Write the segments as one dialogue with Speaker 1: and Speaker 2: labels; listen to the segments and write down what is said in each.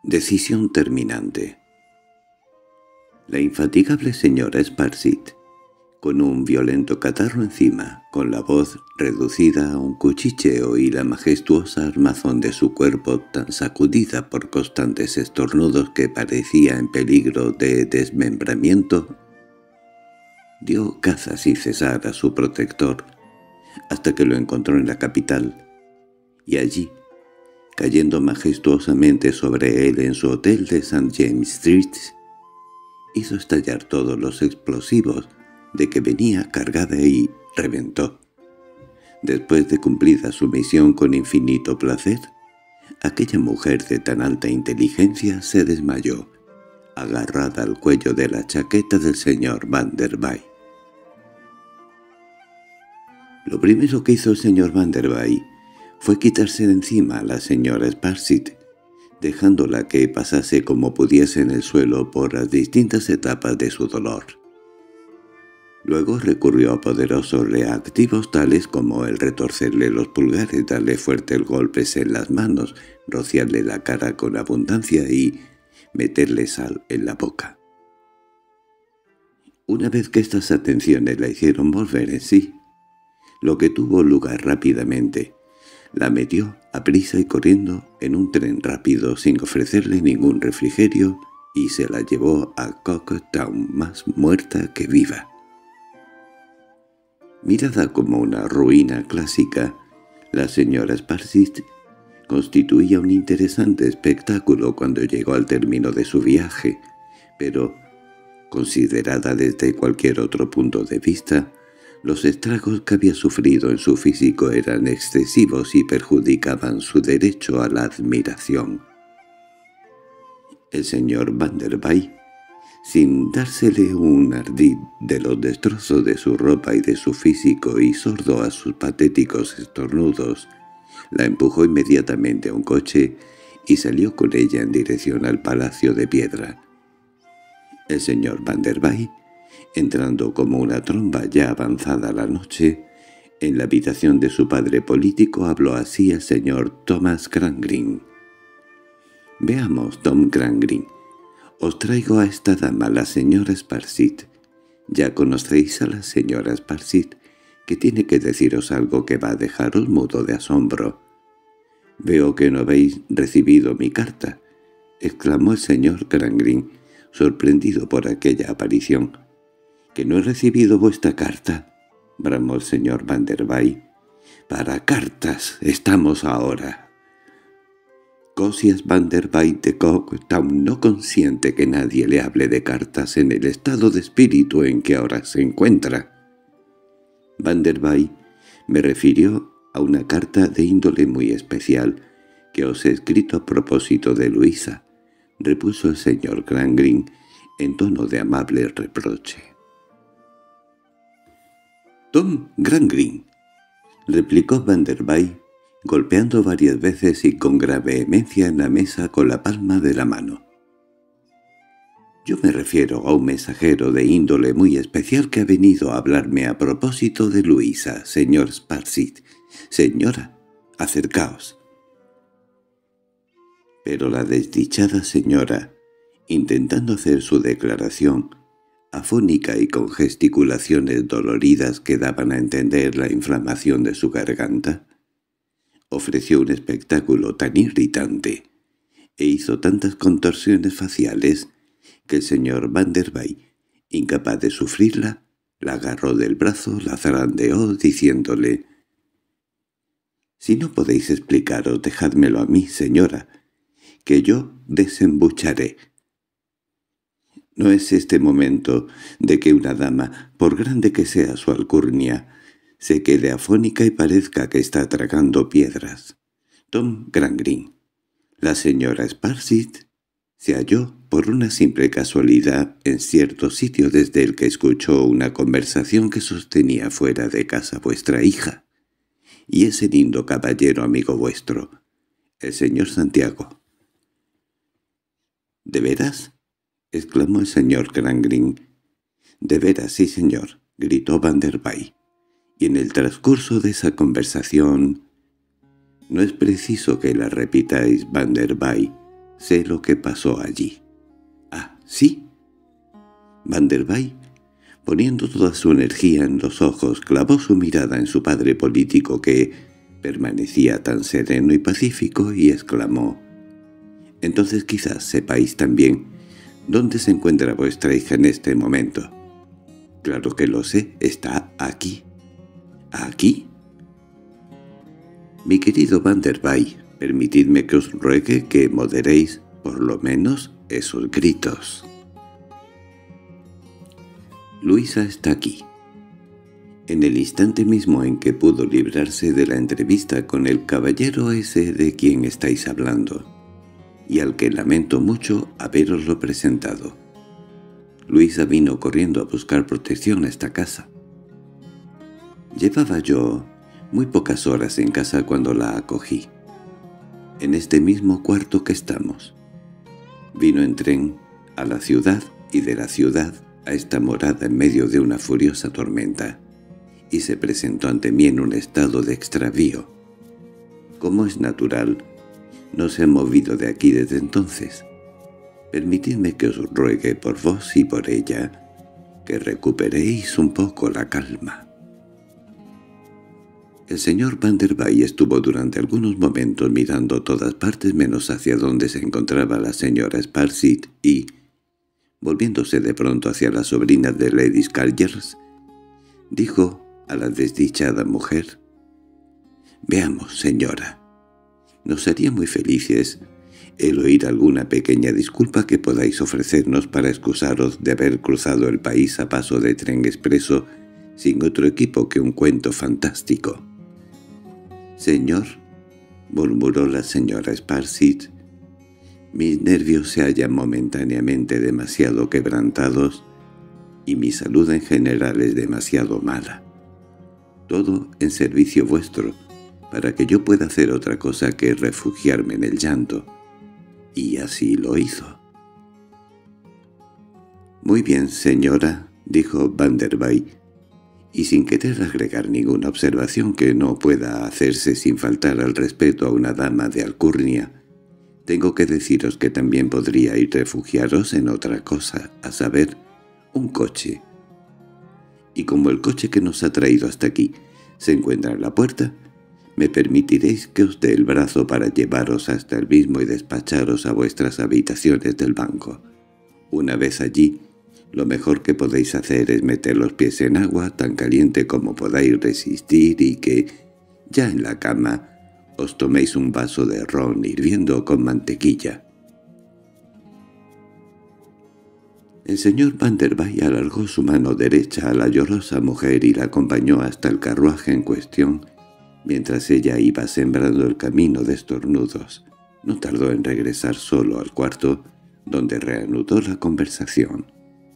Speaker 1: Decisión terminante. La infatigable señora Sparsit, con un violento catarro encima, con la voz reducida a un cuchicheo y la majestuosa armazón de su cuerpo tan sacudida por constantes estornudos que parecía en peligro de desmembramiento, dio caza sin cesar a su protector, hasta que lo encontró en la capital, y allí, cayendo majestuosamente sobre él en su hotel de St. James Street, hizo estallar todos los explosivos de que venía cargada y reventó. Después de cumplida su misión con infinito placer, aquella mujer de tan alta inteligencia se desmayó, agarrada al cuello de la chaqueta del señor Van der Bay. Lo primero que hizo el señor Van der Bay fue quitarse de encima a la señora Sparsit, dejándola que pasase como pudiese en el suelo por las distintas etapas de su dolor. Luego recurrió a poderosos reactivos tales como el retorcerle los pulgares, darle fuertes golpes en las manos, rociarle la cara con abundancia y meterle sal en la boca. Una vez que estas atenciones la hicieron volver en sí, lo que tuvo lugar rápidamente, la metió aprisa y corriendo en un tren rápido sin ofrecerle ningún refrigerio y se la llevó a Coketown más muerta que viva. Mirada como una ruina clásica, la señora Sparsit constituía un interesante espectáculo cuando llegó al término de su viaje, pero, considerada desde cualquier otro punto de vista, los estragos que había sufrido en su físico eran excesivos y perjudicaban su derecho a la admiración. El señor Van der Bay, sin dársele un ardid de los destrozos de su ropa y de su físico y sordo a sus patéticos estornudos, la empujó inmediatamente a un coche y salió con ella en dirección al Palacio de Piedra. El señor Van der Bay, entrando como una tromba ya avanzada la noche, en la habitación de su padre político habló así al señor Thomas Grangreen. «Veamos, Tom Grangreen, os traigo a esta dama, la señora Sparsit. Ya conocéis a la señora Sparsit, que tiene que deciros algo que va a dejaros mudo de asombro». «Veo que no habéis recibido mi carta», exclamó el señor Grangreen, sorprendido por aquella aparición. «¿Que no he recibido vuestra carta?», bramó el señor Van der Bay. «Para cartas estamos ahora». Josias Van der Bay de Coketown no consiente que nadie le hable de cartas en el estado de espíritu en que ahora se encuentra. Van der Bay me refirió a una carta de índole muy especial que os he escrito a propósito de Luisa, repuso el señor Grangreen en tono de amable reproche. «Tom Grangreen», replicó Van der Bay, golpeando varias veces y con gran vehemencia en la mesa con la palma de la mano. «Yo me refiero a un mensajero de índole muy especial que ha venido a hablarme a propósito de Luisa, señor Sparsit. Señora, acercaos». Pero la desdichada señora, intentando hacer su declaración, afónica y con gesticulaciones doloridas que daban a entender la inflamación de su garganta, ofreció un espectáculo tan irritante e hizo tantas contorsiones faciales que el señor Van der Bay, incapaz de sufrirla, la agarró del brazo, la zarandeó, diciéndole: «Si no podéis explicaros, dejádmelo a mí, señora, que yo desembucharé». No es este momento de que una dama, por grande que sea su alcurnia, se quede afónica y parezca que está tragando piedras. Tom Grangreen, la señora Sparsit se halló por una simple casualidad en cierto sitio desde el que escuchó una conversación que sostenía fuera de casa vuestra hija, y ese lindo caballero amigo vuestro, el señor Santiago. —¿De veras? —exclamó el señor Grangreen. —De veras, sí, señor —gritó Van der Bay—. Y en el transcurso de esa conversación... No es preciso que la repitáis, Van der Bay Sé lo que pasó allí. —¿Ah, sí? Van der Waal, poniendo toda su energía en los ojos, clavó su mirada en su padre político que permanecía tan sereno y pacífico y exclamó: «Entonces quizás sepáis también dónde se encuentra vuestra hija en este momento». «Claro que lo sé, está aquí». «¿Aquí?» «Mi querido Van der Waal, permitidme que os ruegue que moderéis, por lo menos, esos gritos». «Luisa está aquí». En el instante mismo en que pudo librarse de la entrevista con el caballero ese de quien estáis hablando, y al que lamento mucho haberoslo presentado. Luisa vino corriendo a buscar protección a esta casa. Llevaba yo muy pocas horas en casa cuando la acogí, en este mismo cuarto que estamos. Vino en tren a la ciudad y de la ciudad a esta morada en medio de una furiosa tormenta, y se presentó ante mí en un estado de extravío. Como es natural, no se ha movido de aquí desde entonces. Permitidme que os ruegue por vos y por ella que recuperéis un poco la calma. El señor Van der Waal estuvo durante algunos momentos mirando todas partes menos hacia donde se encontraba la señora Sparsit y, volviéndose de pronto hacia la sobrina de Lady Scaljers, dijo a la desdichada mujer: «Veamos, señora, nos haría muy felices el oír alguna pequeña disculpa que podáis ofrecernos para excusaros de haber cruzado el país a paso de tren expreso sin otro equipo que un cuento fantástico». «Señor», murmuró la señora Sparsit, «mis nervios se hallan momentáneamente demasiado quebrantados y mi salud en general es demasiado mala. Todo en servicio vuestro, para que yo pueda hacer otra cosa que refugiarme en el llanto». Y así lo hizo. «Muy bien, señora», dijo Van der Waal, y sin querer agregar ninguna observación que no pueda hacerse sin faltar al respeto a una dama de alcurnia, «tengo que deciros que también podríais refugiaros en otra cosa, a saber, un coche. Y como el coche que nos ha traído hasta aquí se encuentra en la puerta, me permitiréis que os dé el brazo para llevaros hasta el mismo y despacharos a vuestras habitaciones del banco. Una vez allí, lo mejor que podéis hacer es meter los pies en agua tan caliente como podáis resistir y que, ya en la cama, os toméis un vaso de ron hirviendo con mantequilla». El señor Van der Waal alargó su mano derecha a la llorosa mujer y la acompañó hasta el carruaje en cuestión, mientras ella iba sembrando el camino de estornudos. No tardó en regresar solo al cuarto, donde reanudó la conversación.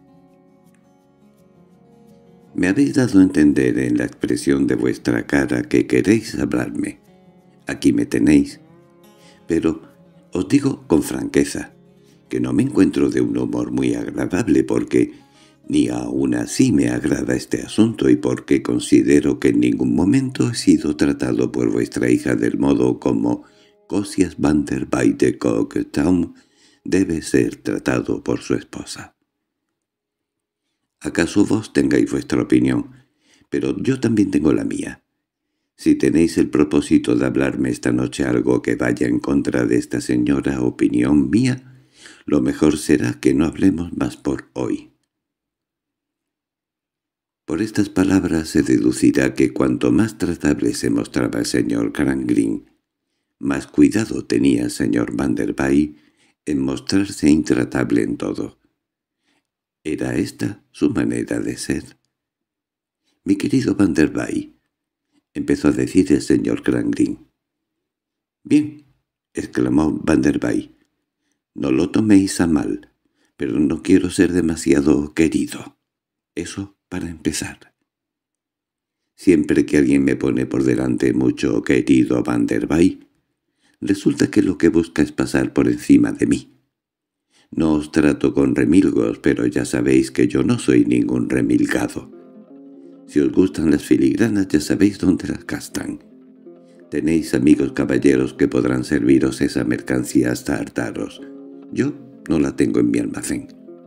Speaker 1: «Me habéis dado a entender en la expresión de vuestra cara que queréis hablarme. Aquí me tenéis. Pero os digo con franqueza que no me encuentro de un humor muy agradable porque ni aun así me agrada este asunto y porque considero que en ningún momento he sido tratado por vuestra hija del modo como Josias Van der Waal de Coketown debe ser tratado por su esposa. Acaso vos tengáis vuestra opinión, pero yo también tengo la mía. Si tenéis el propósito de hablarme esta noche algo que vaya en contra de esta señora opinión mía, lo mejor será que no hablemos más por hoy». Por estas palabras se deducirá que cuanto más tratable se mostraba el señor Cranglin, más cuidado tenía el señor Van der Waal en mostrarse intratable en todo. Era esta su manera de ser. «Mi querido Van der Waal», empezó a decir el señor Cranglin. «Bien», exclamó Van der Waal, «no lo toméis a mal, pero no quiero ser demasiado querido. Eso para empezar. Siempre que alguien me pone por delante mucho querido Van der Waal, resulta que lo que busca es pasar por encima de mí. No os trato con remilgos, pero ya sabéis que yo no soy ningún remilgado. Si os gustan las filigranas ya sabéis dónde las gastan. Tenéis amigos caballeros que podrán serviros esa mercancía hasta hartaros. Yo no la tengo en mi almacén.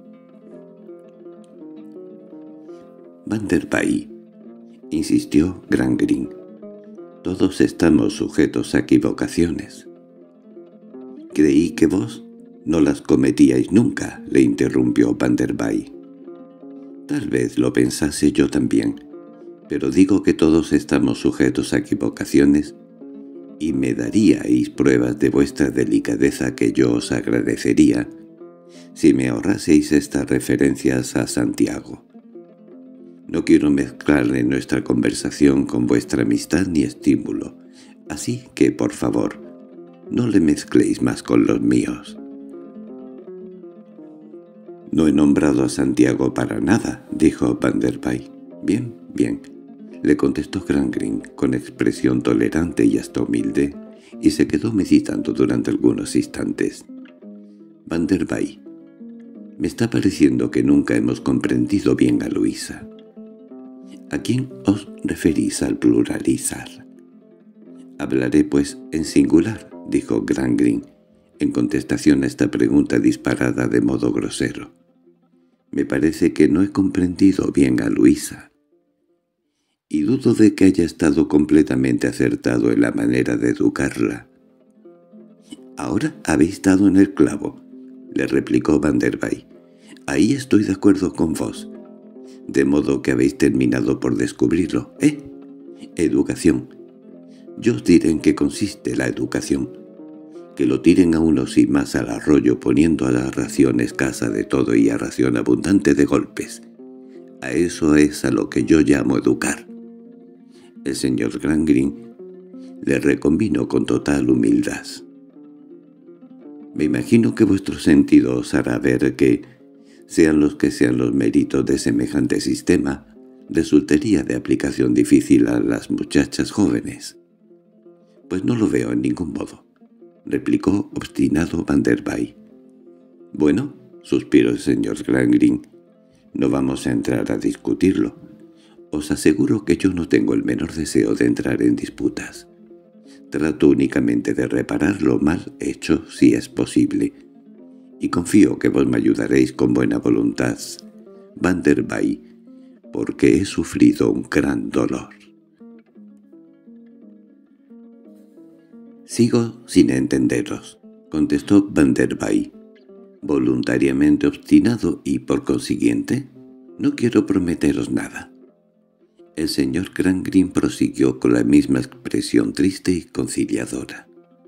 Speaker 1: Van der Bay, insistió Grangreen. Todos estamos sujetos a equivocaciones. Creí que vos no las cometíais nunca, le interrumpió Van der Bay. Tal vez lo pensase yo también, pero digo que todos estamos sujetos a equivocaciones y me daríais pruebas de vuestra delicadeza que yo os agradecería si me ahorraseis estas referencias a Santiago. No quiero mezclar en nuestra conversación con vuestra amistad ni estímulo, así que, por favor, no le mezcléis más con los míos. «No he nombrado a Santiago para nada», dijo Van der Bay. «Bien, bien», le contestó Grangreen con expresión tolerante y hasta humilde, y se quedó meditando durante algunos instantes. «Van der Bay, me está pareciendo que nunca hemos comprendido bien a Luisa. ¿A quién os referís al pluralizar?» «Hablaré, pues, en singular», dijo Grangreen, en contestación a esta pregunta disparada de modo grosero. «Me parece que no he comprendido bien a Luisa, y dudo de que haya estado completamente acertado en la manera de educarla». «Ahora habéis dado en el clavo», le replicó Van der Bay. «Ahí estoy de acuerdo con vos. De modo que habéis terminado por descubrirlo, ¿eh? Educación. Yo os diré en qué consiste la educación. Que lo tiren a uno sin más al arroyo poniendo a la ración escasa de todo y a ración abundante de golpes. A eso es a lo que yo llamo educar». El señor Grangreen le reconvino con total humildad. «Me imagino que vuestro sentido os hará ver que, sean los que sean los méritos de semejante sistema, resultaría de aplicación difícil a las muchachas jóvenes». «Pues no lo veo en ningún modo», replicó obstinado Van der Bay. «Bueno», suspiró el señor Grangreen, «no vamos a entrar a discutirlo. Os aseguro que yo no tengo el menor deseo de entrar en disputas. Trato únicamente de reparar lo mal hecho si es posible, y confío que vos me ayudaréis con buena voluntad, Van der Bay, porque he sufrido un gran dolor». «Sigo sin entenderos», contestó Van der Bay, «voluntariamente obstinado y, por consiguiente, no quiero prometeros nada». El señor Grangreen prosiguió con la misma expresión triste y conciliadora.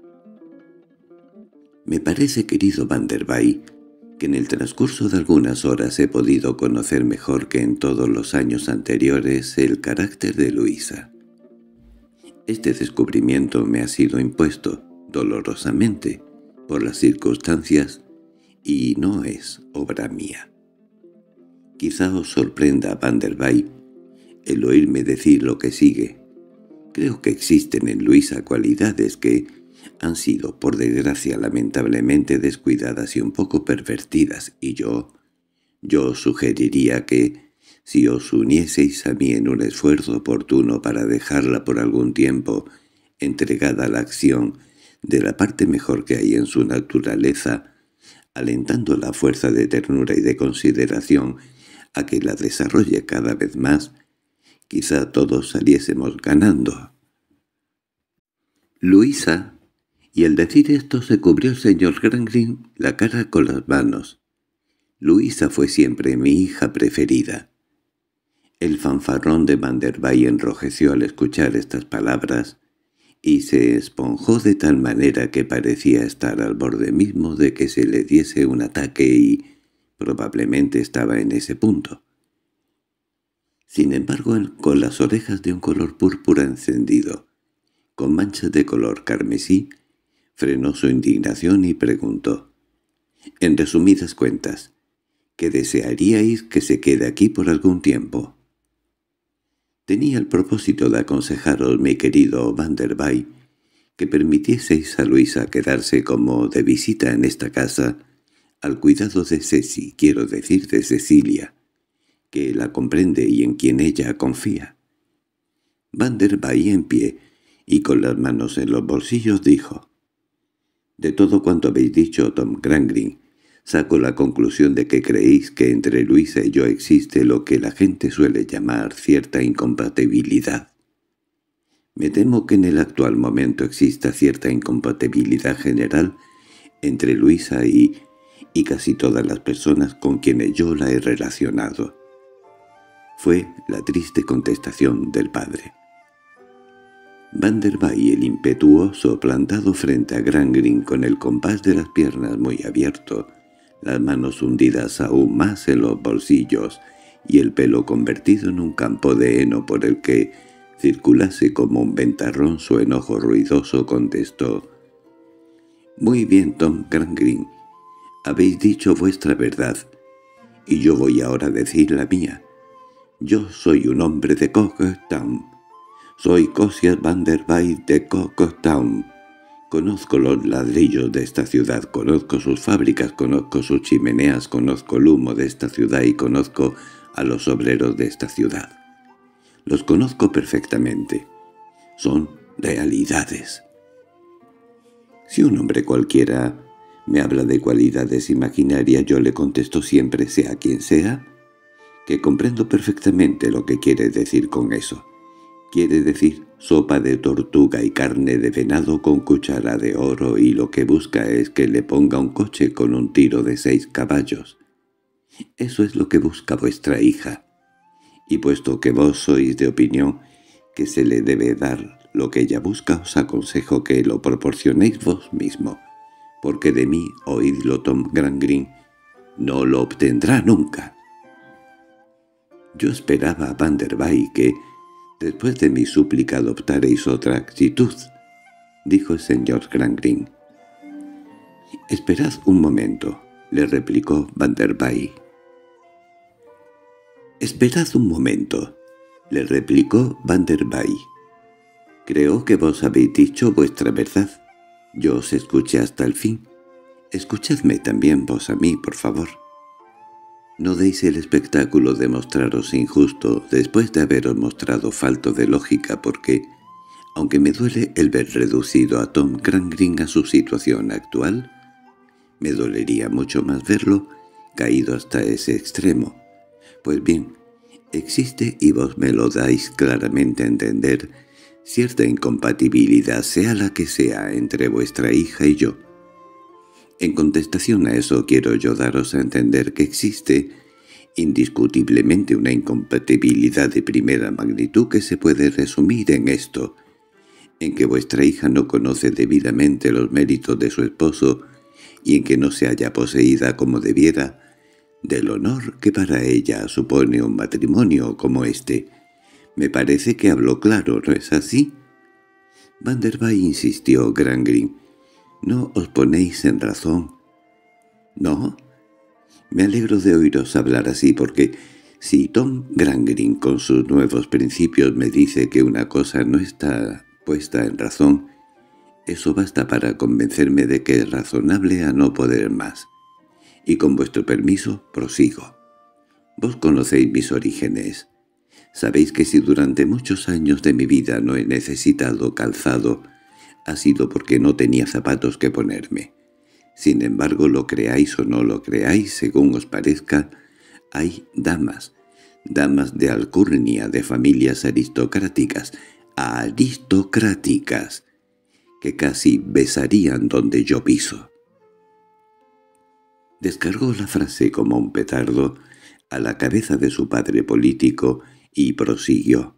Speaker 1: «Me parece, querido Van der Bay, que en el transcurso de algunas horas he podido conocer mejor que en todos los años anteriores el carácter de Luisa. Este descubrimiento me ha sido impuesto, dolorosamente, por las circunstancias, y no es obra mía. Quizá os sorprenda, Van der Bay, el oírme decir lo que sigue. Creo que existen en Luisa cualidades que han sido, por desgracia, lamentablemente descuidadas y un poco pervertidas, y yo os sugeriría que, si os unieseis a mí en un esfuerzo oportuno para dejarla por algún tiempo entregada a la acción de la parte mejor que hay en su naturaleza, alentando la fuerza de ternura y de consideración a que la desarrolle cada vez más, quizá todos saliésemos ganando». «Luisa», y al decir esto se cubrió el señor Grangreen la cara con las manos. «Luisa fue siempre mi hija preferida». El fanfarrón de Van der Bay enrojeció al escuchar estas palabras y se esponjó de tal manera que parecía estar al borde mismo de que se le diese un ataque y probablemente estaba en ese punto. Sin embargo, con las orejas de un color púrpura encendido, con manchas de color carmesí, frenó su indignación y preguntó: «En resumidas cuentas, ¿que desearíais que se quede aquí por algún tiempo?» «Tenía el propósito de aconsejaros, mi querido Van der Bay, que permitieseis a Luisa quedarse como de visita en esta casa, al cuidado de quiero decir de Cecilia, que la comprende y en quien ella confía». Van der Bay, en pie y con las manos en los bolsillos, dijo: «De todo cuanto habéis dicho, Tom Grangreen, Saco la conclusión de que creéis que entre Luisa y yo existe lo que la gente suele llamar cierta incompatibilidad. Me temo que en el actual momento exista cierta incompatibilidad general entre Luisa y casi todas las personas con quienes yo la he relacionado. Fue la triste contestación del padre. Van der Bay, el impetuoso, plantado frente a Grangreen con el compás de las piernas muy abierto, las manos hundidas aún más en los bolsillos y el pelo convertido en un campo de heno por el que circulase como un ventarrón su enojo ruidoso, contestó: «Muy bien, Tom Grangreen, habéis dicho vuestra verdad, y yo voy ahora a decir la mía. Yo soy un hombre de Cockertown. Soy Josiah Van der Bay de Cockertown. Conozco los ladrillos de esta ciudad, conozco sus fábricas, conozco sus chimeneas, conozco el humo de esta ciudad y conozco a los obreros de esta ciudad. Los conozco perfectamente. Son realidades. Si un hombre cualquiera me habla de cualidades imaginarias, yo le contesto siempre, sea quien sea, que comprendo perfectamente lo que quiere decir con eso. Quiere decir sopa de tortuga y carne de venado con cuchara de oro, y lo que busca es que le ponga un coche con un tiro de 6 caballos. Eso es lo que busca vuestra hija. Y puesto que vos sois de opinión que se le debe dar lo que ella busca, os aconsejo que lo proporcionéis vos mismo, porque de mí, oídlo, Tom Grangreen, no lo obtendrá nunca». Yo esperaba a Van der Bay que, después de mi súplica, adoptaréis otra actitud, dijo el señor Grangreen. «Esperad un momento», le replicó Van der Bay. «Esperad un momento», le replicó Van der Bay. «Creo que vos habéis dicho vuestra verdad. Yo os escuché hasta el fin. Escuchadme también vos a mí, por favor. No deis el espectáculo de mostraros injusto después de haberos mostrado falto de lógica, porque, aunque me duele el ver reducido a Tom Grangreen a su situación actual, me dolería mucho más verlo caído hasta ese extremo. Pues bien, existe, y vos me lo dais claramente a entender, cierta incompatibilidad, sea la que sea, entre vuestra hija y yo. En contestación a eso quiero yo daros a entender que existe indiscutiblemente una incompatibilidad de primera magnitud que se puede resumir en esto, en que vuestra hija no conoce debidamente los méritos de su esposo y en que no se halla poseída como debiera del honor que para ella supone un matrimonio como este. Me parece que hablo claro, ¿no es así? Van der Bay insistió. Grangreen: «¿No os ponéis en razón?» «¿No? Me alegro de oíros hablar así, porque si Tom Grangreen con sus nuevos principios me dice que una cosa no está puesta en razón, eso basta para convencerme de que es razonable a no poder más. Y con vuestro permiso prosigo. Vos conocéis mis orígenes. Sabéis que si durante muchos años de mi vida no he necesitado calzado, ha sido porque no tenía zapatos que ponerme. Sin embargo, lo creáis o no lo creáis, según os parezca, hay damas de alcurnia, de familias aristocráticas, que casi besarían donde yo piso. Descargó la frase como un petardo a la cabeza de su padre político y prosiguió.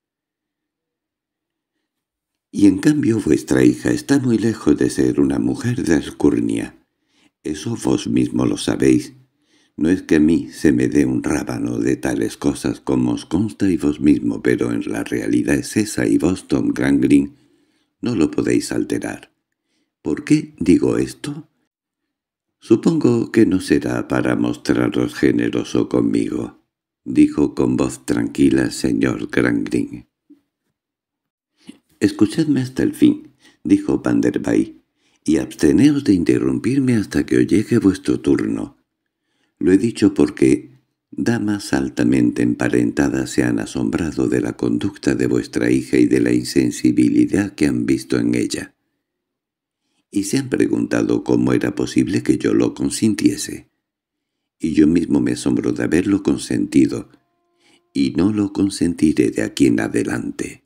Speaker 1: «Y en cambio vuestra hija está muy lejos de ser una mujer de alcurnia. Eso vos mismo lo sabéis. No es que a mí se me dé un rábano de tales cosas como os consta y vos mismo, pero en la realidad es esa, y vos, Tom Grangreen, no lo podéis alterar. ¿Por qué digo esto? Supongo que no será para mostraros generoso conmigo», dijo con voz tranquila el señor Grangreen. «Escuchadme hasta el fin», dijo Van der Bay, «y absteneos de interrumpirme hasta que os llegue vuestro turno. Lo he dicho porque damas altamente emparentadas se han asombrado de la conducta de vuestra hija y de la insensibilidad que han visto en ella. y se han preguntado cómo era posible que yo lo consintiese. Y yo mismo me asombro de haberlo consentido, y no lo consentiré de aquí en adelante.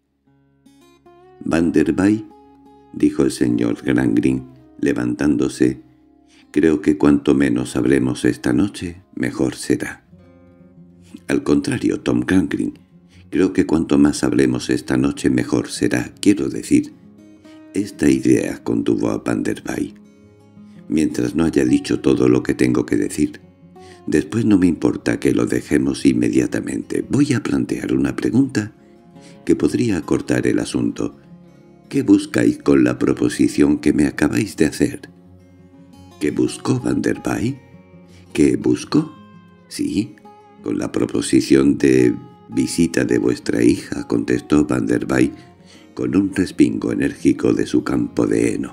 Speaker 1: —Van der Bay —dijo el señor Grangreen, levantándose—, creo que cuanto menos hablemos esta noche, mejor será. —Al contrario, Tom Grangreen, creo que cuanto más hablemos esta noche, mejor será. Quiero decir, esta idea contuvo a Van der Bay. Mientras no haya dicho todo lo que tengo que decir, después no me importa que lo dejemos inmediatamente. Voy a plantear una pregunta que podría acortar el asunto. ¿Qué buscáis con la proposición que me acabáis de hacer? ¿Qué buscó Van der Bay? ¿Qué buscó? Sí, con la proposición de visita de vuestra hija, contestó Van der Bay con un respingo enérgico de su campo de heno.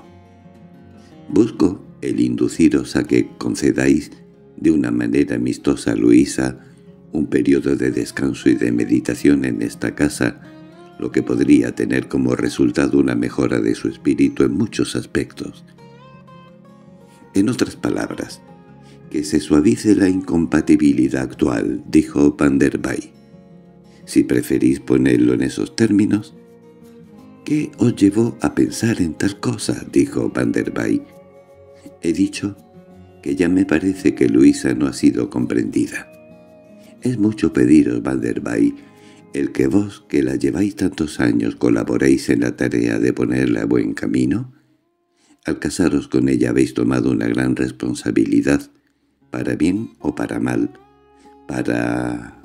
Speaker 1: Busco el induciros a que concedáis de una manera amistosa a Luisa un periodo de descanso y de meditación en esta casa, lo que podría tener como resultado una mejora de su espíritu en muchos aspectos. En otras palabras, que se suavice la incompatibilidad actual, dijo Van der Bay. Si preferís ponerlo en esos términos. —¿Qué os llevó a pensar en tal cosa? —dijo Van der Bay. —He dicho que ya me parece que Luisa no ha sido comprendida. Es mucho pediros, Van der Bay, el que vos, que la lleváis tantos años, colaboréis en la tarea de ponerla a buen camino. Al casaros con ella habéis tomado una gran responsabilidad, para bien o para mal, para...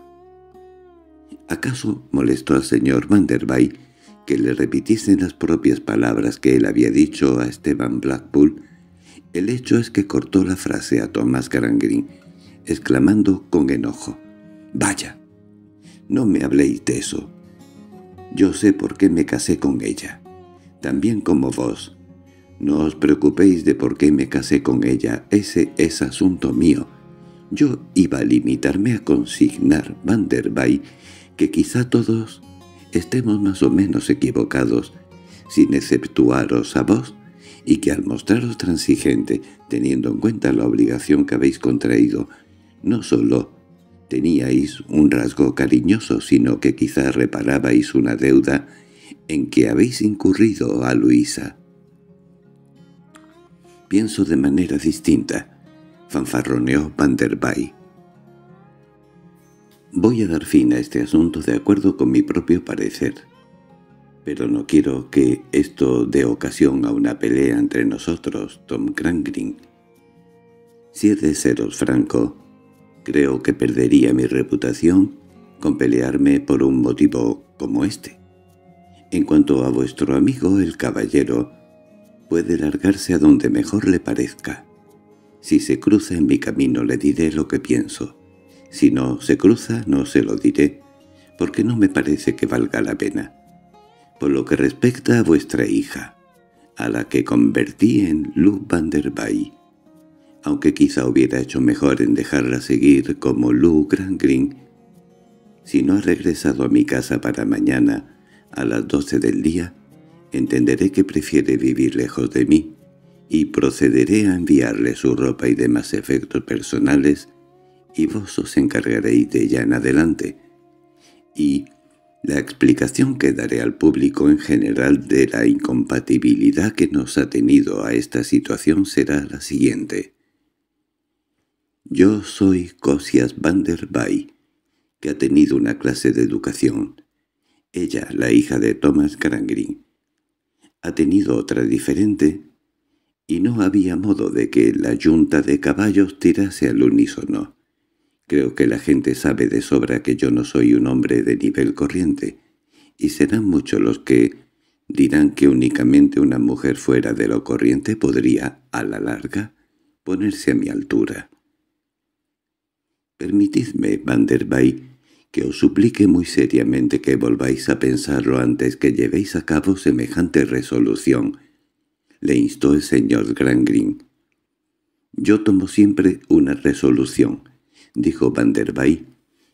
Speaker 1: ¿Acaso molestó al señor Van der Bay que le repitiesen las propias palabras que él había dicho a Esteban Blackpool? El hecho es que cortó la frase a Thomas Grangreen, exclamando con enojo: «¡Vaya! No me habléis de eso. Yo sé por qué me casé con ella, también como vos. No os preocupéis de por qué me casé con ella, ese es asunto mío. Yo iba a limitarme a consignar, Van der Bay, que quizá todos estemos más o menos equivocados, sin exceptuaros a vos, y que al mostraros transigente, teniendo en cuenta la obligación que habéis contraído, no solo teníais un rasgo cariñoso, sino que quizá reparabais una deuda en que habéis incurrido a Luisa. «Pienso de manera distinta», fanfarroneó Van der Bay. «Voy a dar fin a este asunto de acuerdo con mi propio parecer. Pero no quiero que esto dé ocasión a una pelea entre nosotros, Tom Grangreen. Si he de seros franco, creo que perdería mi reputación con pelearme por un motivo como este. En cuanto a vuestro amigo el caballero, puede largarse a donde mejor le parezca. Si se cruza en mi camino le diré lo que pienso. Si no se cruza no se lo diré, porque no me parece que valga la pena. Por lo que respecta a vuestra hija, a la que convertí en Lou Van der Bay, aunque quizá hubiera hecho mejor en dejarla seguir como Lou Grangreen, si no ha regresado a mi casa para mañana a las 12 del día, entenderé que prefiere vivir lejos de mí, y procederé a enviarle su ropa y demás efectos personales, y vos os encargaréis de ella en adelante. Y la explicación que daré al público en general de la incompatibilidad que nos ha tenido a esta situación será la siguiente. Yo soy Cosias Van der Bay, que ha tenido una clase de educación. Ella, la hija de Thomas Grangreen, ha tenido otra diferente, y no había modo de que la yunta de caballos tirase al unísono. Creo que la gente sabe de sobra que yo no soy un hombre de nivel corriente, y serán muchos los que dirán que únicamente una mujer fuera de lo corriente podría, a la larga, ponerse a mi altura. Permitidme, Van der Bay, que os suplique muy seriamente que volváis a pensarlo antes que llevéis a cabo semejante resolución, le instó el señor Grangreen. «Yo tomo siempre una resolución», dijo Van der Bay,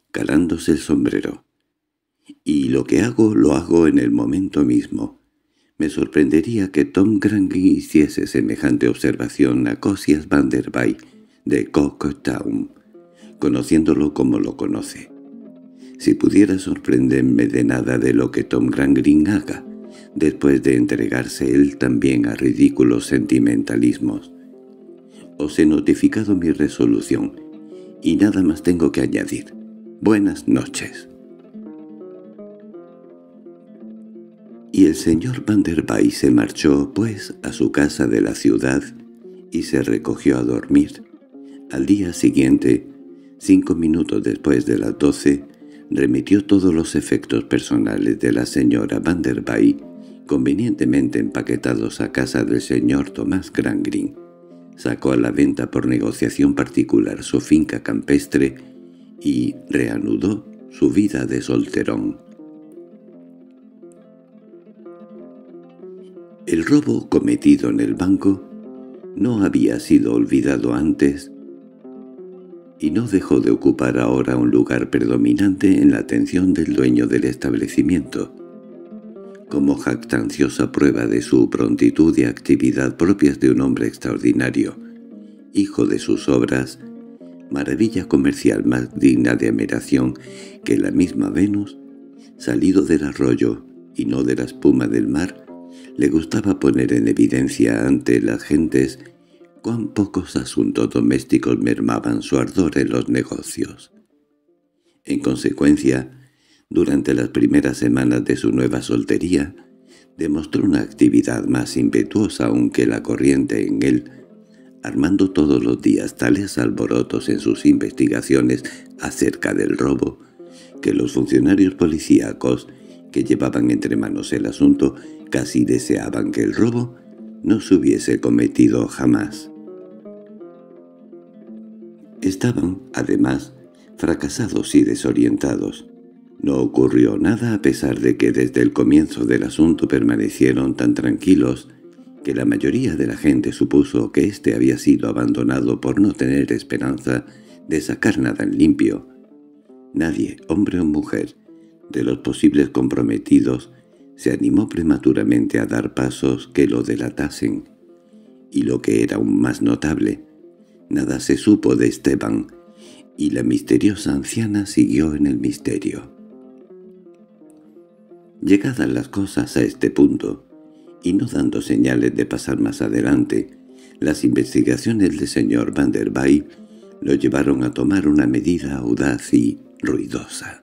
Speaker 1: calándose el sombrero. «Y lo que hago lo hago en el momento mismo. Me sorprendería que Tom Grange hiciese semejante observación a Cosias van der Bay de Coketown, conociéndolo como lo conoce. Si pudiera sorprenderme de nada de lo que Tom Grange haga, después de entregarse él también a ridículos sentimentalismos. Os he notificado mi resolución, y nada más tengo que añadir. Buenas noches. Y el señor van der Bay se marchó, pues, a su casa de la ciudad y se recogió a dormir. Al día siguiente, 5 minutos después de las 12, remitió todos los efectos personales de la señora van der Bay, convenientemente empaquetados a casa del señor Tomás Grange. Sacó a la venta por negociación particular su finca campestre y reanudó su vida de solterón. El robo cometido en el banco no había sido olvidado antes y no dejó de ocupar ahora un lugar predominante en la atención del dueño del establecimiento. Como jactanciosa prueba de su prontitud y actividad propias de un hombre extraordinario, hijo de sus obras, maravilla comercial más digna de admiración que la misma Venus, salido del arroyo y no de la espuma del mar, le gustaba poner en evidencia ante las gentes cuán pocos asuntos domésticos mermaban su ardor en los negocios. En consecuencia, durante las primeras semanas de su nueva soltería, demostró una actividad más impetuosa aún que la corriente en él, armando todos los días tales alborotos en sus investigaciones acerca del robo, que los funcionarios policíacos que llevaban entre manos el asunto casi deseaban que el robo no se hubiese cometido jamás. Estaban, además, fracasados y desorientados. No ocurrió nada a pesar de que desde el comienzo del asunto permanecieron tan tranquilos que la mayoría de la gente supuso que éste había sido abandonado por no tener esperanza de sacar nada en limpio. Nadie, hombre o mujer, de los posibles comprometidos, se animó prematuramente a dar pasos que lo delatasen. Y lo que era aún más notable, nada se supo de Esteban, y la misteriosa anciana siguió en el misterio. Llegadas las cosas a este punto, y no dando señales de pasar más adelante, las investigaciones del señor van der Bay lo llevaron a tomar una medida audaz y ruidosa.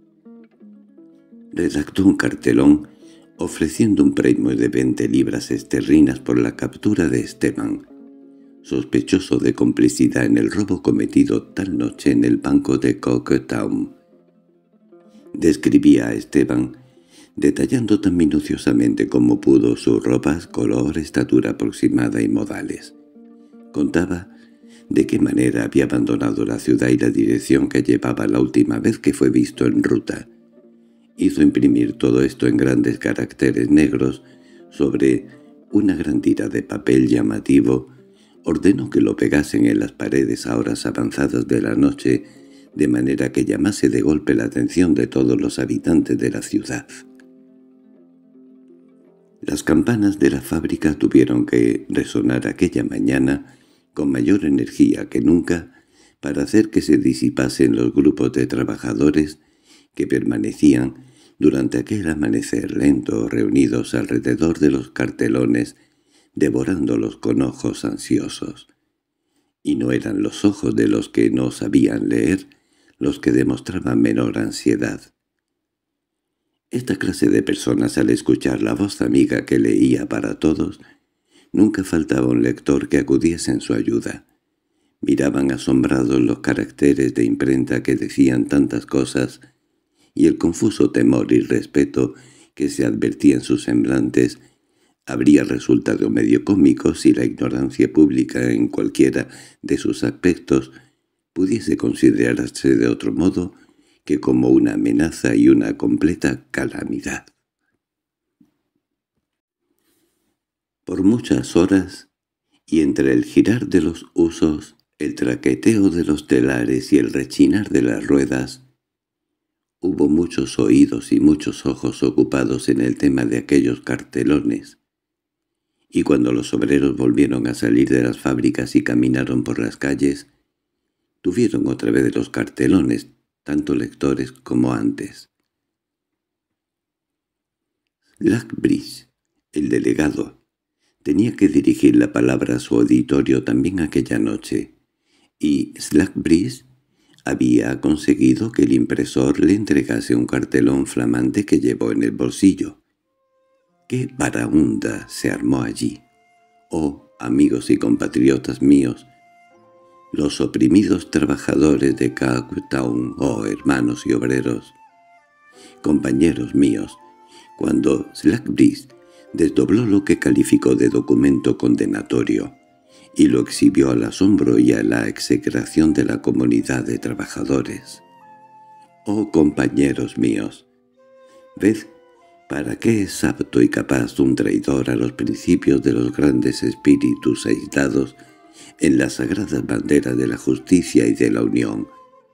Speaker 1: Redactó un cartelón ofreciendo un premio de 20 libras esterlinas por la captura de Esteban, sospechoso de complicidad en el robo cometido tal noche en el banco de Coketown. Describía a Esteban, detallando tan minuciosamente como pudo sus ropas, color, estatura aproximada y modales. Contaba de qué manera había abandonado la ciudad y la dirección que llevaba la última vez que fue visto en ruta. Hizo imprimir todo esto en grandes caracteres negros sobre una gran tira de papel llamativo. Ordenó que lo pegasen en las paredes a horas avanzadas de la noche, de manera que llamase de golpe la atención de todos los habitantes de la ciudad. Las campanas de la fábrica tuvieron que resonar aquella mañana con mayor energía que nunca para hacer que se disipasen los grupos de trabajadores que permanecían durante aquel amanecer lento reunidos alrededor de los cartelones, devorándolos con ojos ansiosos. Y no eran los ojos de los que no sabían leer los que demostraban menor ansiedad. Esta clase de personas, al escuchar la voz amiga que leía para todos, nunca faltaba un lector que acudiese en su ayuda. Miraban asombrados los caracteres de imprenta que decían tantas cosas, y el confuso temor y respeto que se advertía en sus semblantes habría resultado medio cómico si la ignorancia pública en cualquiera de sus aspectos pudiese considerarse de otro modo que como una amenaza y una completa calamidad. Por muchas horas, y entre el girar de los husos, el traqueteo de los telares y el rechinar de las ruedas, Hubo muchos oídos y muchos ojos ocupados en el tema de aquellos cartelones, y cuando los obreros volvieron a salir de las fábricas y caminaron por las calles, tuvieron otra vez los cartelones, tanto lectores como antes. Slackbridge, el delegado, tenía que dirigir la palabra a su auditorio también aquella noche, y Slackbridge había conseguido que el impresor le entregase un cartelón flamante que llevó en el bolsillo. ¡Qué barahunda se armó allí! Oh, amigos y compatriotas míos, los oprimidos trabajadores de Coketown, oh hermanos y obreros, compañeros míos, cuando Slackbridge desdobló lo que calificó de documento condenatorio y lo exhibió al asombro y a la execración de la comunidad de trabajadores. Oh compañeros míos, ved para qué es apto y capaz un traidor a los principios de los grandes espíritus aislados en las sagradas banderas de la justicia y de la unión.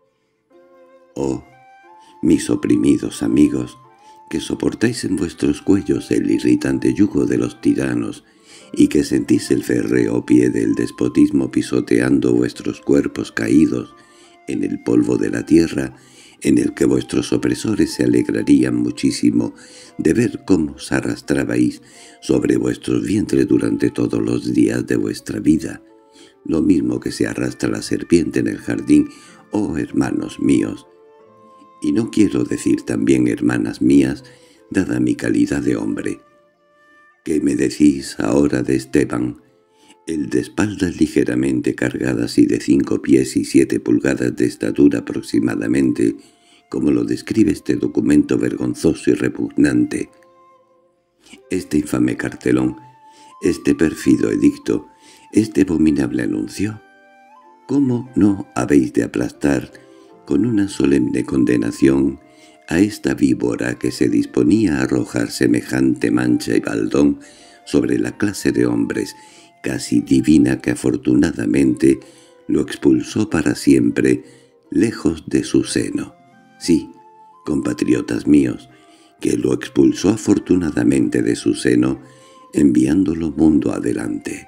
Speaker 1: Oh, mis oprimidos amigos, que soportáis en vuestros cuellos el irritante yugo de los tiranos y que sentís el férreo pie del despotismo pisoteando vuestros cuerpos caídos en el polvo de la tierra, en el que vuestros opresores se alegrarían muchísimo de ver cómo os arrastrabais sobre vuestros vientres durante todos los días de vuestra vida, lo mismo que se arrastra la serpiente en el jardín, oh hermanos míos. Y no quiero decir también hermanas mías, dada mi calidad de hombre. ¿Qué me decís ahora de Esteban, el de espaldas ligeramente cargadas y de 5 pies y 7 pulgadas de estatura aproximadamente, como lo describe este documento vergonzoso y repugnante? Este infame cartelón, este pérfido edicto, este abominable anuncio, ¿cómo no habéis de aplastar con una solemne condenación a esta víbora que se disponía a arrojar semejante mancha y baldón sobre la clase de hombres casi divina que afortunadamente lo expulsó para siempre lejos de su seno? Sí, compatriotas míos, que lo expulsó afortunadamente de su seno, enviándolo mundo adelante.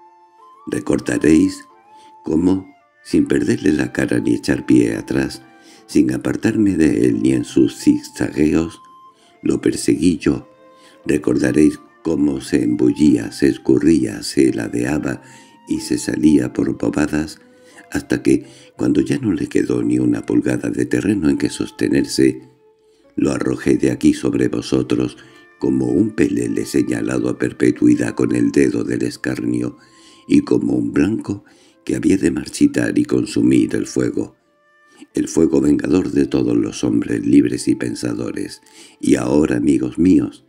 Speaker 1: Recordaréis cómo, sin perderle la cara ni echar pie atrás, sin apartarme de él ni en sus zigzagueos, lo perseguí yo. Recordaréis cómo se embullía, se escurría, se ladeaba y se salía por bobadas, hasta que, cuando ya no le quedó ni una pulgada de terreno en que sostenerse, lo arrojé de aquí sobre vosotros como un pelele señalado a perpetuidad con el dedo del escarnio, y como un blanco que había de marchitar y consumir el fuego vengador de todos los hombres libres y pensadores. Y ahora, amigos míos,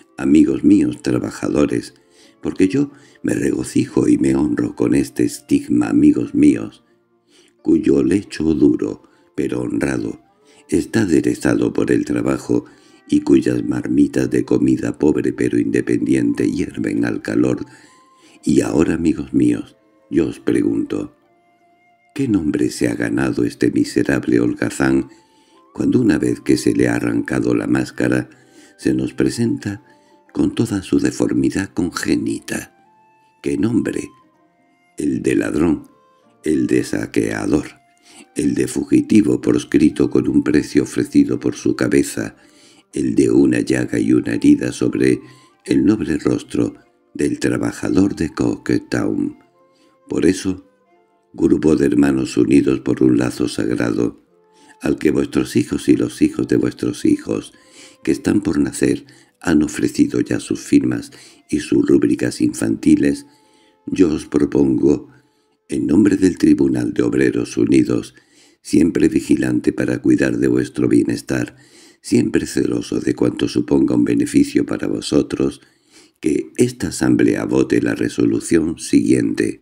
Speaker 1: trabajadores, porque yo me regocijo y me honro con este estigma, amigos míos, cuyo lecho duro, pero honrado, está aderezado por el trabajo y cuyas marmitas de comida pobre pero independiente hierven al calor. Y ahora, amigos míos, yo os pregunto, ¿qué nombre se ha ganado este miserable holgazán cuando una vez que se le ha arrancado la máscara se nos presenta con toda su deformidad congénita? ¿Qué nombre? El de ladrón, el de saqueador, el de fugitivo proscrito con un precio ofrecido por su cabeza, el de una llaga y una herida sobre el noble rostro del trabajador de Coketown. Por eso, grupo de hermanos unidos por un lazo sagrado, al que vuestros hijos y los hijos de vuestros hijos, que están por nacer, han ofrecido ya sus firmas y sus rúbricas infantiles, yo os propongo, en nombre del Tribunal de Obreros Unidos, siempre vigilante para cuidar de vuestro bienestar, siempre celoso de cuanto suponga un beneficio para vosotros, que esta asamblea vote la resolución siguiente: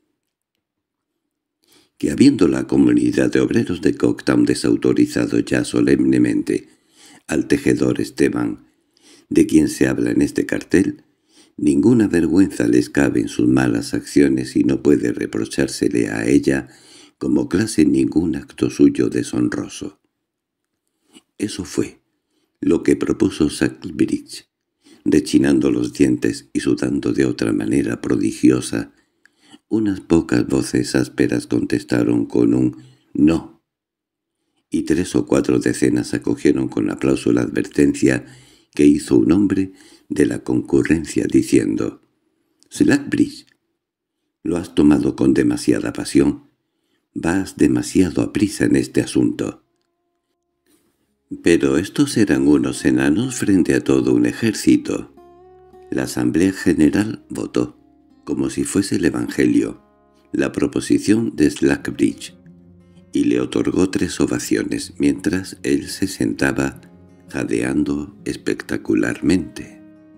Speaker 1: que habiendo la comunidad de obreros de Coketown desautorizado ya solemnemente al tejedor Esteban, de quien se habla en este cartel, ninguna vergüenza les cabe en sus malas acciones y no puede reprochársele a ella como clase ningún acto suyo deshonroso. Eso fue lo que propuso Slackbridge. Rechinando los dientes y sudando de otra manera prodigiosa, unas pocas voces ásperas contestaron con un «no», y 3 o 4 decenas acogieron con aplauso la advertencia que hizo un hombre de la concurrencia diciendo «Slackbridge, lo has tomado con demasiada pasión. Vas demasiado aprisa en este asunto». Pero estos eran unos enanos frente a todo un ejército. La Asamblea General votó, como si fuese el Evangelio, la proposición de Slackbridge, y le otorgó 3 ovaciones, mientras él se sentaba jadeando espectacularmente.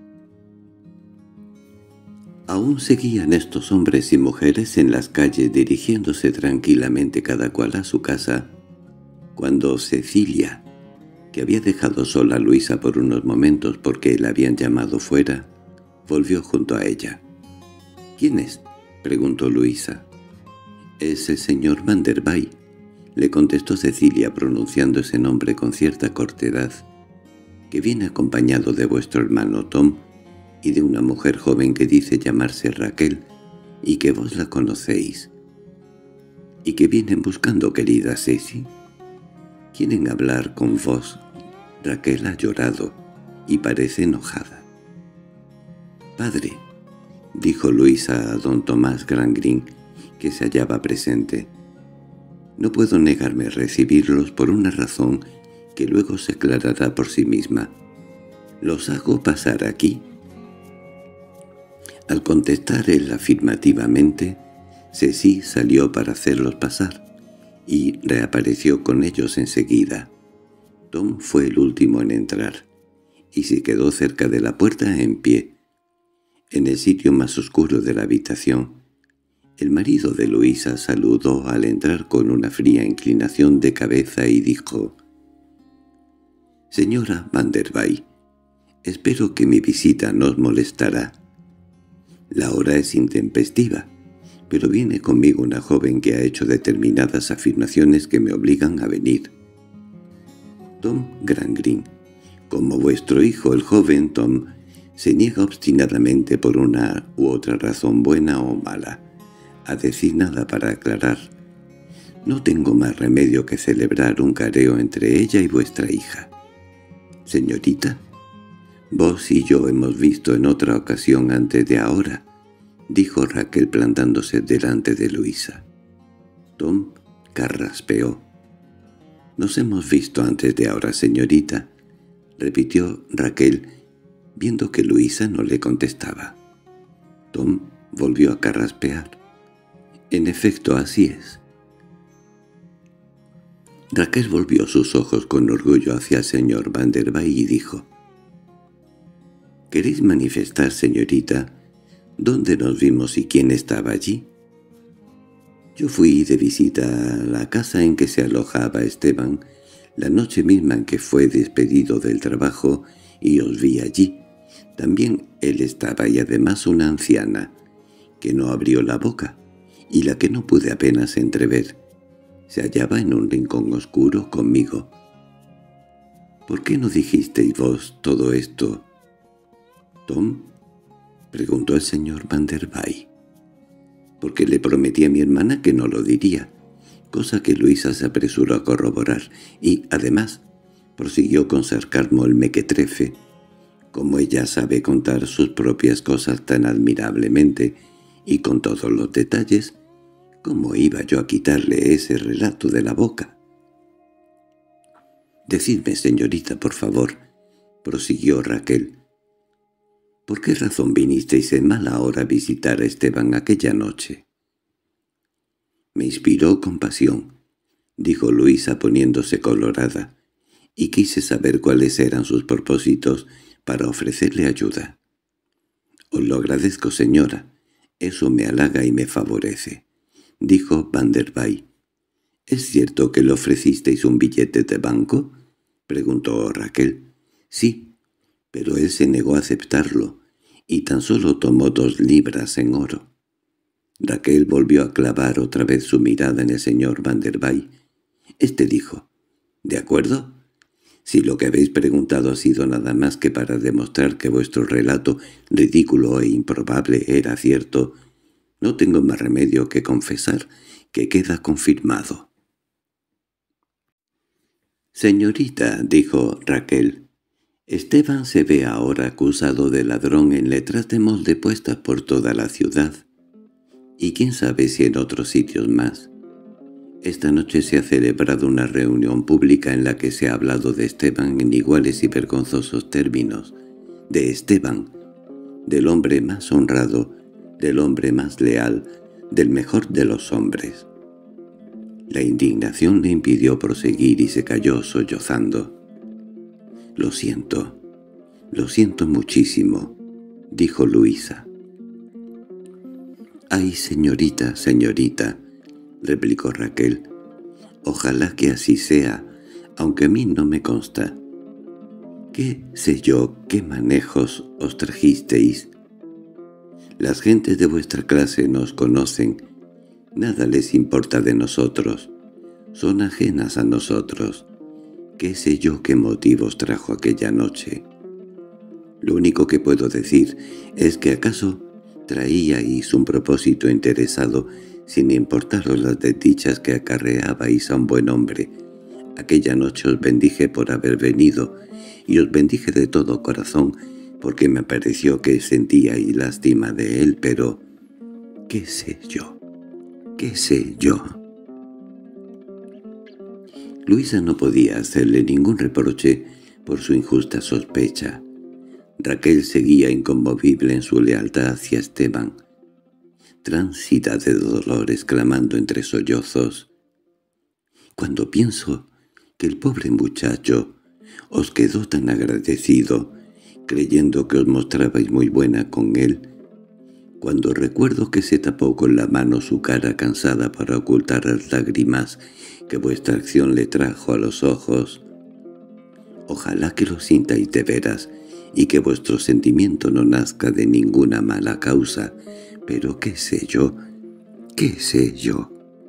Speaker 1: Aún seguían estos hombres y mujeres en las calles dirigiéndose tranquilamente cada cual a su casa, cuando Cecilia, que había dejado sola a Luisa por unos momentos porque la habían llamado fuera, volvió junto a ella. —¿Quién es? —preguntó Luisa. —Es el señor Van der Bay —le contestó Cecilia pronunciando ese nombre con cierta cortedad—, que viene acompañado de vuestro hermano Tom y de una mujer joven que dice llamarse Raquel y que vos la conocéis. —¿Y que vienen buscando, querida Ceci? —Quieren hablar con vos. Raquel ha llorado y parece enojada. —Padre —dijo Luisa a don Tomás Grangrin, que se hallaba presente—, no puedo negarme a recibirlos por una razón que luego se aclarará por sí misma. ¿Los hago pasar aquí? Al contestar él afirmativamente, Ceci salió para hacerlos pasar, y reapareció con ellos enseguida. Tom fue el último en entrar, y se quedó cerca de la puerta en pie, en el sitio más oscuro de la habitación. El marido de Luisa saludó al entrar con una fría inclinación de cabeza y dijo: «Señora Van der Bay, espero que mi visita no os molestará. La hora es intempestiva, pero viene conmigo una joven que ha hecho determinadas afirmaciones que me obligan a venir. Tom Grangrin, como vuestro hijo el joven Tom, se niega obstinadamente por una u otra razón buena o mala a decir nada para aclarar. No tengo más remedio que celebrar un careo entre ella y vuestra hija. Señorita, vos y yo hemos visto en otra ocasión antes de ahora», dijo Raquel plantándose delante de Luisa. Tom carraspeó. «Nos hemos visto antes de ahora, señorita», repitió Raquel, viendo que Luisa no le contestaba. Tom volvió a carraspear. «En efecto, así es». Raquel volvió sus ojos con orgullo hacia el señor Van der Bay y dijo: «¿Queréis manifestar, señorita, dónde nos vimos y quién estaba allí?» «Yo fui de visita a la casa en que se alojaba Esteban la noche misma en que fue despedido del trabajo y os vi allí. También él estaba y además una anciana, que no abrió la boca y la que no pude apenas entrever. Se hallaba en un rincón oscuro conmigo». «¿Por qué no dijisteis vos todo esto, Tom?», preguntó el señor Van der Bay. «Porque le prometí a mi hermana que no lo diría», cosa que Luisa se apresuró a corroborar, y, además, prosiguió con sarcasmo el mequetrefe, «como ella sabe contar sus propias cosas tan admirablemente y con todos los detalles, ¿cómo iba yo a quitarle ese relato de la boca?» «Decidme, señorita, por favor», prosiguió Raquel, «¿por qué razón vinisteis en mala hora a visitar a Esteban aquella noche?» «Me inspiró compasión», dijo Luisa poniéndose colorada, «y quise saber cuáles eran sus propósitos para ofrecerle ayuda». «Os lo agradezco, señora. Eso me halaga y me favorece», dijo Van der Bay. «¿Es cierto que le ofrecisteis un billete de banco?», preguntó Raquel. «Sí, pero él se negó a aceptarlo, y tan solo tomó 2 libras en oro». Raquel volvió a clavar otra vez su mirada en el señor Van der Bay. Este dijo: «¿De acuerdo? Si lo que habéis preguntado ha sido nada más que para demostrar que vuestro relato, ridículo e improbable, era cierto, no tengo más remedio que confesar que queda confirmado. «Señorita», dijo Raquel, «Esteban se ve ahora acusado de ladrón en letras de molde puestas por toda la ciudad. Y quién sabe si en otros sitios más. Esta noche se ha celebrado una reunión pública en la que se ha hablado de Esteban en iguales y vergonzosos términos. De Esteban, del hombre más honrado, del hombre más leal, del mejor de los hombres». La indignación le impidió proseguir y se calló sollozando. «Lo siento muchísimo», dijo Luisa. «Ay, señorita, señorita», replicó Raquel, «ojalá que así sea, aunque a mí no me consta. ¿Qué sé yo qué manejos os trajisteis? Las gentes de vuestra clase nos conocen, nada les importa de nosotros, son ajenas a nosotros. ¿Qué sé yo qué motivos trajo aquella noche? Lo único que puedo decir es que acaso traíais un propósito interesado, sin importaros las desdichas que acarreabais a un buen hombre. Aquella noche os bendije por haber venido, y os bendije de todo corazón, porque me pareció que sentíais lástima de él, pero ¿qué sé yo? ¿Qué sé yo?» Luisa no podía hacerle ningún reproche por su injusta sospecha. Raquel seguía inconmovible en su lealtad hacia Esteban, tránsita de dolor, exclamando entre sollozos: «Cuando pienso que el pobre muchacho os quedó tan agradecido, creyendo que os mostrabais muy buena con él, cuando recuerdo que se tapó con la mano su cara cansada para ocultar las lágrimas que vuestra acción le trajo a los ojos, ojalá que lo sintáis de veras y que vuestro sentimiento no nazca de ninguna mala causa, pero qué sé yo, qué sé yo».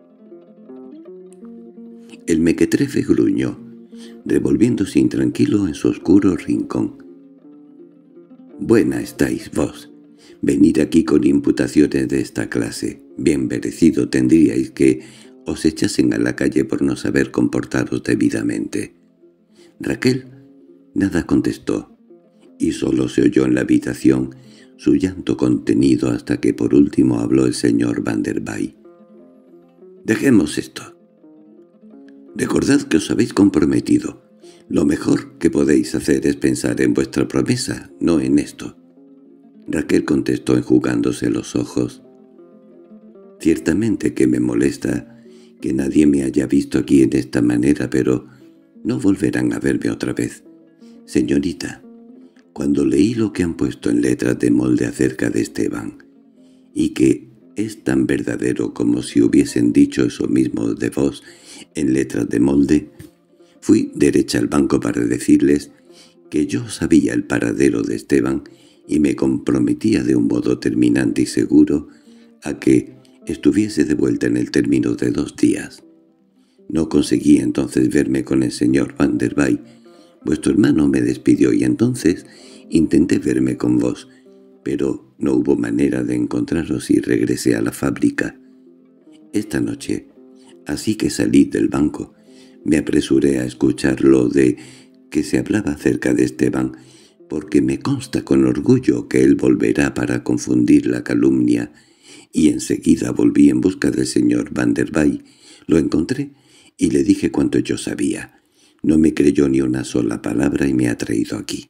Speaker 1: El mequetrefe gruñó, revolviéndose intranquilo en su oscuro rincón. «Buena estáis vos. Venir aquí con imputaciones de esta clase. Bien merecido tendríais que os echasen a la calle por no saber comportaros debidamente». Raquel nada contestó, y solo se oyó en la habitación su llanto contenido hasta que por último habló el señor Van der Bay. «Dejemos esto. Recordad que os habéis comprometido. Lo mejor que podéis hacer es pensar en vuestra promesa, no en esto». Raquel contestó enjugándose los ojos. «Ciertamente que me molesta que nadie me haya visto aquí en esta manera, pero no volverán a verme otra vez. Señorita, cuando leí lo que han puesto en letras de molde acerca de Esteban, y que es tan verdadero como si hubiesen dicho eso mismo de vos en letras de molde, fui derecha al banco para decirles que yo sabía el paradero de Esteban y me comprometía de un modo terminante y seguro a que estuviese de vuelta en el término de 2 días. No conseguí entonces verme con el señor Van der Bay. Vuestro hermano me despidió y entonces intenté verme con vos, pero no hubo manera de encontraros y regresé a la fábrica. Esta noche, así que salí del banco, me apresuré a escuchar lo de que se hablaba acerca de Esteban, porque me consta con orgullo que él volverá para confundir la calumnia, y enseguida volví en busca del señor Van der Bay. Lo encontré y le dije cuanto yo sabía. No me creyó ni una sola palabra y me ha traído aquí».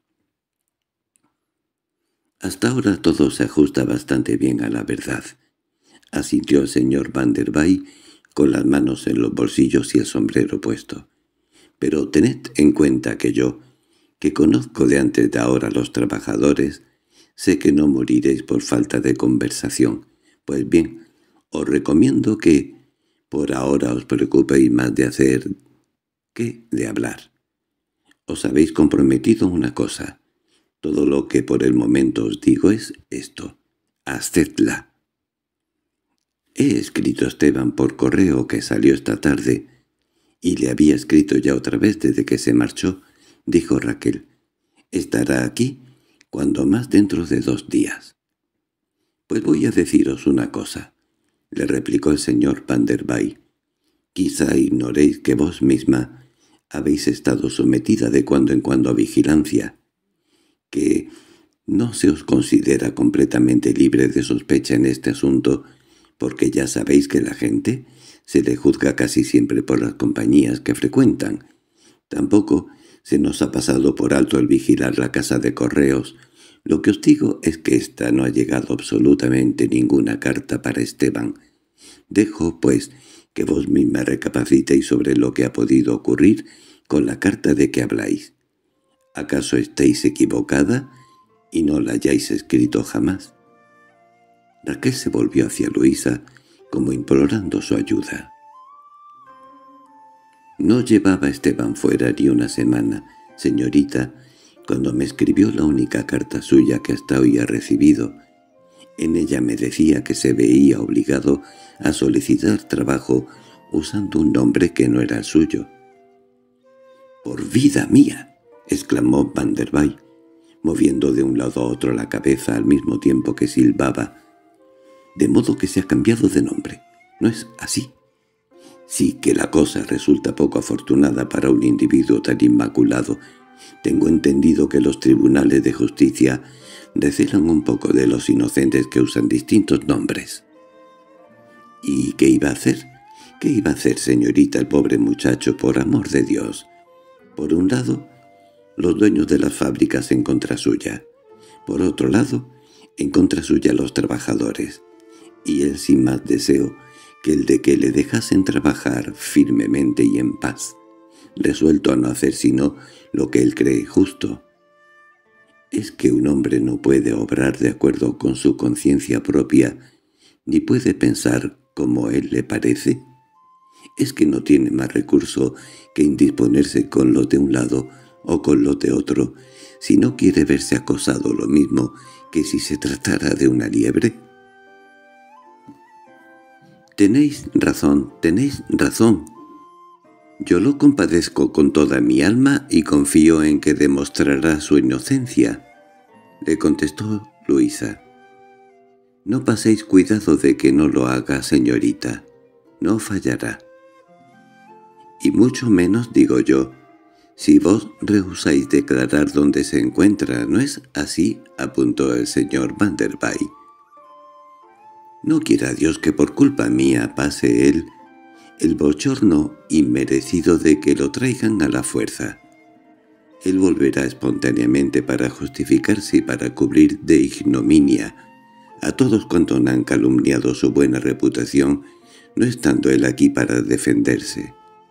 Speaker 1: «Hasta ahora todo se ajusta bastante bien a la verdad», asintió el señor Van der Bay con las manos en los bolsillos y el sombrero puesto. «Pero tened en cuenta que yo, que conozco de antes de ahora a los trabajadores, sé que no moriréis por falta de conversación. Pues bien, os recomiendo que por ahora os preocupéis más de hacer que de hablar. Os habéis comprometido una cosa. Todo lo que por el momento os digo es esto: hacedla». «He escrito a Esteban por correo que salió esta tarde, y le había escrito ya otra vez desde que se marchó, —dijo Raquel—. Estará aquí, cuando más dentro de 2 días. —Pues voy a deciros una cosa —le replicó el señor Van der Bay—. Quizá ignoréis que vos misma habéis estado sometida de cuando en cuando a vigilancia, que no se os considera completamente libre de sospecha en este asunto, porque ya sabéis que la gente se le juzga casi siempre por las compañías que frecuentan. Tampoco se nos ha pasado por alto el vigilar la casa de correos. Lo que os digo es que ésta no ha llegado absolutamente ninguna carta para Esteban. Dejo, pues, que vos misma recapacitéis sobre lo que ha podido ocurrir con la carta de que habláis. ¿Acaso estáis equivocada y no la hayáis escrito jamás? Raquel se volvió hacia Luisa, como implorando su ayuda. No llevaba Esteban fuera ni una semana, señorita, cuando me escribió la única carta suya que hasta hoy ha recibido. En ella me decía que se veía obligado a solicitar trabajo usando un nombre que no era el suyo. —¡Por vida mía! —exclamó Van der Bay, moviendo de un lado a otro la cabeza al mismo tiempo que silbaba. —De modo que se ha cambiado de nombre, ¿no es así? Sí que la cosa resulta poco afortunada para un individuo tan inmaculado. Tengo entendido que los tribunales de justicia recelan un poco de los inocentes que usan distintos nombres. —¿Y qué iba a hacer? ¿Qué iba a hacer, señorita, el pobre muchacho, por amor de Dios? Por un lado, los dueños de las fábricas en contra suya. Por otro lado, en contra suya los trabajadores. Y él sin más deseo que el de que le dejasen trabajar firmemente y en paz, resuelto a no hacer sino lo que él cree justo. ¿Es que un hombre no puede obrar de acuerdo con su conciencia propia, ni puede pensar como él le parece? ¿Es que no tiene más recurso que indisponerse con los de un lado o con los de otro, si no quiere verse acosado lo mismo que si se tratara de una liebre? Tenéis razón, Yo lo compadezco con toda mi alma y confío en que demostrará su inocencia —le contestó Luisa. —No paséis cuidado de que no lo haga, señorita. No fallará. Y mucho menos, digo yo, si vos rehusáis declarar dónde se encuentra, ¿no es así? —apuntó el señor Van der Bay. —No quiera Dios que por culpa mía pase él el bochorno inmerecido de que lo traigan a la fuerza. Él volverá espontáneamente para justificarse y para cubrir de ignominia a todos cuantos han calumniado su buena reputación, no estando él aquí para defenderse.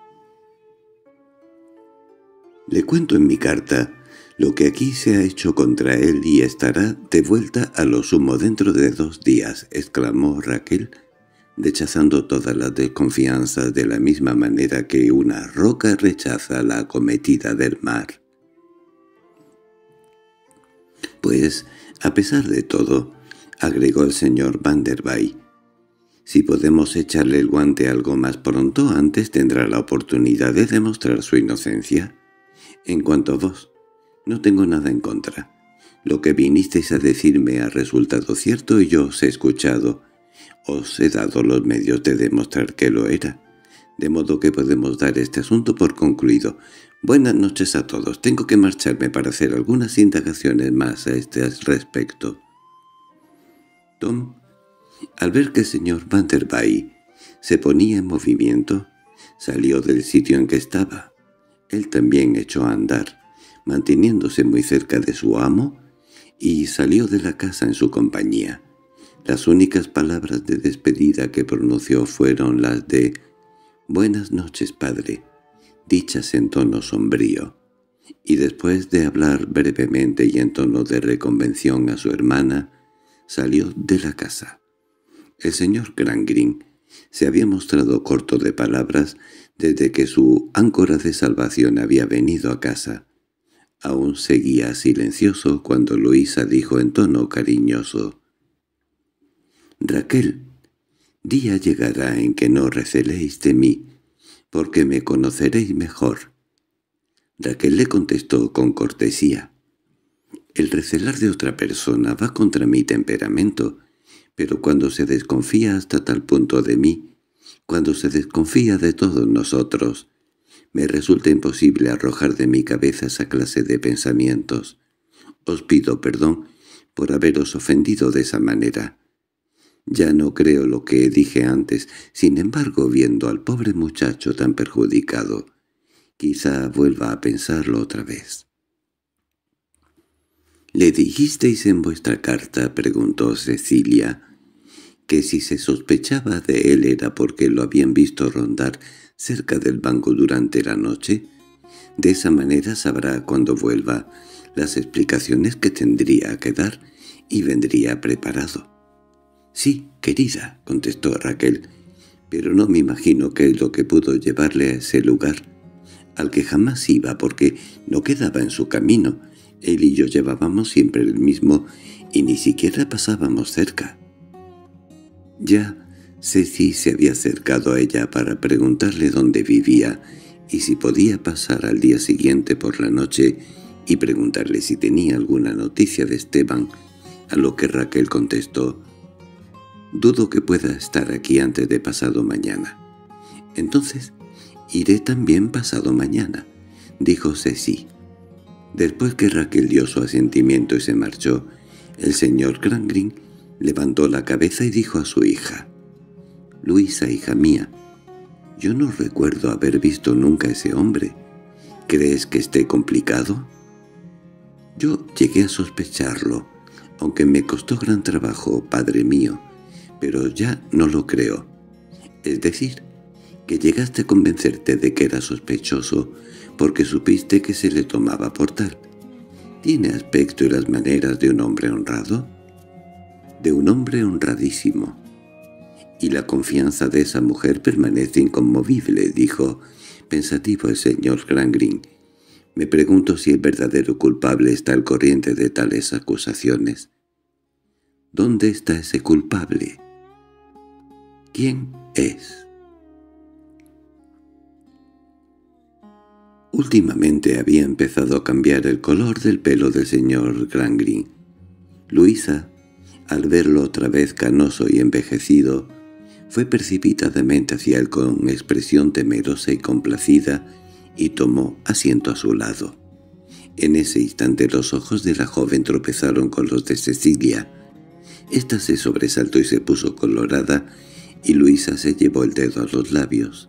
Speaker 1: Le cuento en mi carta lo que aquí se ha hecho contra él y estará de vuelta a lo sumo dentro de 2 días —exclamó Raquel, rechazando todas las desconfianzas de la misma manera que una roca rechaza la acometida del mar. —Pues, a pesar de todo —agregó el señor Van der Bay—, si podemos echarle el guante algo más pronto, antes tendrá la oportunidad de demostrar su inocencia. En cuanto a vos, no tengo nada en contra. Lo que vinisteis a decirme ha resultado cierto y yo os he escuchado. Os he dado los medios de demostrar que lo era, de modo que podemos dar este asunto por concluido. Buenas noches a todos. Tengo que marcharme para hacer algunas indagaciones más a este respecto. Tom, al ver que el señor Van der Bay se ponía en movimiento, salió del sitio en que estaba. Él también echó a andar, manteniéndose muy cerca de su amo, y salió de la casa en su compañía. Las únicas palabras de despedida que pronunció fueron las de «Buenas noches, padre», dichas en tono sombrío, y después de hablar brevemente y en tono de reconvención a su hermana, salió de la casa. El señor Grangreen se había mostrado corto de palabras desde que su áncora de salvación había venido a casa. Aún seguía silencioso cuando Luisa dijo en tono cariñoso: «Raquel, día llegará en que no receléis de mí, porque me conoceréis mejor. Raquel le contestó con cortesía. El recelar de otra persona va contra mi temperamento, pero cuando se desconfía hasta tal punto de mí, cuando se desconfía de todos nosotros, me resulta imposible arrojar de mi cabeza esa clase de pensamientos. Os pido perdón por haberos ofendido de esa manera. Ya no creo lo que dije antes, sin embargo, viendo al pobre muchacho tan perjudicado, quizá vuelva a pensarlo otra vez. —¿Le dijisteis en vuestra carta —preguntó Cecilia— que si se sospechaba de él era porque lo habían visto rondar cerca del banco durante la noche? De esa manera sabrá cuando vuelva las explicaciones que tendría que dar y vendría preparado. —Sí, querida —contestó Raquel—, pero no me imagino qué es lo que pudo llevarle a ese lugar, al que jamás iba porque no quedaba en su camino. Él y yo llevábamos siempre el mismo y ni siquiera pasábamos cerca. Ya Ceci se había acercado a ella para preguntarle dónde vivía y si podía pasar al día siguiente por la noche y preguntarle si tenía alguna noticia de Esteban, a lo que Raquel contestó: «Dudo que pueda estar aquí antes de pasado mañana». «Entonces iré también pasado mañana», dijo Ceci. Después que Raquel dio su asentimiento y se marchó, el señor Grangreen levantó la cabeza y dijo a su hija: «Luisa, hija mía, yo no recuerdo haber visto nunca a ese hombre. ¿Crees que esté complicado?» «Yo llegué a sospecharlo, aunque me costó gran trabajo, padre mío, pero ya no lo creo. Es decir, que llegaste a convencerte de que era sospechoso porque supiste que se le tomaba por tal. ¿Tiene aspecto y las maneras de un hombre honrado?» «De un hombre honradísimo». «Y la confianza de esa mujer permanece inconmovible», dijo pensativo el señor Grangreen. «Me pregunto si el verdadero culpable está al corriente de tales acusaciones». «¿Dónde está ese culpable? ¿Quién es?» Últimamente había empezado a cambiar el color del pelo del señor Grangreen. Luisa, al verlo otra vez canoso y envejecido, fue precipitadamente hacia él con expresión temerosa y complacida y tomó asiento a su lado. En ese instante los ojos de la joven tropezaron con los de Cecilia. Ésta se sobresaltó y se puso colorada, y Luisa se llevó el dedo a los labios.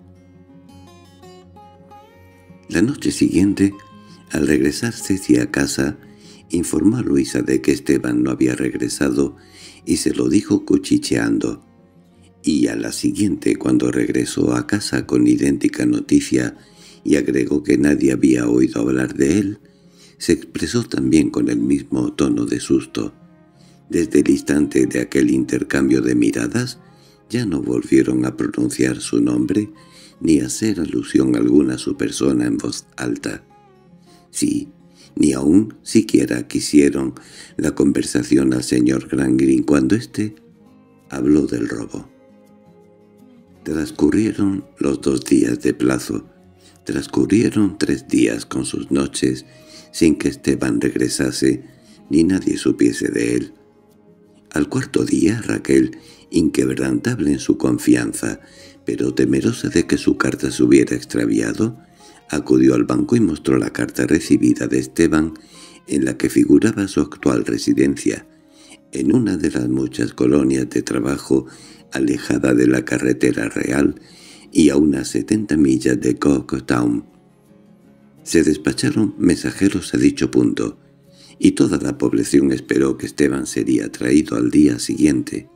Speaker 1: La noche siguiente, al regresar Ceci a casa, informó a Luisa de que Esteban no había regresado y se lo dijo cuchicheando. Y a la siguiente, cuando regresó a casa con idéntica noticia y agregó que nadie había oído hablar de él, se expresó también con el mismo tono de susto. Desde el instante de aquel intercambio de miradas, ya no volvieron a pronunciar su nombre ni a hacer alusión alguna a su persona en voz alta. Sí, ni aún siquiera quisieron la conversación al señor Grangreen cuando éste habló del robo. Transcurrieron los 2 días de plazo, transcurrieron 3 días con sus noches sin que Esteban regresase ni nadie supiese de él. Al 4.º día Raquel, inquebrantable en su confianza, pero temerosa de que su carta se hubiera extraviado, acudió al banco y mostró la carta recibida de Esteban en la que figuraba su actual residencia, en una de las muchas colonias de trabajo alejada de la carretera real y a unas 70 millas de Coketown. Se despacharon mensajeros a dicho punto, y toda la población esperó que Esteban sería traído al día siguiente.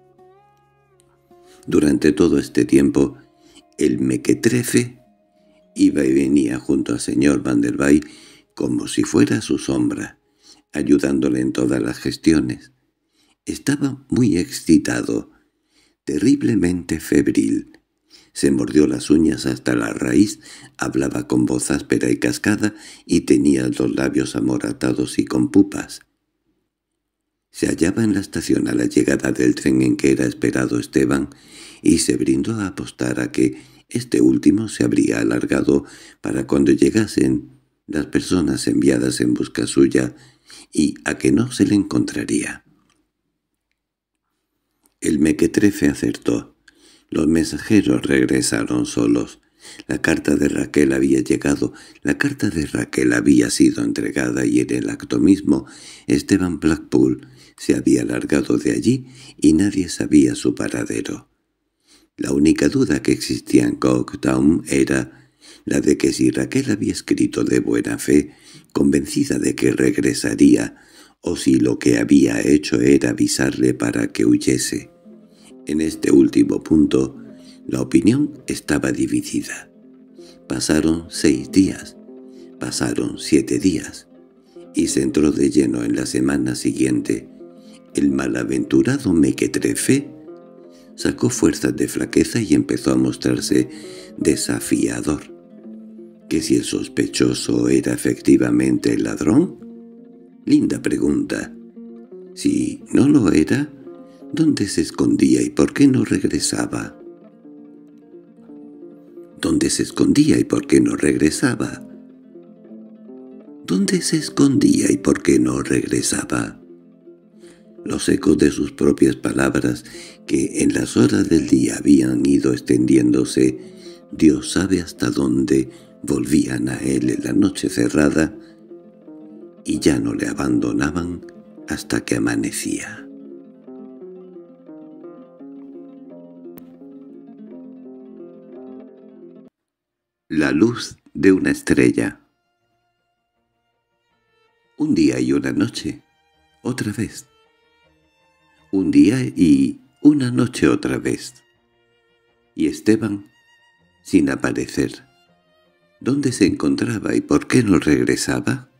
Speaker 1: Durante todo este tiempo, el mequetrefe iba y venía junto al señor Van der Bay como si fuera su sombra, ayudándole en todas las gestiones. Estaba muy excitado, terriblemente febril. Se mordió las uñas hasta la raíz, hablaba con voz áspera y cascada y tenía los labios amoratados y con pupas. Se hallaba en la estación a la llegada del tren en que era esperado Esteban y se brindó a apostar a que este último se habría alargado para cuando llegasen las personas enviadas en busca suya y a que no se le encontraría. El mequetrefe acertó. Los mensajeros regresaron solos. La carta de Raquel había llegado, la carta de Raquel había sido entregada y en el acto mismo Esteban Blackpool se había largado de allí y nadie sabía su paradero. La única duda que existía en Coketown era la de que si Raquel había escrito de buena fe, convencida de que regresaría, o si lo que había hecho era avisarle para que huyese. En este último punto, la opinión estaba dividida. Pasaron 6 días, pasaron 7 días, y se entró de lleno en la semana siguiente. El malaventurado mequetrefe sacó fuerzas de flaqueza y empezó a mostrarse desafiador. ¿Que si el sospechoso era efectivamente el ladrón? Linda pregunta. Si no lo era, ¿dónde se escondía y por qué no regresaba? ¿Dónde se escondía y por qué no regresaba? ¿Dónde se escondía y por qué no regresaba? Los ecos de sus propias palabras, que en las horas del día habían ido extendiéndose, Dios sabe hasta dónde, volvían a él en la noche cerrada, y ya no le abandonaban hasta que amanecía. La luz de una estrella. Un día y una noche, otra vez. Un día y una noche otra vez. Y Esteban, sin aparecer. ¿Dónde se encontraba y por qué no regresaba?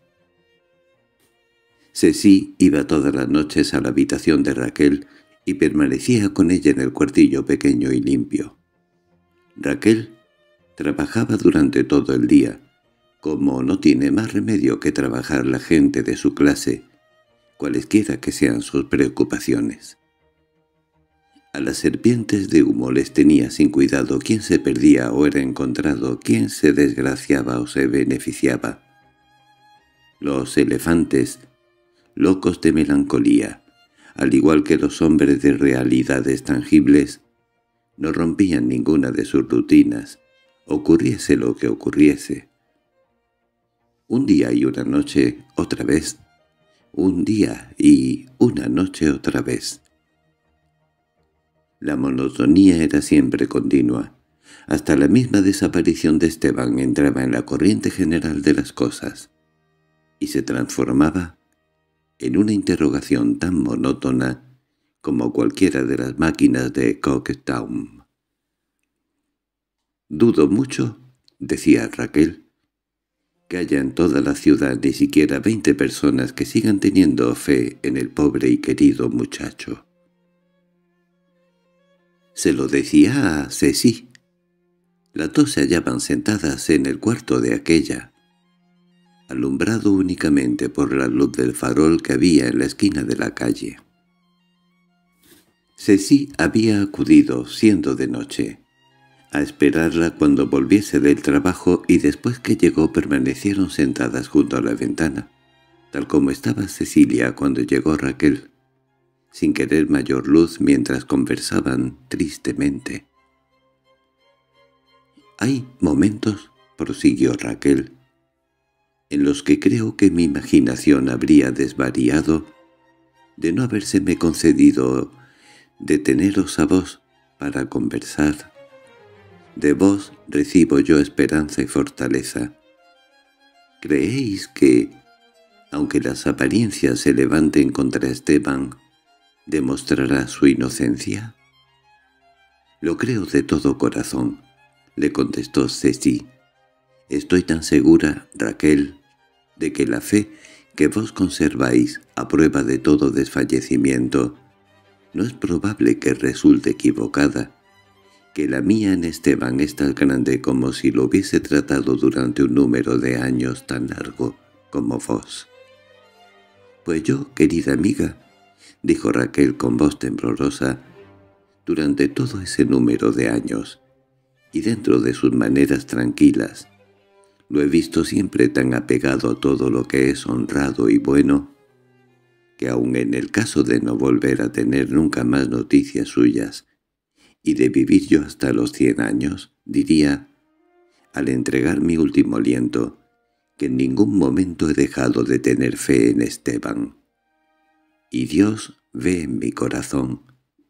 Speaker 1: Ceci iba todas las noches a la habitación de Raquel y permanecía con ella en el cuartillo pequeño y limpio. Raquel trabajaba durante todo el día, como no tiene más remedio que trabajar la gente de su clase, cualesquiera que sean sus preocupaciones. A las serpientes de humo les tenía sin cuidado quién se perdía o era encontrado, quién se desgraciaba o se beneficiaba. Los elefantes, locos de melancolía, al igual que los hombres de realidades tangibles, no rompían ninguna de sus rutinas, ocurriese lo que ocurriese. Un día y una noche otra vez, un día y una noche otra vez. La monotonía era siempre continua. Hasta la misma desaparición de Esteban entraba en la corriente general de las cosas, y se transformaba en una interrogación tan monótona como cualquiera de las máquinas de Coketown. «Dudo mucho», decía Raquel, «que haya en toda la ciudad ni siquiera 20 personas que sigan teniendo fe en el pobre y querido muchacho». Se lo decía a Ceci. Las dos se hallaban sentadas en el cuarto de aquella, alumbrado únicamente por la luz del farol que había en la esquina de la calle. Ceci había acudido, siendo de noche, a esperarla cuando volviese del trabajo y después que llegó permanecieron sentadas junto a la ventana, tal como estaba Cecilia cuando llegó Raquel, sin querer mayor luz mientras conversaban tristemente. «Hay momentos», prosiguió Raquel, «en los que creo que mi imaginación habría desvariado de no habérseme concedido deteneros a vos para conversar. De vos recibo yo esperanza y fortaleza. ¿Creéis que, aunque las apariencias se levanten contra Esteban, demostrará su inocencia?» «Lo creo de todo corazón», le contestó Ceci. «Estoy tan segura, Raquel, de que la fe que vos conserváis a prueba de todo desfallecimiento no es probable que resulte equivocada, que la mía en Esteban es tan grande como si lo hubiese tratado durante un número de años tan largo como vos». «Pues yo, querida amiga», dijo Raquel con voz temblorosa, «durante todo ese número de años, y dentro de sus maneras tranquilas, Lo he visto siempre tan apegado a todo lo que es honrado y bueno, que aun en el caso de no volver a tener nunca más noticias suyas, y de vivir yo hasta los 100 años, diría, al entregar mi último aliento, que en ningún momento he dejado de tener fe en Esteban. Y Dios ve en mi corazón.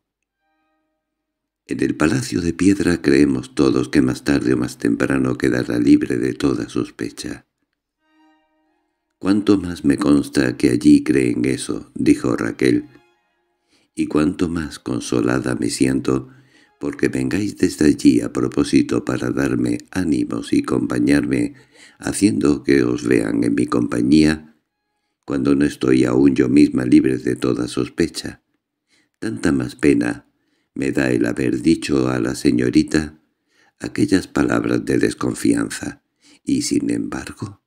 Speaker 1: En el Palacio de Piedra creemos todos que más tarde o más temprano quedará libre de toda sospecha. «Cuánto más me consta que allí creen eso», dijo Raquel, «y cuánto más consolada me siento porque vengáis desde allí a propósito para darme ánimos y acompañarme, haciendo que os vean en mi compañía, cuando no estoy aún yo misma libre de toda sospecha. Tanta más pena me da el haber dicho a la señorita aquellas palabras de desconfianza, y sin embargo...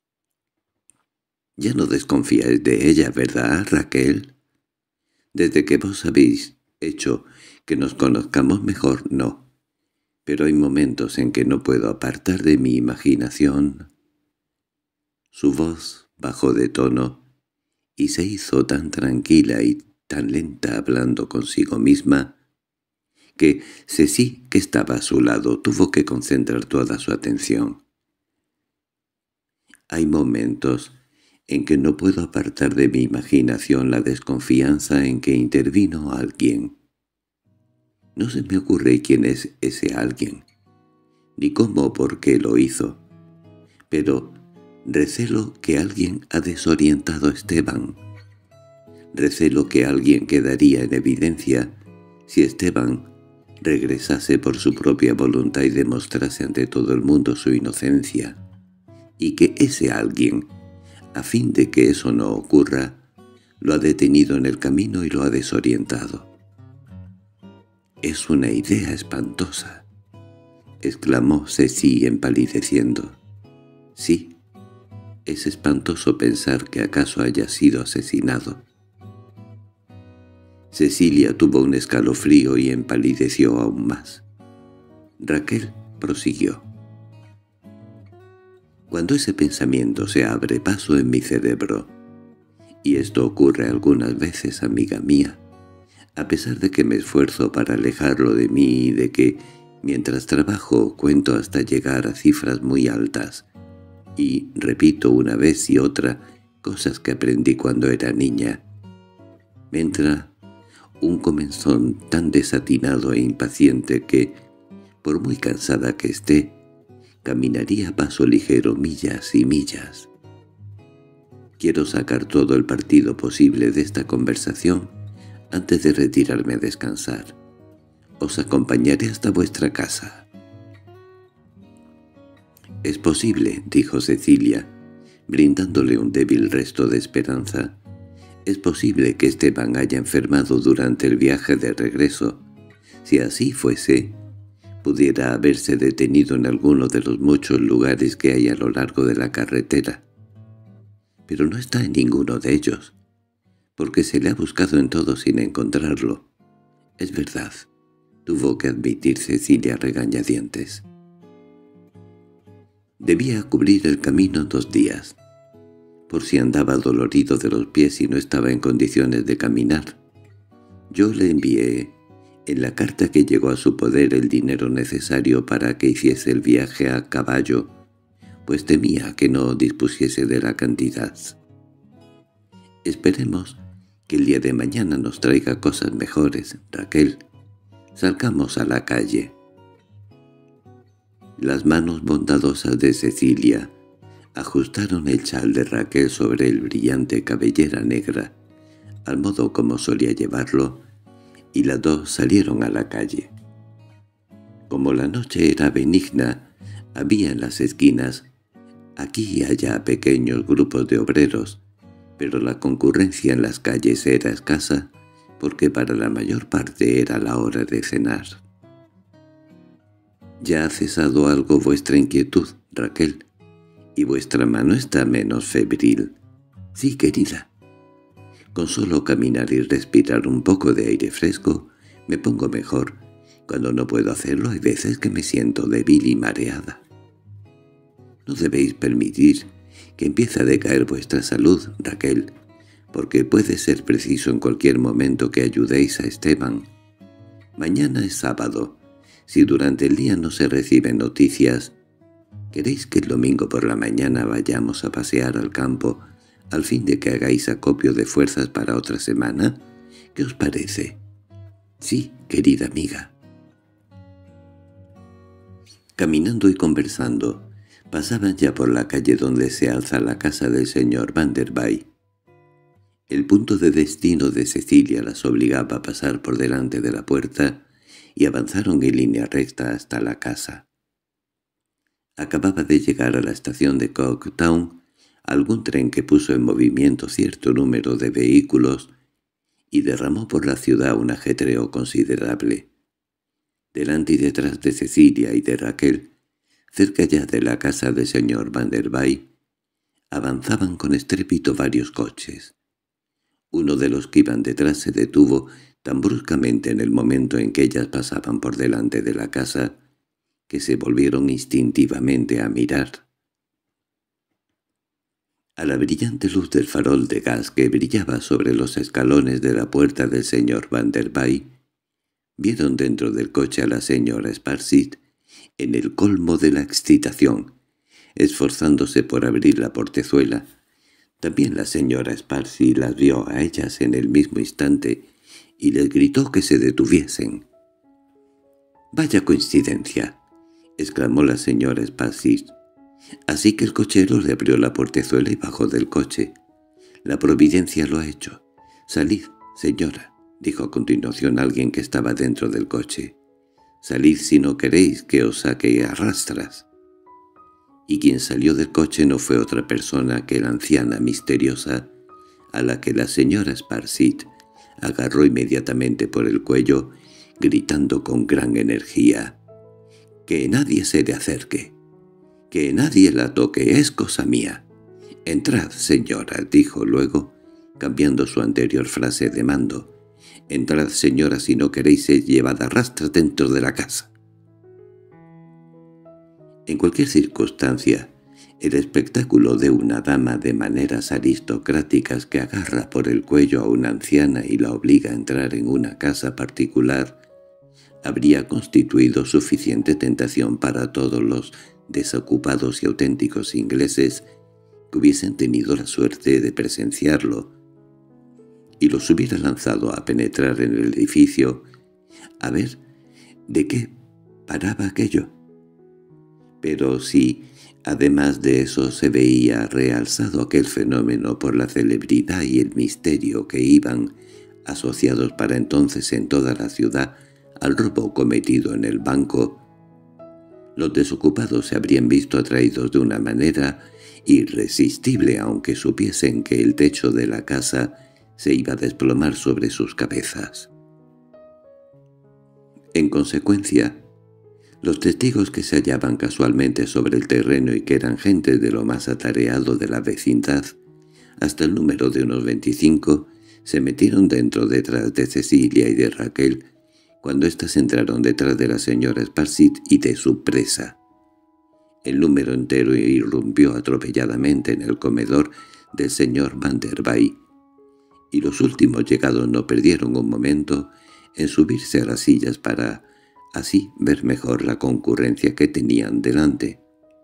Speaker 1: Ya no desconfiáis de ella, ¿verdad, Raquel? Desde que vos habéis hecho que nos conozcamos mejor, no. Pero hay momentos en que no puedo apartar de mi imaginación. Su voz bajó de tono y se hizo tan tranquila y tan lenta hablando consigo misma que Ceci, que estaba a su lado, tuvo que concentrar toda su atención. Hay momentos en que no puedo apartar de mi imaginación la desconfianza en que intervino alguien. No se me ocurre quién es ese alguien, ni cómo o por qué lo hizo, pero recelo que alguien ha desorientado a Esteban. Recelo que alguien quedaría en evidencia si Esteban regresase por su propia voluntad y demostrase ante todo el mundo su inocencia, y que ese alguien, a fin de que eso no ocurra, lo ha detenido en el camino y lo ha desorientado. «Es una idea espantosa», exclamó Ceci empalideciendo. «Sí, es espantoso pensar que acaso haya sido asesinado». Cecilia tuvo un escalofrío y empalideció aún más. Raquel prosiguió. «Cuando ese pensamiento se abre paso en mi cerebro, y esto ocurre algunas veces, amiga mía, a pesar de que me esfuerzo para alejarlo de mí y de que, mientras trabajo, cuento hasta llegar a cifras muy altas, y repito una vez y otra cosas que aprendí cuando era niña, me entra un comezón tan desatinado e impaciente que, por muy cansada que esté, caminaría a paso ligero millas y millas. Quiero sacar todo el partido posible de esta conversación antes de retirarme a descansar. Os acompañaré hasta vuestra casa». «Es posible», dijo Cecilia, brindándole un débil resto de esperanza. «Es posible que Esteban haya enfermado durante el viaje de regreso. Si así fuese, pudiera haberse detenido en alguno de los muchos lugares que hay a lo largo de la carretera. Pero no está en ninguno de ellos, porque se le ha buscado en todos sin encontrarlo». «Es verdad», tuvo que admitir Cecilia a regañadientes. «Debía cubrir el camino 2 días, por si andaba dolorido de los pies y no estaba en condiciones de caminar. Yo le envié en la carta que llegó a su poder el dinero necesario para que hiciese el viaje a caballo, pues temía que no dispusiese de la cantidad. Esperemos que el día de mañana nos traiga cosas mejores, Raquel. Salgamos a la calle». Las manos bondadosas de Cecilia ajustaron el chal de Raquel sobre el brillante cabellera negra, al modo como solía llevarlo, y las dos salieron a la calle. Como la noche era benigna, había en las esquinas, aquí y allá, pequeños grupos de obreros, pero la concurrencia en las calles era escasa, porque para la mayor parte era la hora de cenar. «Ya ha cesado algo vuestra inquietud, Raquel, y vuestra mano está menos febril». «Sí, querida. Con solo caminar y respirar un poco de aire fresco me pongo mejor. Cuando no puedo hacerlo hay veces que me siento débil y mareada». No debéis permitir que empiece a decaer vuestra salud, Raquel, porque puede ser preciso en cualquier momento que ayudéis a Esteban. Mañana es sábado. Si durante el día no se reciben noticias, ¿queréis que el domingo por la mañana vayamos a pasear al campo, al fin de que hagáis acopio de fuerzas para otra semana? ¿Qué os parece? Sí, querida amiga. Caminando y conversando, pasaban ya por la calle donde se alza la casa del señor Van der Bay. El punto de destino de Cecilia las obligaba a pasar por delante de la puerta y avanzaron en línea recta hasta la casa. Acababa de llegar a la estación de Coketown algún tren que puso en movimiento cierto número de vehículos y derramó por la ciudad un ajetreo considerable. Delante y detrás de Cecilia y de Raquel, cerca ya de la casa del señor Van der Bay, avanzaban con estrépito varios coches. Uno de los que iban detrás se detuvo tan bruscamente en el momento en que ellas pasaban por delante de la casa que se volvieron instintivamente a mirar. A la brillante luz del farol de gas que brillaba sobre los escalones de la puerta del señor Van der Bay, vieron dentro del coche a la señora Sparsit, en el colmo de la excitación, esforzándose por abrir la portezuela. También la señora Sparsit las vio a ellas en el mismo instante y les gritó que se detuviesen. «¡Vaya coincidencia!», exclamó la señora Sparsit. Así que el cochero le abrió la portezuela y bajó del coche. «La providencia lo ha hecho. Salid, señora», dijo a continuación alguien que estaba dentro del coche. «Salid si no queréis que os saque a rastras». Y quien salió del coche no fue otra persona que la anciana misteriosa, a la que la señora Sparsit agarró inmediatamente por el cuello, gritando con gran energía: «¡Que nadie se le acerque! ¡Que nadie la toque! ¡Es cosa mía!». «Entrad, señora», dijo luego, cambiando su anterior frase de mando. «Entrad, señora, si no queréis ser llevada a rastras dentro de la casa». En cualquier circunstancia, el espectáculo de una dama de maneras aristocráticas que agarra por el cuello a una anciana y la obliga a entrar en una casa particular habría constituido suficiente tentación para todos los desocupados y auténticos ingleses que hubiesen tenido la suerte de presenciarlo, y los hubiera lanzado a penetrar en el edificio a ver de qué paraba aquello. Pero si, además de eso, se veía realzado aquel fenómeno por la celebridad y el misterio que iban asociados para entonces en toda la ciudad al robo cometido en el banco, los desocupados se habrían visto atraídos de una manera irresistible, aunque supiesen que el techo de la casa se iba a desplomar sobre sus cabezas. En consecuencia, los testigos que se hallaban casualmente sobre el terreno y que eran gente de lo más atareado de la vecindad, hasta el número de unos 25, se metieron detrás de Cecilia y de Raquel, cuando éstas entraron detrás de la señora Sparsit y de su presa. El número entero irrumpió atropelladamente en el comedor del señor Van der Bay, y los últimos llegados no perdieron un momento en subirse a las sillas para así ver mejor la concurrencia que tenían delante.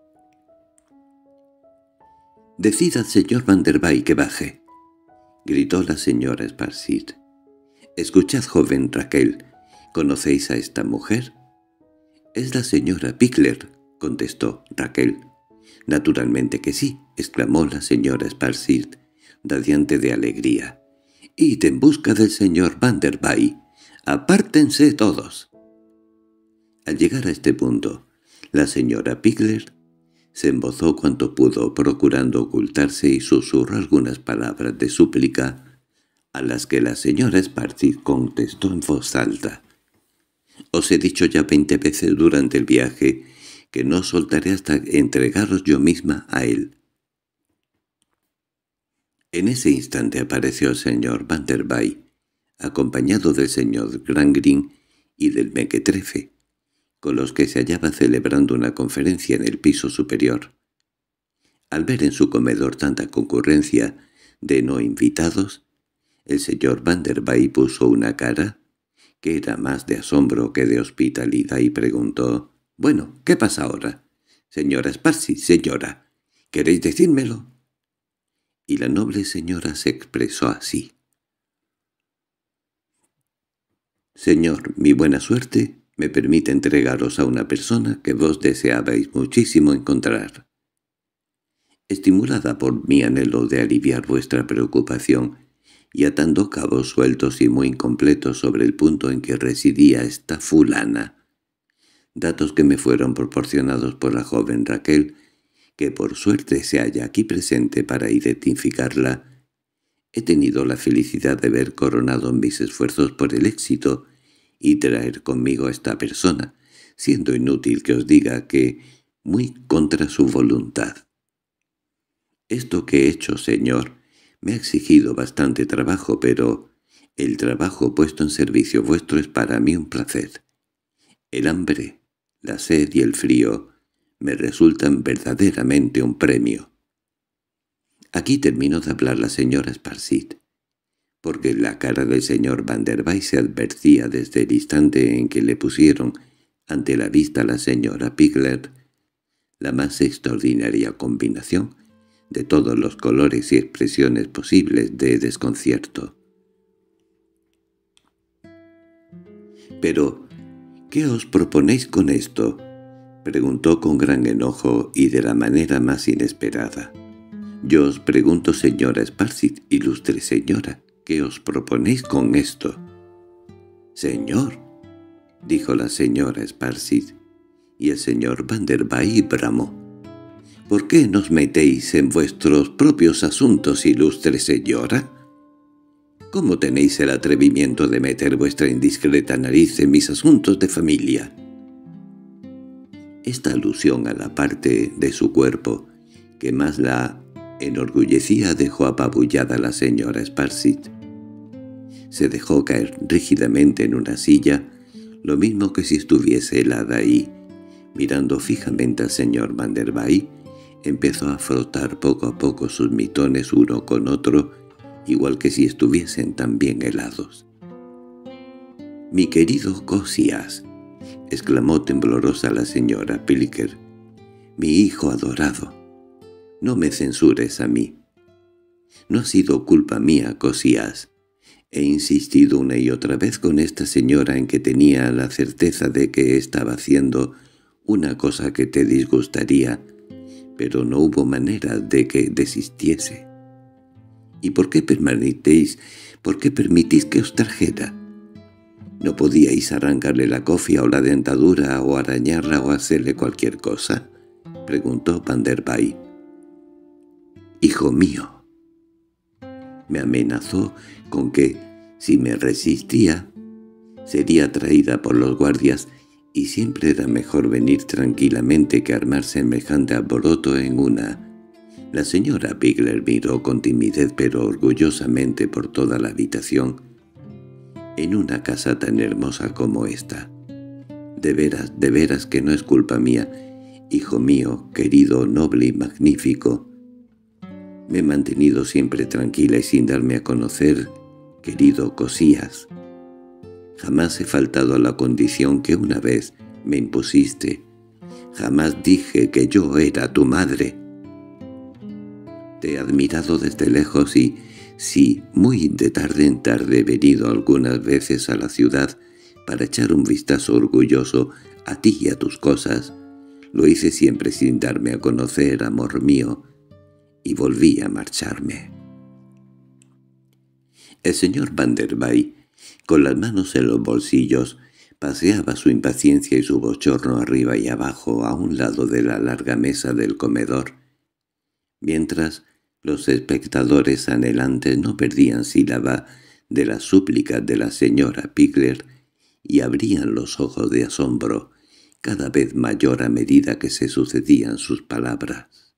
Speaker 1: «Decid al señor Van der Bay que baje», gritó la señora Sparsit. «Escuchad, joven Raquel, ¿conocéis a esta mujer?» «Es la señora Pickler», contestó Raquel. «Naturalmente que sí», exclamó la señora Sparsit, radiante de alegría. «Id en busca del señor Van der Bay. ¡Apártense todos!». Al llegar a este punto, la señora Pickler se embozó cuanto pudo, procurando ocultarse, y susurró algunas palabras de súplica, a las que la señora Sparsit contestó en voz alta: «Os he dicho ya 20 veces durante el viaje que no soltaré hasta entregaros yo misma a él». En ese instante apareció el señor Van der Bay, acompañado del señor Grangreen y del mequetrefe, con los que se hallaba celebrando una conferencia en el piso superior. Al ver en su comedor tanta concurrencia de no invitados, el señor Van der Bay puso una cara que era más de asombro que de hospitalidad y preguntó: «Bueno, ¿qué pasa ahora? Señora Sparsi, señora, ¿queréis decírmelo?» Y la noble señora se expresó así: «Señor, mi buena suerte me permite entregaros a una persona que vos deseabais muchísimo encontrar. Estimulada por mi anhelo de aliviar vuestra preocupación, y atando cabos sueltos y muy incompletos sobre el punto en que residía esta fulana, datos que me fueron proporcionados por la joven Raquel, que por suerte se halla aquí presente para identificarla, he tenido la felicidad de ver coronado mis esfuerzos por el éxito y traer conmigo a esta persona, siendo inútil que os diga que muy contra su voluntad. Esto que he hecho, señor, me ha exigido bastante trabajo, pero el trabajo puesto en servicio vuestro es para mí un placer. El hambre, la sed y el frío me resultan verdaderamente un premio». Aquí terminó de hablar la señora Sparsit, porque en la cara del señor Van der Bay se advertía desde el instante en que le pusieron ante la vista a la señora Pigler la más extraordinaria combinación de todos los colores y expresiones posibles de desconcierto. «¿Pero qué os proponéis con esto?», preguntó con gran enojo y de la manera más inesperada. «Yo os pregunto, señora Sparsit, ilustre señora, ¿qué os proponéis con esto?» «Señor», dijo la señora Sparsit, y el señor Van der Bay bramó: «¿Por qué nos metéis en vuestros propios asuntos, ilustre señora? ¿Cómo tenéis el atrevimiento de meter vuestra indiscreta nariz en mis asuntos de familia?» Esta alusión a la parte de su cuerpo que más la enorgullecía dejó apabullada a la señora Sparsit. Se dejó caer rígidamente en una silla, lo mismo que si estuviese helada y, mirando fijamente al señor Van der Bay, empezó a frotar poco a poco sus mitones uno con otro, igual que si estuviesen también helados. «Mi querido Cosias», exclamó temblorosa la señora Pilker, «mi hijo adorado, no me censures a mí. No ha sido culpa mía, Cosias. He insistido una y otra vez con esta señora en que tenía la certeza de que estaba haciendo una cosa que te disgustaría, pero no hubo manera de que desistiese. ¿Y por qué permitís que os trajera? ¿No podíais arrancarle la cofia o la dentadura o arañarla o hacerle cualquier cosa?», preguntó Van der Bay. «Hijo mío», me amenazó con que, si me resistía, sería traída por los guardias, y siempre era mejor venir tranquilamente que armar semejante alboroto en una. La señora Pigler miró con timidez pero orgullosamente por toda la habitación. «En una casa tan hermosa como esta. De veras que no es culpa mía, hijo mío, querido, noble y magnífico. Me he mantenido siempre tranquila y sin darme a conocer, querido Cosías. Jamás he faltado a la condición que una vez me impusiste. Jamás dije que yo era tu madre. Te he admirado desde lejos y, si muy de tarde en tarde he venido algunas veces a la ciudad para echar un vistazo orgulloso a ti y a tus cosas, lo hice siempre sin darme a conocer, amor mío, y volví a marcharme». El señor Van der Bay, con las manos en los bolsillos, paseaba su impaciencia y su bochorno arriba y abajo a un lado de la larga mesa del comedor, mientras los espectadores anhelantes no perdían sílaba de las súplicas de la señora Pigler y abrían los ojos de asombro, cada vez mayor a medida que se sucedían sus palabras.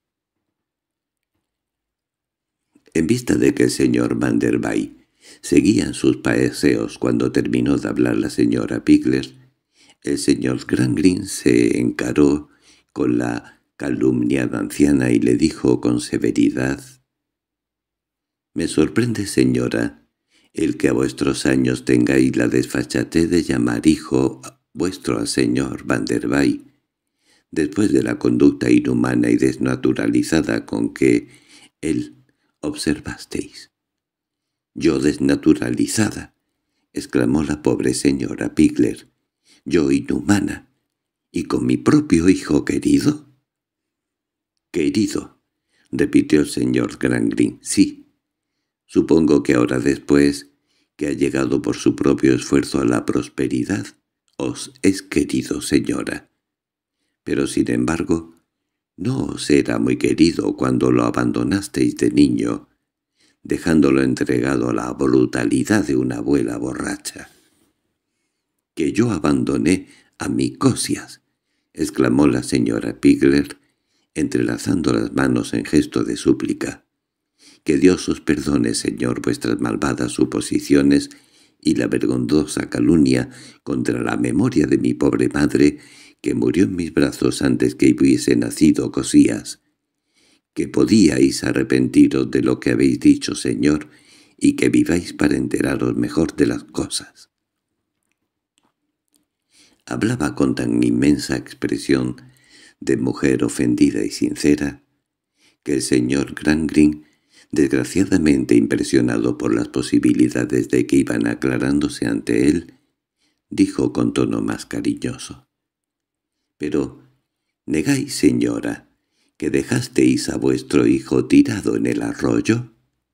Speaker 1: En vista de que el señor Van der Bay seguía en sus paseos cuando terminó de hablar la señora Pigler, el señor Grangreen se encaró con la calumniada anciana, y le dijo con severidad: «Me sorprende, señora, el que a vuestros años tengáis la desfachatez de llamar hijo vuestro al señor Van der Bay, después de la conducta inhumana y desnaturalizada con que él observasteis». «¿Yo desnaturalizada?», exclamó la pobre señora Pigler. «¿Yo inhumana? ¿Y con mi propio hijo querido?». «Querido», repitió el señor Grangreen. «Sí. Supongo que ahora, después que ha llegado por su propio esfuerzo a la prosperidad, os es querido, señora. Pero sin embargo, no os era muy querido cuando lo abandonasteis de niño, dejándolo entregado a la brutalidad de una abuela borracha». «¿Que yo abandoné a mi Cosias?», exclamó la señora Pigler, entrelazando las manos en gesto de súplica. «Que Dios os perdone, señor, vuestras malvadas suposiciones y la vergonzosa calumnia contra la memoria de mi pobre madre, que murió en mis brazos antes que hubiese nacido Cosías. Que podíais arrepentiros de lo que habéis dicho, señor, y que viváis para enteraros mejor de las cosas». Hablaba con tan inmensa expresión de mujer ofendida y sincera, que el señor Grangreen, desgraciadamente impresionado por las posibilidades de que iban aclarándose ante él, dijo con tono más cariñoso: «Pero, ¿negáis, señora, que dejasteis a vuestro hijo tirado en el arroyo?»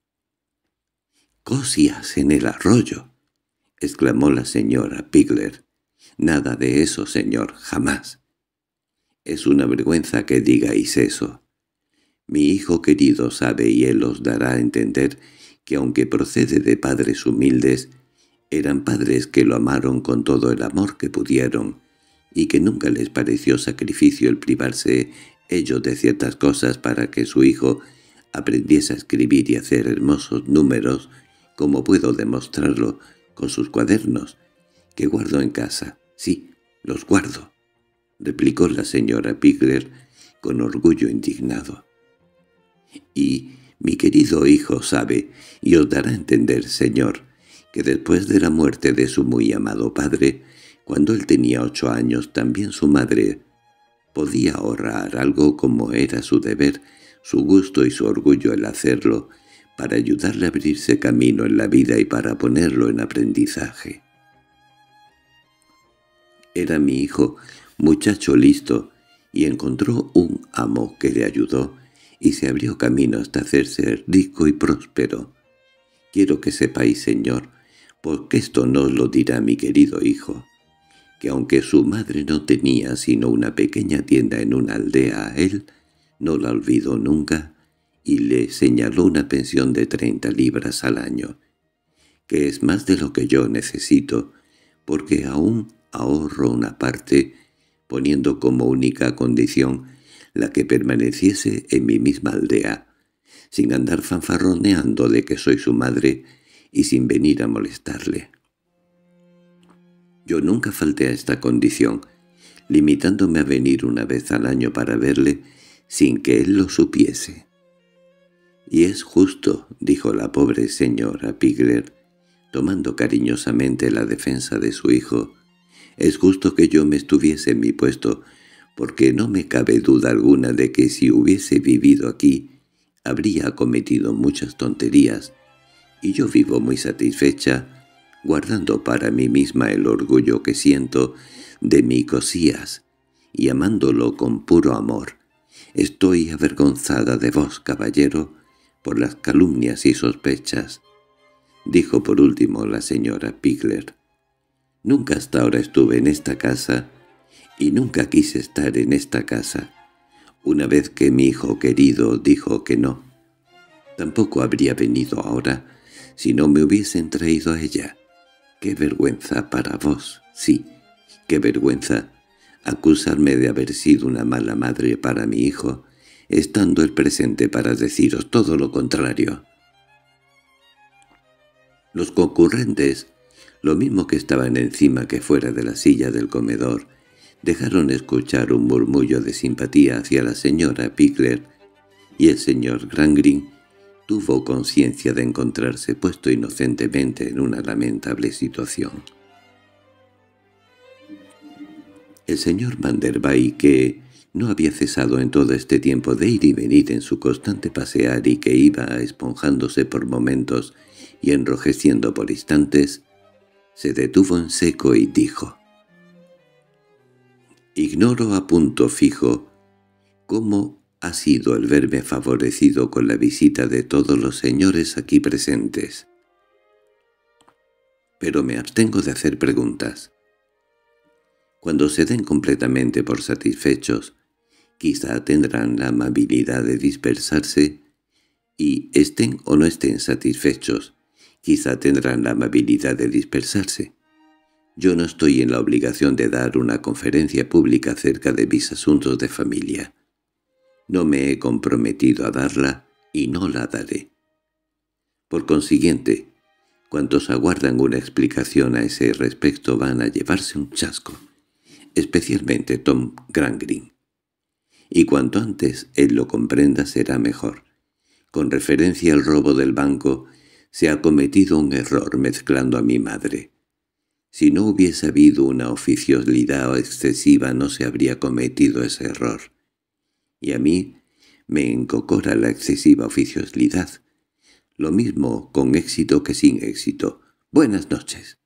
Speaker 1: «Cosias en el arroyo», exclamó la señora Pigler. «Nada de eso, señor, jamás. Es una vergüenza que digáis eso. Mi hijo querido sabe, y él os dará a entender, que aunque procede de padres humildes, eran padres que lo amaron con todo el amor que pudieron, y que nunca les pareció sacrificio el privarse ellos de ciertas cosas para que su hijo aprendiese a escribir y hacer hermosos números, como puedo demostrarlo con sus cuadernos, que guardo en casa. Sí, los guardo», replicó la señora Pigler con orgullo indignado. «Y mi querido hijo sabe, y os dará a entender, señor, que después de la muerte de su muy amado padre, cuando él tenía 8 años, también su madre podía ahorrar algo, como era su deber, su gusto y su orgullo el hacerlo, para ayudarle a abrirse camino en la vida y para ponerlo en aprendizaje. Era mi hijo muchacho listo, y encontró un amo que le ayudó, y se abrió camino hasta hacerse rico y próspero. Quiero que sepáis, señor, porque esto no os lo dirá mi querido hijo, que aunque su madre no tenía sino una pequeña tienda en una aldea, él no la olvidó nunca y le señaló una pensión de 30 libras al año, que es más de lo que yo necesito, porque aún ahorro una parte, poniendo como única condición la que permaneciese en mi misma aldea, sin andar fanfarroneando de que soy su madre y sin venir a molestarle. Yo nunca falté a esta condición, limitándome a venir una vez al año para verle sin que él lo supiese. «Y es justo», dijo la pobre señora Pigler, tomando cariñosamente la defensa de su hijo, «es justo que yo me estuviese en mi puesto, porque no me cabe duda alguna de que si hubiese vivido aquí habría cometido muchas tonterías, y yo vivo muy satisfecha, guardando para mí misma el orgullo que siento de mi Cosías, y amándolo con puro amor. Estoy avergonzada de vos, caballero, por las calumnias y sospechas», dijo por último la señora Pigler. «Nunca hasta ahora estuve en esta casa, y nunca quise estar en esta casa. Una vez que mi hijo querido dijo que no, tampoco habría venido ahora si no me hubiesen traído a ella. ¡Qué vergüenza para vos! Sí, qué vergüenza acusarme de haber sido una mala madre para mi hijo, estando él presente para deciros todo lo contrario». Los concurrentes, lo mismo que estaban encima que fuera de la silla del comedor, dejaron escuchar un murmullo de simpatía hacia la señora Pigler, y el señor Grangreen tuvo conciencia de encontrarse puesto inocentemente en una lamentable situación. El señor Van der Bay, que no había cesado en todo este tiempo de ir y venir en su constante pasear y que iba esponjándose por momentos y enrojeciendo por instantes, se detuvo en seco y dijo: «Ignoro a punto fijo cómo ha sido el verme favorecido con la visita de todos los señores aquí presentes. Pero me abstengo de hacer preguntas. Cuando se den completamente por satisfechos, quizá tendrán la amabilidad de dispersarse, y estén o no estén satisfechos, quizá tendrán la amabilidad de dispersarse. Yo no estoy en la obligación de dar una conferencia pública acerca de mis asuntos de familia. No me he comprometido a darla y no la daré. Por consiguiente, cuantos aguardan una explicación a ese respecto van a llevarse un chasco, especialmente Tom Grangreen. Y cuanto antes él lo comprenda será mejor. Con referencia al robo del banco, se ha cometido un error mezclando a mi madre. Si no hubiese habido una oficiosidad excesiva no se habría cometido ese error. Y a mí me encocora la excesiva oficiosidad. Lo mismo con éxito que sin éxito. Buenas noches».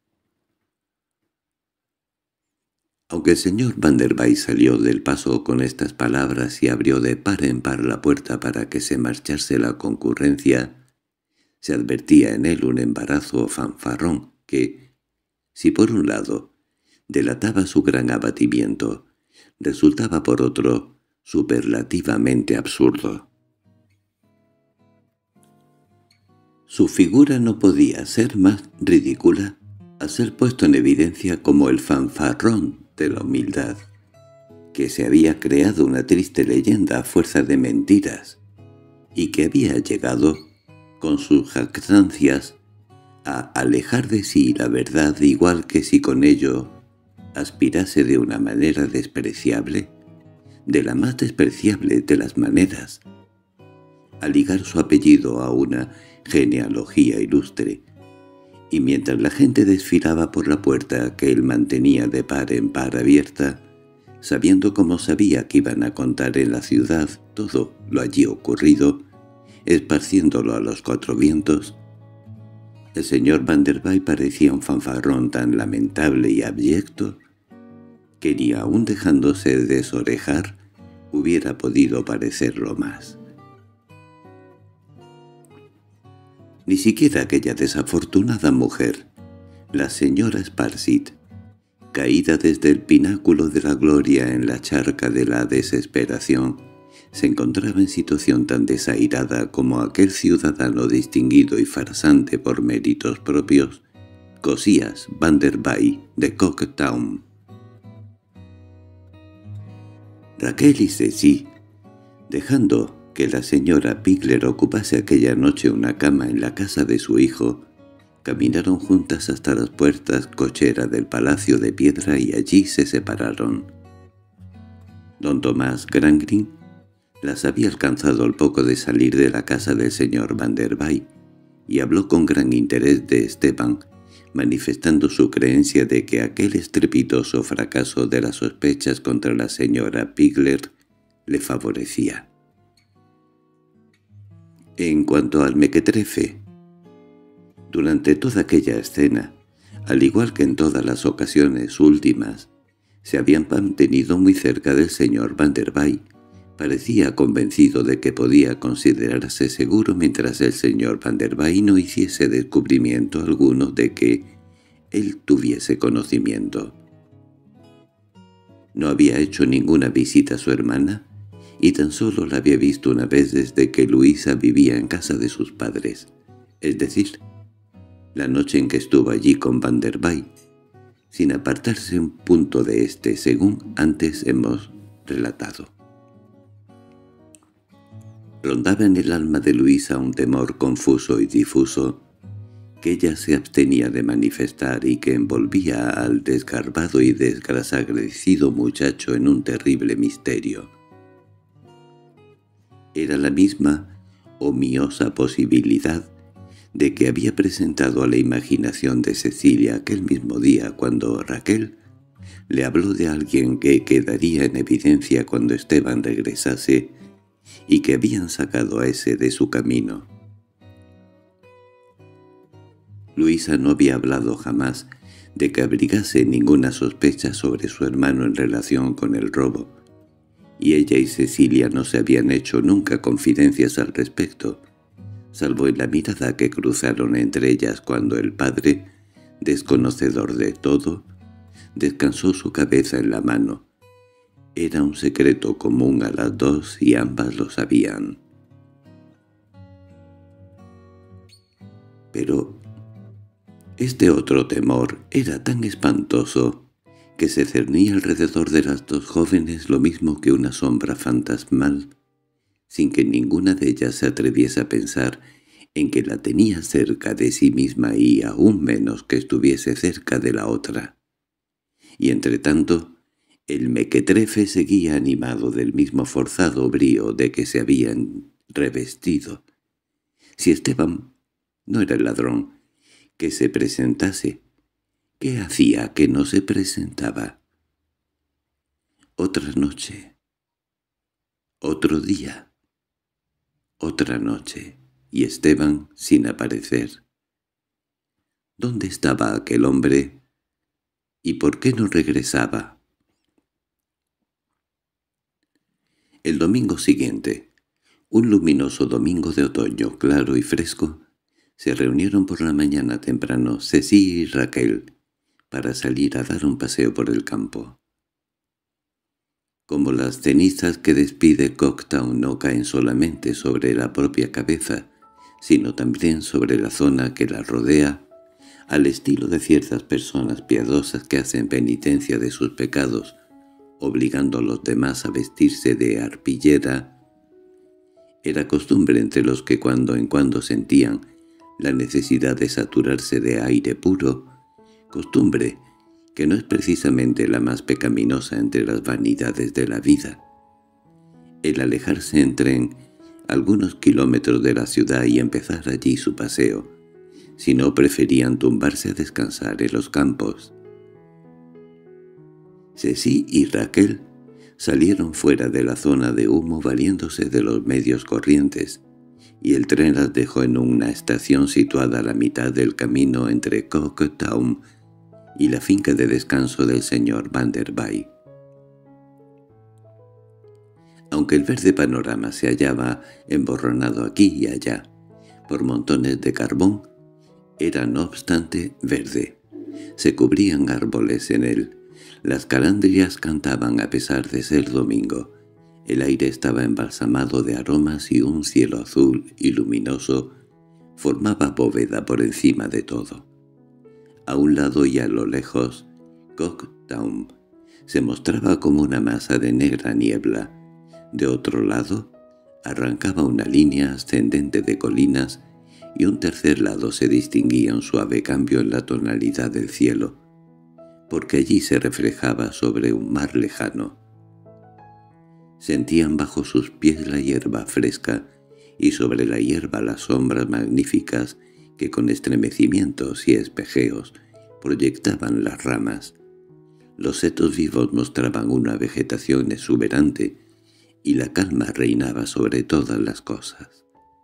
Speaker 1: Aunque el señor Van der Bay salió del paso con estas palabras y abrió de par en par la puerta para que se marchase la concurrencia, se advertía en él un embarazo o fanfarrón que, si por un lado delataba su gran abatimiento, resultaba por otro superlativamente absurdo. Su figura no podía ser más ridícula a ser puesto en evidencia como el fanfarrón de la humildad, que se había creado una triste leyenda a fuerza de mentiras, y que había llegado, con sus jactancias, a alejar de sí la verdad igual que si con ello aspirase de una manera despreciable, de la más despreciable de las maneras, a ligar su apellido a una genealogía ilustre, y mientras la gente desfilaba por la puerta que él mantenía de par en par abierta, sabiendo como sabía que iban a contar en la ciudad todo lo allí ocurrido, esparciéndolo a los cuatro vientos, el señor Van der Bay parecía un fanfarrón tan lamentable y abyecto que ni aun dejándose desorejar hubiera podido parecerlo más. Ni siquiera aquella desafortunada mujer, la señora Sparsit, caída desde el pináculo de la gloria en la charca de la desesperación, se encontraba en situación tan desairada como aquel ciudadano distinguido y farsante por méritos propios, Josías Van der Bay de Coketown. Raquel y Ceci, dejando que la señora Pigler ocupase aquella noche una cama en la casa de su hijo, caminaron juntas hasta las puertas cochera del palacio de piedra y allí se separaron. Don Tomás Grangreen las había alcanzado al poco de salir de la casa del señor Van der Bay y habló con gran interés de Esteban, manifestando su creencia de que aquel estrepitoso fracaso de las sospechas contra la señora Pigler le favorecía. En cuanto al mequetrefe, durante toda aquella escena, al igual que en todas las ocasiones últimas, se habían mantenido muy cerca del señor Van der Bay. Parecía convencido de que podía considerarse seguro mientras el señor Van der Bay no hiciese descubrimiento alguno de que él tuviese conocimiento. No había hecho ninguna visita a su hermana, y tan solo la había visto una vez desde que Luisa vivía en casa de sus padres, es decir, la noche en que estuvo allí con Van der Bay, sin apartarse un punto de éste, según antes hemos relatado. Rondaba en el alma de Luisa un temor confuso y difuso, que ella se abstenía de manifestar y que envolvía al desgarbado y desagradecido muchacho en un terrible misterio. Era la misma ominosa posibilidad de que había presentado a la imaginación de Cecilia aquel mismo día cuando Raquel le habló de alguien que quedaría en evidencia cuando Esteban regresase y que habían sacado a ese de su camino. Luisa no había hablado jamás de que abrigase ninguna sospecha sobre su hermano en relación con el robo, y ella y Cecilia no se habían hecho nunca confidencias al respecto, salvo en la mirada que cruzaron entre ellas cuando el padre, desconocedor de todo, descansó su cabeza en la mano. Era un secreto común a las dos y ambas lo sabían. Pero este otro temor era tan espantoso que se cernía alrededor de las dos jóvenes lo mismo que una sombra fantasmal, sin que ninguna de ellas se atreviese a pensar en que la tenía cerca de sí misma y aún menos que estuviese cerca de la otra. Y entretanto, el mequetrefe seguía animado del mismo forzado brío de que se habían revestido. Si Esteban no era el ladrón, que se presentase. ¿Qué hacía que no se presentaba? Otra noche, otro día, otra noche, y Esteban sin aparecer. ¿Dónde estaba aquel hombre? ¿Y por qué no regresaba? El domingo siguiente, un luminoso domingo de otoño claro y fresco, se reunieron por la mañana temprano Ceci y Raquel para salir a dar un paseo por el campo. Como las cenizas que despide Coketown no caen solamente sobre la propia cabeza, sino también sobre la zona que la rodea, al estilo de ciertas personas piadosas que hacen penitencia de sus pecados, obligando a los demás a vestirse de arpillera, era costumbre entre los que cuando en cuando sentían la necesidad de saturarse de aire puro, costumbre que no es precisamente la más pecaminosa entre las vanidades de la vida, el alejarse en tren algunos kilómetros de la ciudad y empezar allí su paseo, si no preferían tumbarse a descansar en los campos. Ceci y Raquel salieron fuera de la zona de humo valiéndose de los medios corrientes, y el tren las dejó en una estación situada a la mitad del camino entre Coketown y la finca de descanso del señor Van der Bay. Aunque el verde panorama se hallaba emborronado aquí y allá por montones de carbón, era no obstante verde. Se cubrían árboles en él. Las calandrias cantaban a pesar de ser domingo. El aire estaba embalsamado de aromas y un cielo azul y luminoso formaba bóveda por encima de todo. A un lado y a lo lejos, Coketown se mostraba como una masa de negra niebla. De otro lado, arrancaba una línea ascendente de colinas y un tercer lado se distinguía un suave cambio en la tonalidad del cielo, porque allí se reflejaba sobre un mar lejano. Sentían bajo sus pies la hierba fresca y sobre la hierba las sombras magníficas que con estremecimientos y espejeos proyectaban las ramas. Los setos vivos mostraban una vegetación exuberante y la calma reinaba sobre todas las cosas.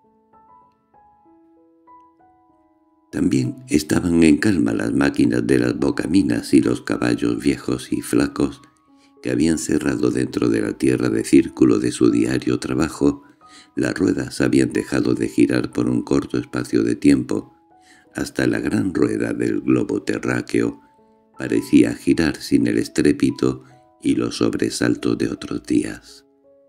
Speaker 1: También estaban en calma las máquinas de las bocaminas y los caballos viejos y flacos que habían cerrado dentro de la tierra de círculo de su diario trabajo. Las ruedas habían dejado de girar por un corto espacio de tiempo, hasta la gran rueda del globo terráqueo parecía girar sin el estrépito y los sobresaltos de otros días.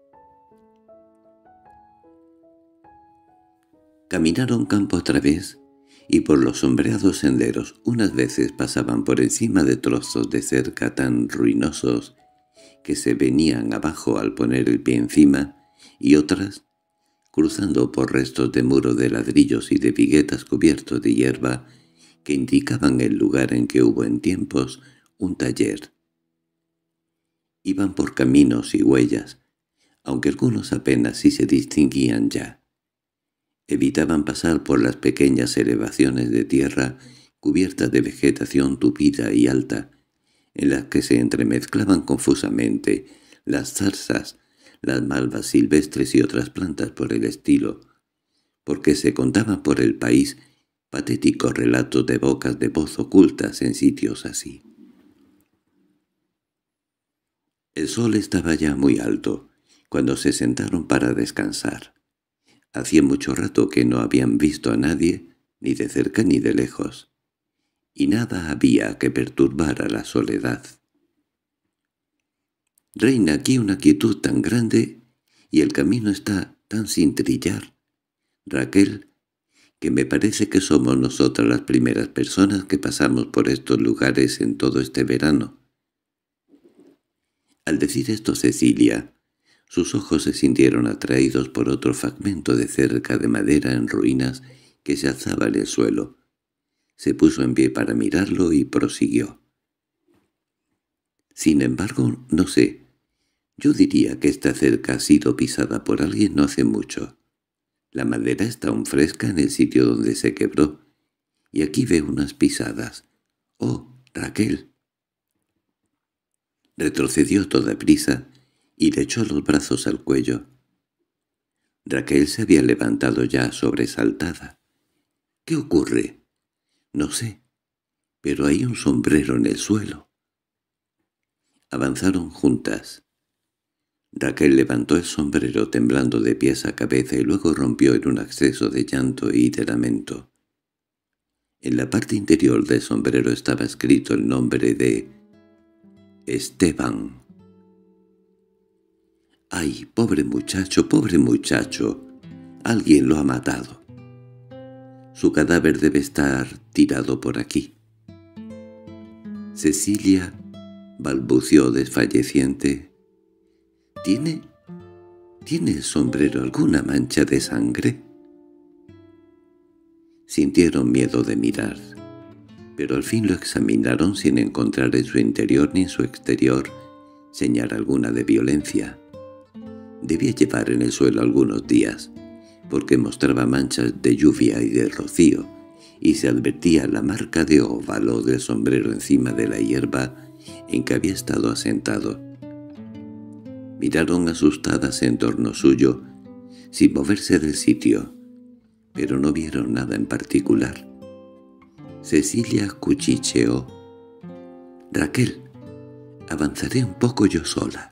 Speaker 1: Caminaron campo a través, y por los sombreados senderos unas veces pasaban por encima de trozos de cerca tan ruinosos que se venían abajo al poner el pie encima, y otras, cruzando por restos de muro de ladrillos y de viguetas cubiertos de hierba, que indicaban el lugar en que hubo en tiempos un taller. Iban por caminos y huellas, aunque algunos apenas si se distinguían ya. Evitaban pasar por las pequeñas elevaciones de tierra cubiertas de vegetación tupida y alta, en las que se entremezclaban confusamente las zarzas, las malvas silvestres y otras plantas por el estilo, porque se contaban por el país patéticos relatos de bocas de voz ocultas en sitios así. El sol estaba ya muy alto cuando se sentaron para descansar. Hacía mucho rato que no habían visto a nadie, ni de cerca ni de lejos, y nada había que perturbara la soledad. Reina aquí una quietud tan grande, y el camino está tan sin trillar, Raquel, que me parece que somos nosotras las primeras personas que pasamos por estos lugares en todo este verano. Al decir esto Cecilia, sus ojos se sintieron atraídos por otro fragmento de cerca de madera en ruinas que se alzaba en el suelo. Se puso en pie para mirarlo y prosiguió. Sin embargo, no sé. Yo diría que esta cerca ha sido pisada por alguien no hace mucho. La madera está aún fresca en el sitio donde se quebró, y aquí veo unas pisadas. —¡Oh, Raquel! Retrocedió toda prisa y le echó los brazos al cuello. Raquel se había levantado ya sobresaltada. —¿Qué ocurre? —No sé, pero hay un sombrero en el suelo. Avanzaron juntas. Raquel levantó el sombrero temblando de pies a cabeza y luego rompió en un acceso de llanto y de lamento. En la parte interior del sombrero estaba escrito el nombre de Esteban. —¡Ay, pobre muchacho, pobre muchacho! Alguien lo ha matado. Su cadáver debe estar tirado por aquí. Cecilia balbució desfalleciente. —¿Tiene el sombrero alguna mancha de sangre? Sintieron miedo de mirar, pero al fin lo examinaron sin encontrar en su interior ni en su exterior señal alguna de violencia. Debía llevar en el suelo algunos días, porque mostraba manchas de lluvia y de rocío, y se advertía la marca de óvalo del sombrero encima de la hierba en que había estado asentado. Miraron asustadas en torno suyo, sin moverse del sitio, pero no vieron nada en particular. Cecilia cuchicheó. —Raquel, avanzaré un poco yo sola.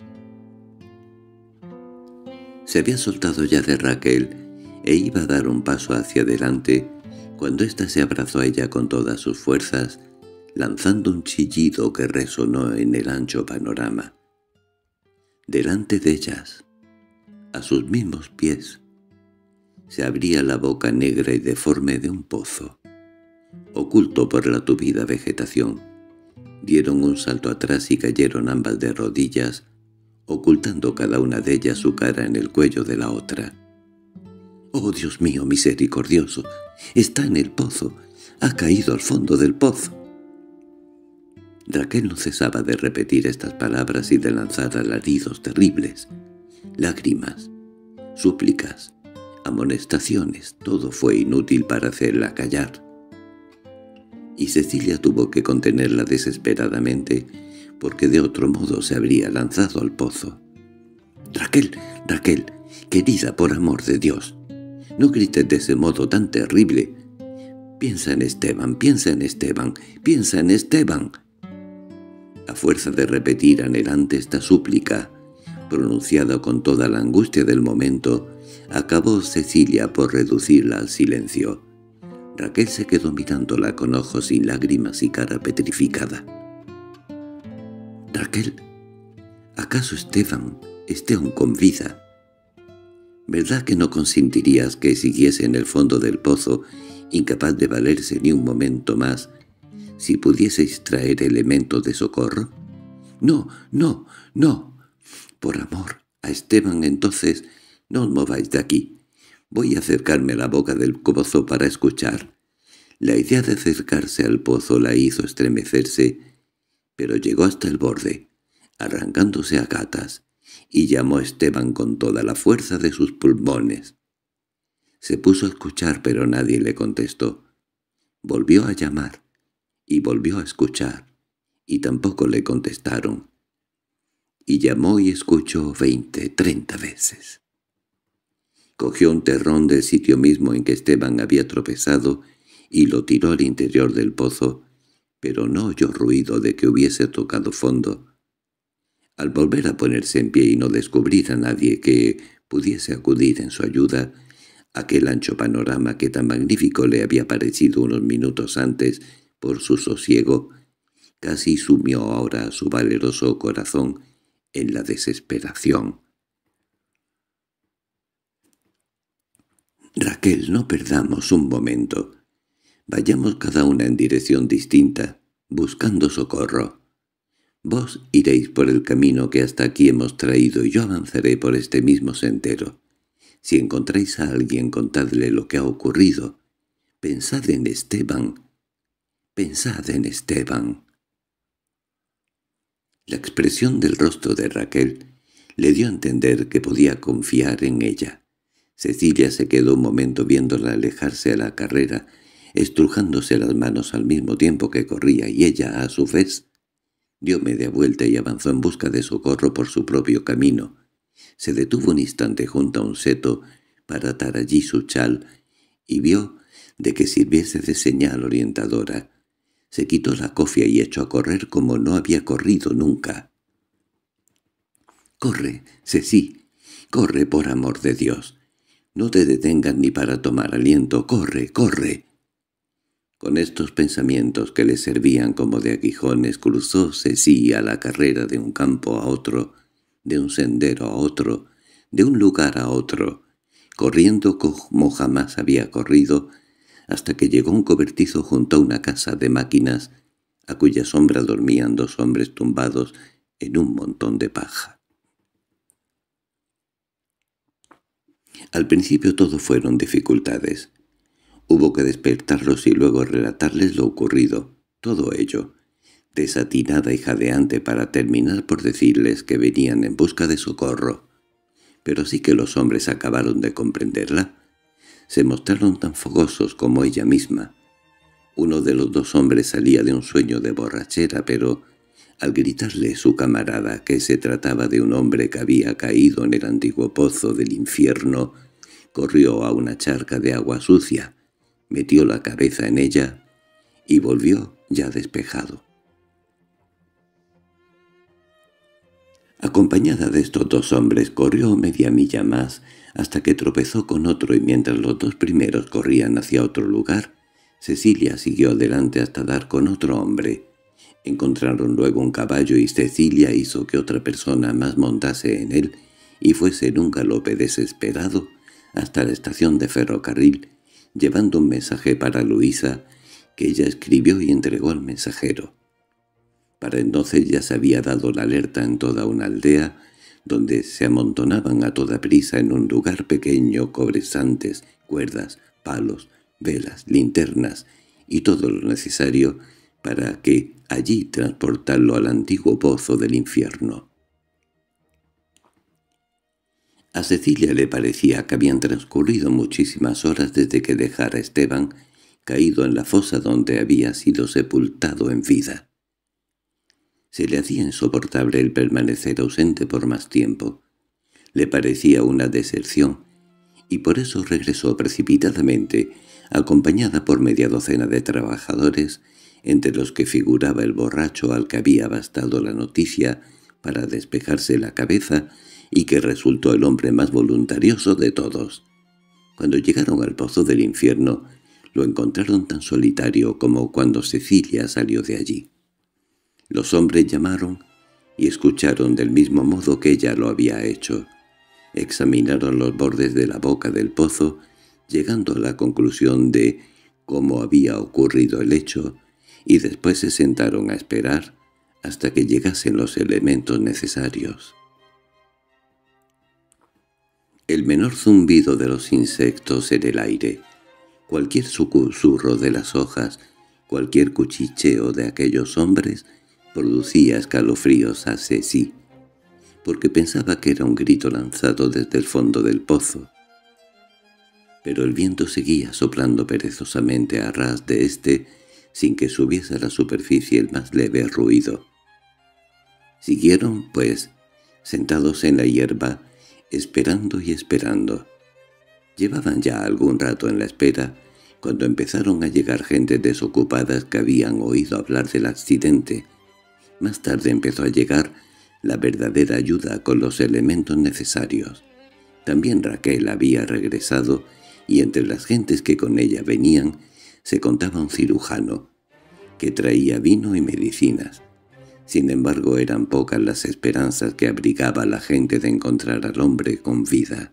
Speaker 1: Se había soltado ya de Raquel e iba a dar un paso hacia adelante cuando ésta se abrazó a ella con todas sus fuerzas, lanzando un chillido que resonó en el ancho panorama. Delante de ellas, a sus mismos pies, se abría la boca negra y deforme de un pozo. Oculto por la tupida vegetación, dieron un salto atrás y cayeron ambas de rodillas, ocultando cada una de ellas su cara en el cuello de la otra. —¡Oh, Dios mío misericordioso! ¡Está en el pozo! ¡Ha caído al fondo del pozo! Raquel no cesaba de repetir estas palabras y de lanzar alaridos terribles. Lágrimas, súplicas, amonestaciones, todo fue inútil para hacerla callar. Y Cecilia tuvo que contenerla desesperadamente, porque de otro modo se habría lanzado al pozo. —Raquel, Raquel, querida, por amor de Dios, no grites de ese modo tan terrible. Piensa en Esteban, piensa en Esteban, piensa en Esteban. A fuerza de repetir anhelante esta súplica, pronunciada con toda la angustia del momento, acabó Cecilia por reducirla al silencio. Raquel se quedó mirándola con ojos sin lágrimas y cara petrificada. —Raquel, ¿acaso Esteban esté aún con vida? ¿Verdad que no consentirías que siguiese en el fondo del pozo, incapaz de valerse ni un momento más, si pudieseis traer elementos de socorro? —No, no, no. Por amor a Esteban, entonces, no os mováis de aquí. Voy a acercarme a la boca del pozo para escuchar. La idea de acercarse al pozo la hizo estremecerse, pero llegó hasta el borde, arrancándose a gatas, y llamó a Esteban con toda la fuerza de sus pulmones. Se puso a escuchar, pero nadie le contestó. Volvió a llamar, y volvió a escuchar, y tampoco le contestaron. Y llamó y escuchó 20, 30 veces. Cogió un terrón del sitio mismo en que Esteban había tropezado y lo tiró al interior del pozo, pero no oyó ruido de que hubiese tocado fondo. Al volver a ponerse en pie y no descubrir a nadie que pudiese acudir en su ayuda, aquel ancho panorama que tan magnífico le había parecido unos minutos antes por su sosiego, casi sumió ahora su valeroso corazón en la desesperación. «Raquel, no perdamos un momento. Vayamos cada una en dirección distinta, buscando socorro. Vos iréis por el camino que hasta aquí hemos traído y yo avanzaré por este mismo sendero. Si encontráis a alguien, contadle lo que ha ocurrido. Pensad en Esteban. Pensad en Esteban». La expresión del rostro de Raquel le dio a entender que podía confiar en ella. Cecilia se quedó un momento viéndola alejarse a la carrera, estrujándose las manos al mismo tiempo que corría, y ella, a su vez, dio media vuelta y avanzó en busca de socorro por su propio camino. Se detuvo un instante junto a un seto para atar allí su chal y vio de que sirviese de señal orientadora. Se quitó la cofia y echó a correr como no había corrido nunca. «Corre, Ceci, corre por amor de Dios. No te detengas ni para tomar aliento. Corre, corre». Con estos pensamientos que le servían como de aguijones cruzó Ceci a la carrera de un campo a otro, de un sendero a otro, de un lugar a otro, corriendo como jamás había corrido, hasta que llegó a un cobertizo junto a una casa de máquinas, a cuya sombra dormían dos hombres tumbados en un montón de paja. Al principio todo fueron dificultades. Hubo que despertarlos y luego relatarles lo ocurrido, todo ello, desatinada y jadeante, para terminar por decirles que venían en busca de socorro. Pero sí que los hombres acabaron de comprenderla. Se mostraron tan fogosos como ella misma. Uno de los dos hombres salía de un sueño de borrachera, pero al gritarle su camarada que se trataba de un hombre que había caído en el antiguo pozo del infierno, corrió a una charca de agua sucia, metió la cabeza en ella y volvió ya despejado. Acompañada de estos dos hombres corrió media milla más hasta que tropezó con otro, y mientras los dos primeros corrían hacia otro lugar, Cecilia siguió adelante hasta dar con otro hombre. Encontraron luego un caballo y Cecilia hizo que otra persona más montase en él y fuese en un galope desesperado hasta la estación de ferrocarril, llevando un mensaje para Luisa, que ella escribió y entregó al mensajero. Para entonces ya se había dado la alerta en toda una aldea, donde se amontonaban a toda prisa en un lugar pequeño cobrezantes, cuerdas, palos, velas, linternas y todo lo necesario para que allí transportarlo al antiguo pozo del infierno. A Cecilia le parecía que habían transcurrido muchísimas horas desde que dejara a Esteban caído en la fosa donde había sido sepultado en vida. Se le hacía insoportable el permanecer ausente por más tiempo. Le parecía una deserción, y por eso regresó precipitadamente, acompañada por media docena de trabajadores, entre los que figuraba el borracho al que había bastado la noticia para despejarse la cabeza y que resultó el hombre más voluntarioso de todos. Cuando llegaron al pozo del infierno, lo encontraron tan solitario como cuando Cecilia salió de allí. Los hombres llamaron y escucharon del mismo modo que ella lo había hecho. Examinaron los bordes de la boca del pozo, llegando a la conclusión de cómo había ocurrido el hecho, y después se sentaron a esperar hasta que llegasen los elementos necesarios. El menor zumbido de los insectos en el aire, Cualquier susurro de las hojas, cualquier cuchicheo de aquellos hombres producía escalofríos a Ceci, porque pensaba que era un grito lanzado desde el fondo del pozo. Pero el viento seguía soplando perezosamente a ras de éste sin que subiese a la superficie el más leve ruido. Siguieron, pues, sentados en la hierba, esperando y esperando. Llevaban ya algún rato en la espera, cuando empezaron a llegar gentes desocupadas que habían oído hablar del accidente. Más tarde empezó a llegar la verdadera ayuda con los elementos necesarios. También Raquel había regresado, y entre las gentes que con ella venían se contaba un cirujano, que traía vino y medicinas. Sin embargo, eran pocas las esperanzas que abrigaba la gente de encontrar al hombre con vida.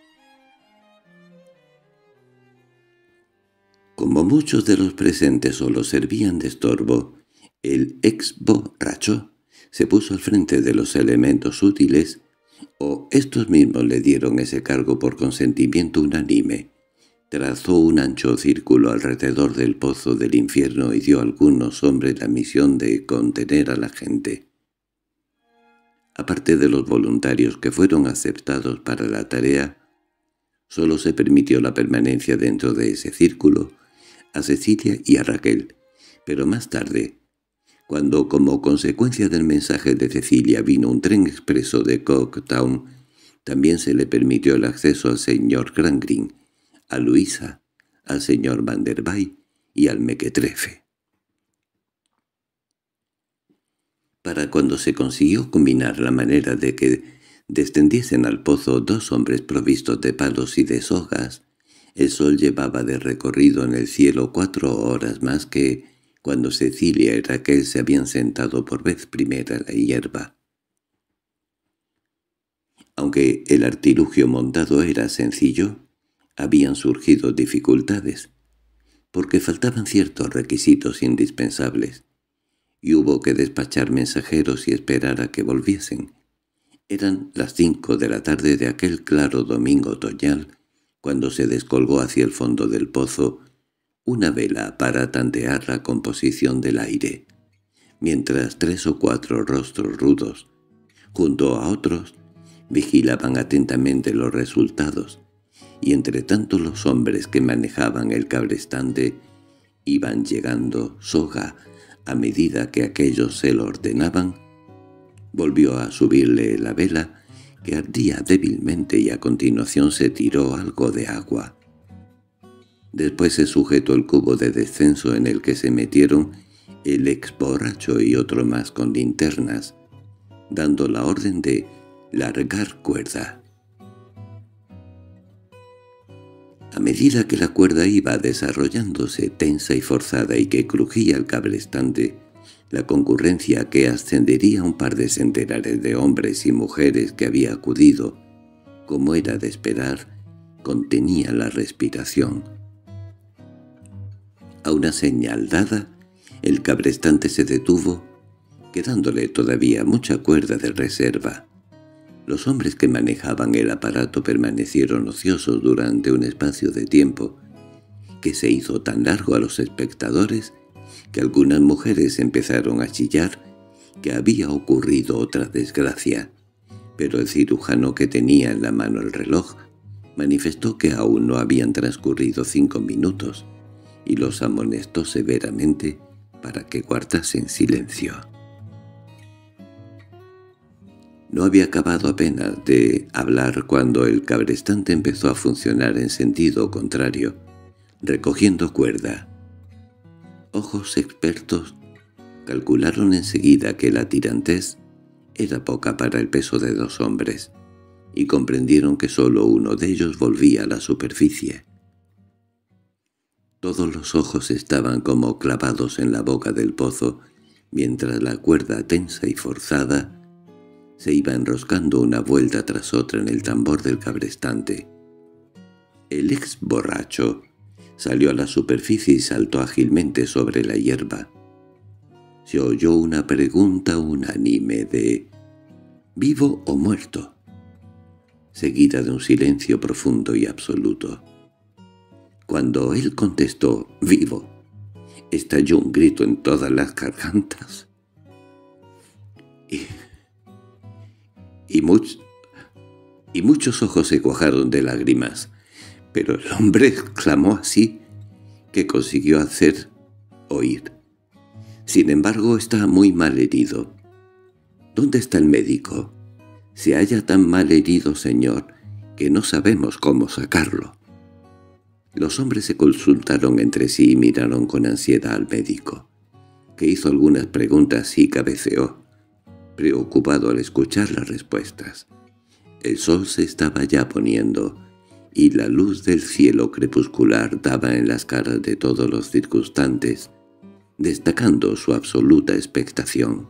Speaker 1: Como muchos de los presentes solo servían de estorbo, el ex borracho se puso al frente de los elementos útiles, o estos mismos le dieron ese cargo por consentimiento unánime. Trazó un ancho círculo alrededor del pozo del infierno y dio a algunos hombres la misión de contener a la gente. Aparte de los voluntarios que fueron aceptados para la tarea, solo se permitió la permanencia dentro de ese círculo a Cecilia y a Raquel, pero más tarde, cuando como consecuencia del mensaje de Cecilia vino un tren expreso de Coketown, también se le permitió el acceso al señor Grangreen, a Luisa, al señor Van der Bay y al mequetrefe. Para cuando se consiguió combinar la manera de que descendiesen al pozo dos hombres provistos de palos y de sogas, el sol llevaba de recorrido en el cielo 4 horas más que cuando Cecilia y Raquel se habían sentado por vez primera en la hierba. Aunque el artilugio montado era sencillo, habían surgido dificultades, porque faltaban ciertos requisitos indispensables, y hubo que despachar mensajeros y esperar a que volviesen. Eran las 5 de la tarde de aquel claro domingo otoñal, cuando se descolgó hacia el fondo del pozo una vela para tantear la composición del aire, mientras 3 o 4 rostros rudos, junto a otros, vigilaban atentamente los resultados, y entre tanto los hombres que manejaban el cabrestante iban llegando soga a medida que aquellos se lo ordenaban. Volvió a subirle la vela, que ardía débilmente, y a continuación se tiró algo de agua. Después se sujetó el cubo de descenso en el que se metieron el ex borracho y otro más con linternas, dando la orden de largar cuerda. A medida que la cuerda iba desarrollándose tensa y forzada y que crujía el cabrestante, la concurrencia, que ascendería a un par de centenares de hombres y mujeres que había acudido, como era de esperar, contenía la respiración. A una señal dada, el cabrestante se detuvo, quedándole todavía mucha cuerda de reserva. Los hombres que manejaban el aparato permanecieron ociosos durante un espacio de tiempo que se hizo tan largo a los espectadores que algunas mujeres empezaron a chillar que había ocurrido otra desgracia, pero el cirujano, que tenía en la mano el reloj, manifestó que aún no habían transcurrido 5 minutos y los amonestó severamente para que guardasen silencio. No había acabado apenas de hablar cuando el cabrestante empezó a funcionar en sentido contrario, recogiendo cuerda. Ojos expertos calcularon enseguida que la tirantez era poca para el peso de 2 hombres, y comprendieron que sólo uno de ellos volvía a la superficie. Todos los ojos estaban como clavados en la boca del pozo, mientras la cuerda tensa y forzada se iba enroscando una vuelta tras otra en el tambor del cabrestante. El ex borracho salió a la superficie y saltó ágilmente sobre la hierba. Se oyó una pregunta unánime de «¿vivo o muerto?», seguida de un silencio profundo y absoluto. Cuando él contestó «vivo», estalló un grito en todas las gargantas y, y, much- y muchos ojos se cuajaron de lágrimas, pero el hombre clamó así que consiguió hacer oír. Sin embargo, está muy mal herido. ¿Dónde está el médico? Se halla tan mal herido, señor, que no sabemos cómo sacarlo. Los hombres se consultaron entre sí y miraron con ansiedad al médico, que hizo algunas preguntas y cabeceó, preocupado al escuchar las respuestas. El sol se estaba ya poniendo, y la luz del cielo crepuscular daba en las caras de todos los circunstantes, destacando su absoluta expectación.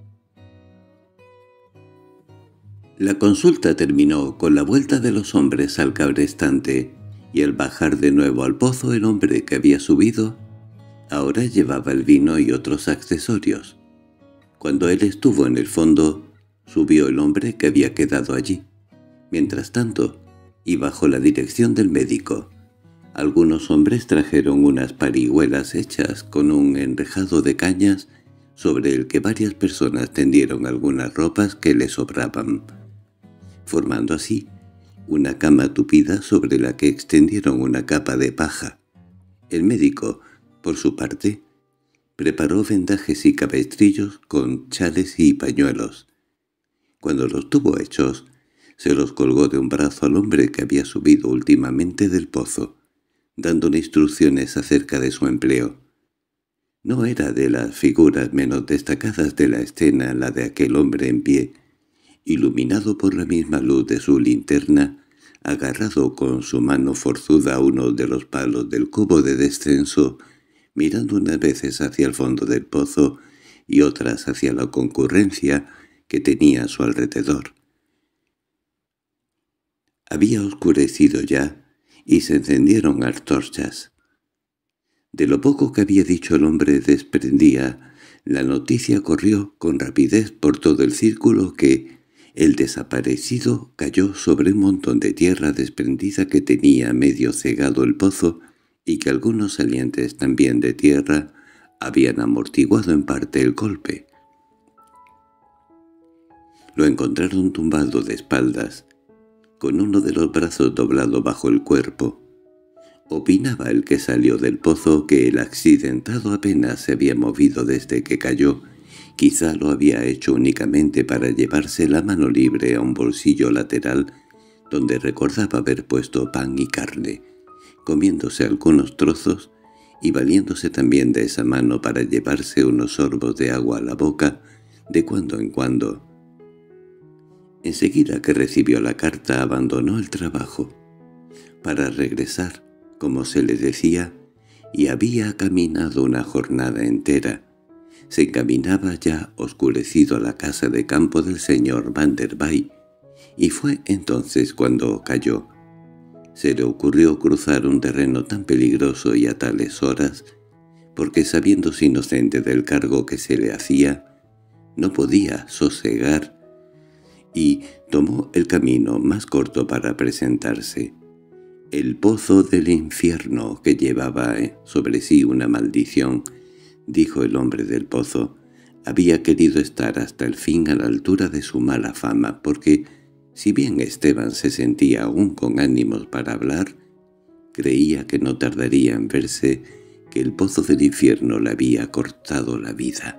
Speaker 1: La consulta terminó con la vuelta de los hombres al cabrestante, y al bajar de nuevo al pozo el hombre que había subido ahora llevaba el vino y otros accesorios. Cuando él estuvo en el fondo, subió el hombre que había quedado allí. Mientras tanto, y bajo la dirección del médico, algunos hombres trajeron unas parihuelas hechas con un enrejado de cañas sobre el que varias personas tendieron algunas ropas que les sobraban, formando así una cama tupida sobre la que extendieron una capa de paja. El médico, por su parte, preparó vendajes y cabestrillos con chales y pañuelos. Cuando los tuvo hechos, se los colgó de un brazo al hombre que había subido últimamente del pozo, dándole instrucciones acerca de su empleo. No era de las figuras menos destacadas de la escena la de aquel hombre en pie, iluminado por la misma luz de su linterna, agarrado con su mano forzuda a uno de los palos del cubo de descenso, mirando unas veces hacia el fondo del pozo y otras hacia la concurrencia que tenía a su alrededor. Había oscurecido ya, y se encendieron antorchas. De lo poco que había dicho el hombre desprendía, la noticia corrió con rapidez por todo el círculo que el desaparecido cayó sobre un montón de tierra desprendida que tenía medio cegado el pozo y que algunos salientes también de tierra habían amortiguado en parte el golpe. Lo encontraron tumbado de espaldas, con uno de los brazos doblado bajo el cuerpo. Opinaba el que salió del pozo que el accidentado apenas se había movido desde que cayó. Quizá lo había hecho únicamente para llevarse la mano libre a un bolsillo lateral donde recordaba haber puesto pan y carne, comiéndose algunos trozos y valiéndose también de esa mano para llevarse unos sorbos de agua a la boca de cuando en cuando. Enseguida que recibió la carta abandonó el trabajo para regresar, como se le decía, y había caminado una jornada entera. Se encaminaba ya oscurecido a la casa de campo del señor Van der Bay, y fue entonces cuando cayó. Se le ocurrió cruzar un terreno tan peligroso y a tales horas, porque sabiéndose inocente del cargo que se le hacía, no podía sosegar, y tomó el camino más corto para presentarse. El pozo del infierno que llevaba sobre sí una maldición, dijo el hombre del pozo, había querido estar hasta el fin a la altura de su mala fama, porque, si bien Esteban se sentía aún con ánimos para hablar, creía que no tardaría en verse que el pozo del infierno le había cortado la vida.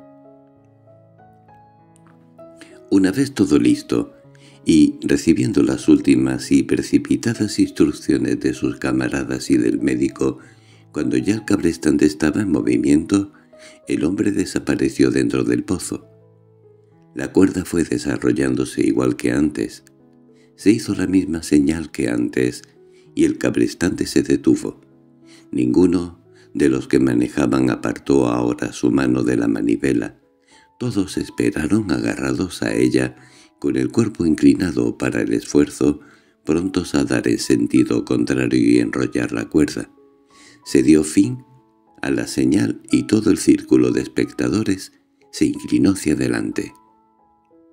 Speaker 1: Una vez todo listo, y recibiendo las últimas y precipitadas instrucciones de sus camaradas y del médico, cuando ya el cabrestante estaba en movimiento, el hombre desapareció dentro del pozo. La cuerda fue desarrollándose igual que antes. Se hizo la misma señal que antes, y el cabrestante se detuvo. Ninguno de los que manejaban apartó ahora su mano de la manivela. Todos esperaron agarrados a ella, con el cuerpo inclinado para el esfuerzo, prontos a dar en sentido contrario y enrollar la cuerda. Se dio fin a la señal y todo el círculo de espectadores se inclinó hacia adelante.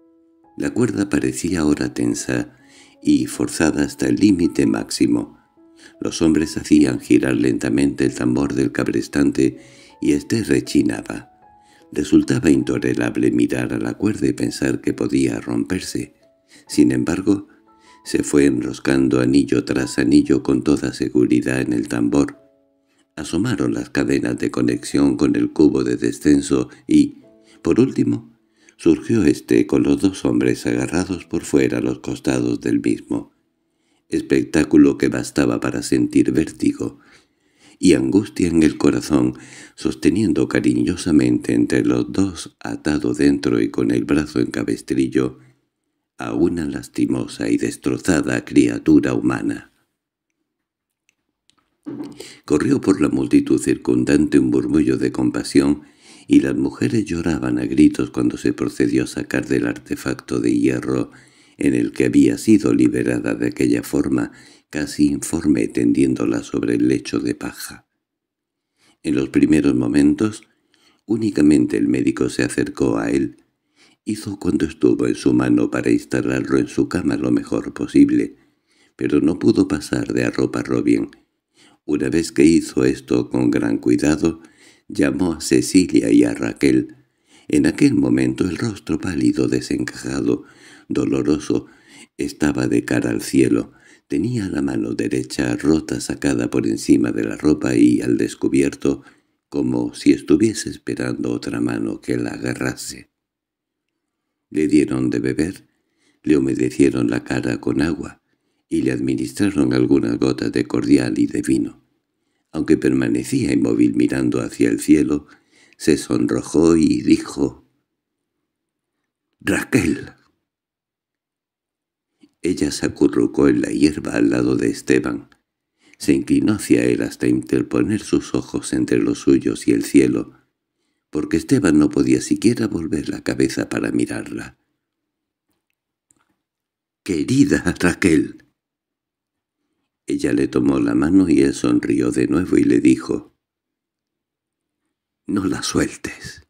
Speaker 1: La cuerda parecía ahora tensa y forzada hasta el límite máximo. Los hombres hacían girar lentamente el tambor del cabrestante y éste rechinaba. Resultaba intolerable mirar a la cuerda y pensar que podía romperse. Sin embargo, se fue enroscando anillo tras anillo con toda seguridad en el tambor. Asomaron las cadenas de conexión con el cubo de descenso y, por último, surgió éste con los dos hombres agarrados por fuera a los costados del mismo. Espectáculo que bastaba para sentir vértigo y angustia en el corazón, sosteniendo cariñosamente entre los dos, atado dentro y con el brazo en cabestrillo, a una lastimosa y destrozada criatura humana. Corrió por la multitud circundante un murmullo de compasión, y las mujeres lloraban a gritos cuando se procedió a sacar del artefacto de hierro en el que había sido liberada de aquella forma, casi informe, tendiéndola sobre el lecho de paja. En los primeros momentos, únicamente el médico se acercó a él. Hizo cuanto estuvo en su mano para instalarlo en su cama lo mejor posible, pero no pudo pasar de arroparlo bien. Una vez que hizo esto con gran cuidado, llamó a Cecilia y a Raquel. En aquel momento el rostro pálido, desencajado, doloroso, estaba de cara al cielo. Tenía la mano derecha rota sacada por encima de la ropa y al descubierto, como si estuviese esperando otra mano que la agarrase. Le dieron de beber, le humedecieron la cara con agua y le administraron algunas gotas de cordial y de vino. Aunque permanecía inmóvil mirando hacia el cielo, se sonrojó y dijo: «¡Raquel!». Ella se acurrucó en la hierba al lado de Esteban. Se inclinó hacia él hasta interponer sus ojos entre los suyos y el cielo, porque Esteban no podía siquiera volver la cabeza para mirarla. «¡Querida Raquel!». Ella le tomó la mano y él sonrió de nuevo y le dijo: «No la sueltes».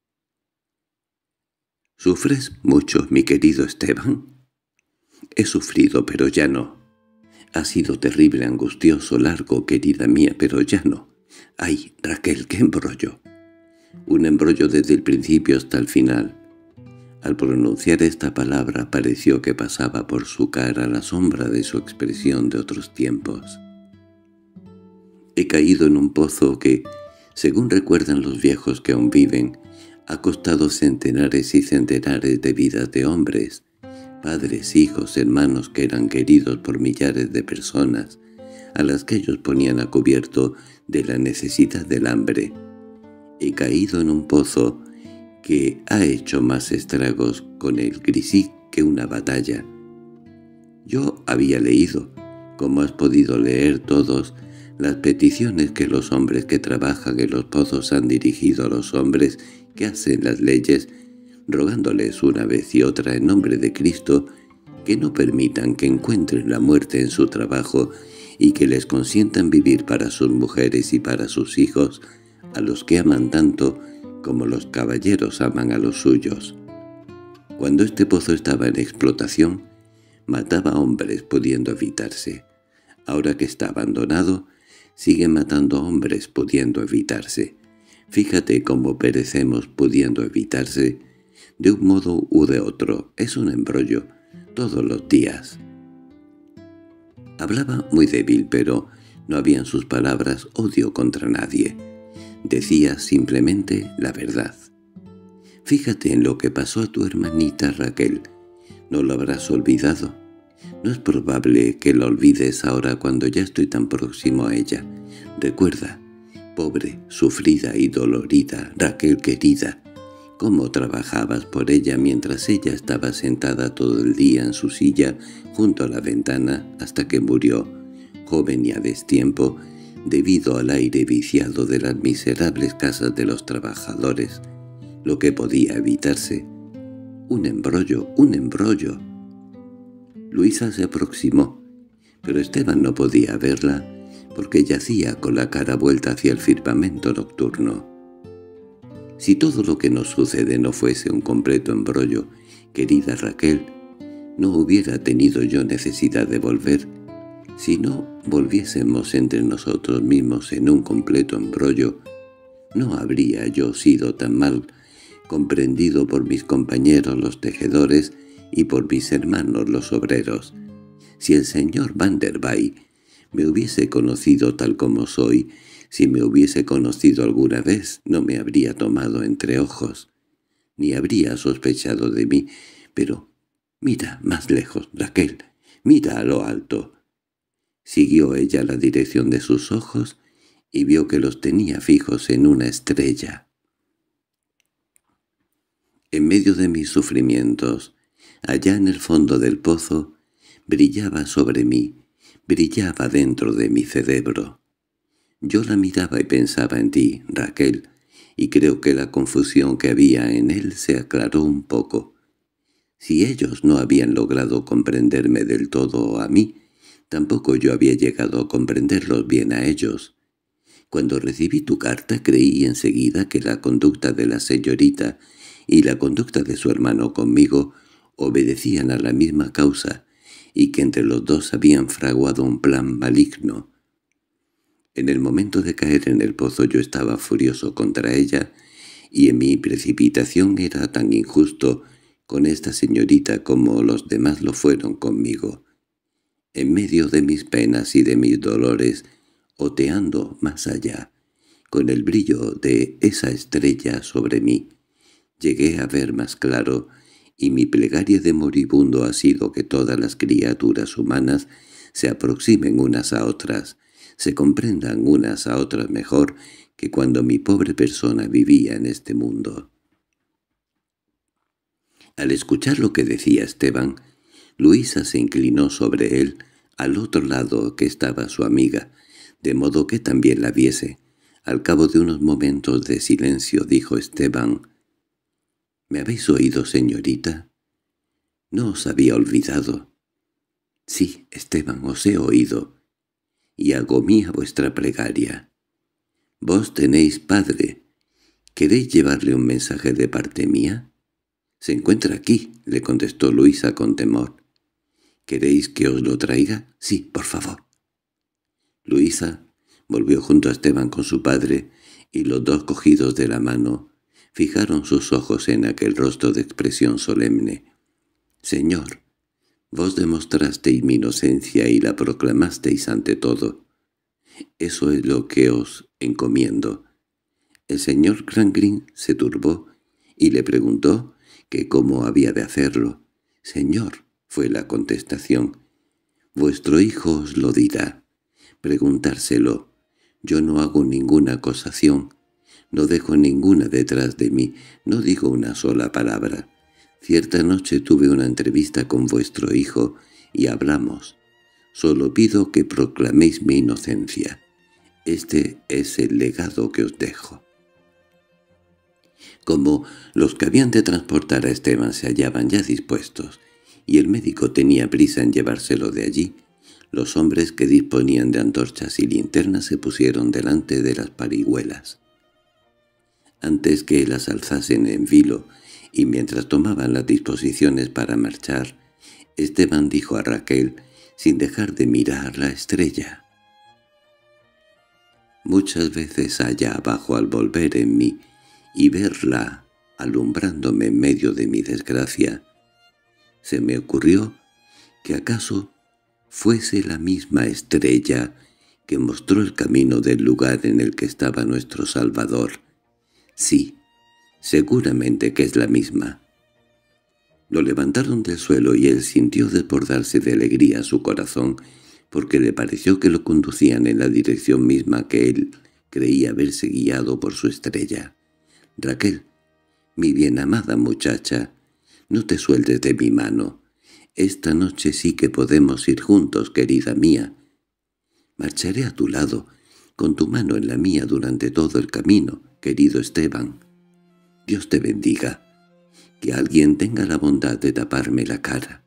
Speaker 1: «¿Sufres mucho, mi querido Esteban?». «He sufrido, pero ya no. Ha sido terrible, angustioso, largo, querida mía, pero ya no. ¡Ay, Raquel, qué embrollo!». Un embrollo desde el principio hasta el final. Al pronunciar esta palabra pareció que pasaba por su cara la sombra de su expresión de otros tiempos. «He caído en un pozo que, según recuerdan los viejos que aún viven, ha costado centenares y centenares de vidas de hombres, padres, hijos, hermanos que eran queridos por millares de personas, a las que ellos ponían a cubierto de la necesidad del hambre. He caído en un pozo que ha hecho más estragos con el grisí que una batalla. Yo había leído, como has podido leer todos, las peticiones que los hombres que trabajan en los pozos han dirigido a los hombres que hacen las leyes, rogándoles una vez y otra en nombre de Cristo que no permitan que encuentren la muerte en su trabajo y que les consientan vivir para sus mujeres y para sus hijos, a los que aman tanto como los caballeros aman a los suyos. Cuando este pozo estaba en explotación, mataba hombres pudiendo evitarse. Ahora que está abandonado, sigue matando hombres pudiendo evitarse. Fíjate cómo perecemos pudiendo evitarse, de un modo u de otro. Es un embrollo, todos los días». Hablaba muy débil, pero no había en sus palabras odio contra nadie. Decía simplemente la verdad. «Fíjate en lo que pasó a tu hermanita Raquel. ¿No lo habrás olvidado? No es probable que lo olvides ahora cuando ya estoy tan próximo a ella. Recuerda, pobre, sufrida y dolorida, Raquel querida, cómo trabajabas por ella mientras ella estaba sentada todo el día en su silla junto a la ventana hasta que murió, joven y a destiempo, debido al aire viciado de las miserables casas de los trabajadores, lo que podía evitarse. Un embrollo, un embrollo». Luisa se aproximó, pero Esteban no podía verla porque yacía con la cara vuelta hacia el firmamento nocturno. «Si todo lo que nos sucede no fuese un completo embrollo, querida Raquel, no hubiera tenido yo necesidad de volver. Si no volviésemos entre nosotros mismos en un completo embrollo, no habría yo sido tan mal comprendido por mis compañeros los tejedores y por mis hermanos los obreros. Si el señor Van der Bay me hubiese conocido tal como soy, si me hubiese conocido alguna vez, no me habría tomado entre ojos, ni habría sospechado de mí. Pero mira más lejos, Raquel, mira a lo alto. Siguió ella la dirección de sus ojos y vio que los tenía fijos en una estrella. En medio de mis sufrimientos, allá en el fondo del pozo, brillaba sobre mí, brillaba dentro de mi cerebro. Yo la miraba y pensaba en ti, Raquel, y creo que la confusión que había en él se aclaró un poco. Si ellos no habían logrado comprenderme del todo a mí, tampoco yo había llegado a comprenderlos bien a ellos. Cuando recibí tu carta creí enseguida que la conducta de la señorita y la conducta de su hermano conmigo obedecían a la misma causa y que entre los dos habían fraguado un plan maligno. En el momento de caer en el pozo yo estaba furioso contra ella, y en mi precipitación era tan injusto con esta señorita como los demás lo fueron conmigo. En medio de mis penas y de mis dolores, oteando más allá, con el brillo de esa estrella sobre mí, llegué a ver más claro, y mi plegaria de moribundo ha sido que todas las criaturas humanas se aproximen unas a otras, se comprendan unas a otras mejor que cuando mi pobre persona vivía en este mundo. Al escuchar lo que decía Esteban, Luisa se inclinó sobre él, al otro lado que estaba su amiga, de modo que también la viese. Al cabo de unos momentos de silencio dijo Esteban: —¿Me habéis oído, señorita? No os había olvidado. —Sí, Esteban, os he oído, y hago mía vuestra plegaria. Vos tenéis padre. ¿Queréis llevarle un mensaje de parte mía? —Se encuentra aquí —le contestó Luisa con temor. —¿Queréis que os lo traiga? —Sí, por favor. Luisa volvió junto a Esteban con su padre, y los dos, cogidos de la mano, fijaron sus ojos en aquel rostro de expresión solemne. —Señor, vos demostrasteis mi inocencia y la proclamasteis ante todo. Eso es lo que os encomiendo. El señor Crangreen se turbó y le preguntó que cómo había de hacerlo. —Señor —fue la contestación—, vuestro hijo os lo dirá. Preguntárselo. Yo no hago ninguna acusación, no dejo ninguna detrás de mí, no digo una sola palabra. Cierta noche tuve una entrevista con vuestro hijo y hablamos. Solo pido que proclaméis mi inocencia. Este es el legado que os dejo. Como los que habían de transportar a Esteban se hallaban ya dispuestos, y el médico tenía prisa en llevárselo de allí, los hombres que disponían de antorchas y linternas se pusieron delante de las parihuelas. Antes que las alzasen en vilo, y mientras tomaban las disposiciones para marchar, Esteban dijo a Raquel, sin dejar de mirar la estrella: «Muchas veces allá abajo al volver en mí y verla alumbrándome en medio de mi desgracia, se me ocurrió que acaso fuese la misma estrella que mostró el camino del lugar en el que estaba nuestro Salvador. Sí, seguramente que es la misma». Lo levantaron del suelo y él sintió desbordarse de alegría su corazón, porque le pareció que lo conducían en la dirección misma que él creía haberse guiado por su estrella. «Raquel, mi bien amada muchacha, no te sueltes de mi mano. Esta noche sí que podemos ir juntos, querida mía. Marcharé a tu lado, con tu mano en la mía durante todo el camino, querido Esteban. Dios te bendiga. Que alguien tenga la bondad de taparme la cara».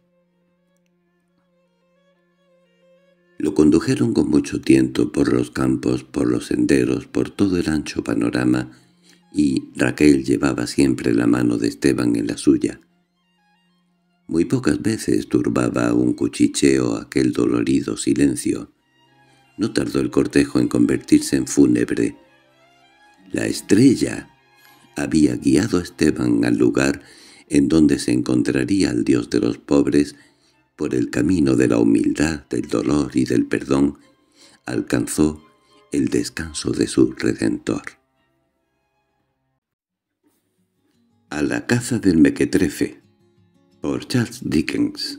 Speaker 1: Lo condujeron con mucho tiento por los campos, por los senderos, por todo el ancho panorama, y Raquel llevaba siempre la mano de Esteban en la suya. Muy pocas veces turbaba un cuchicheo aquel dolorido silencio. No tardó el cortejo en convertirse en fúnebre. La estrella había guiado a Esteban al lugar en donde se encontraría al Dios de los pobres. Por el camino de la humildad, del dolor y del perdón, alcanzó el descanso de su Redentor. A la caza del mequetrefe, por Charles Dickens.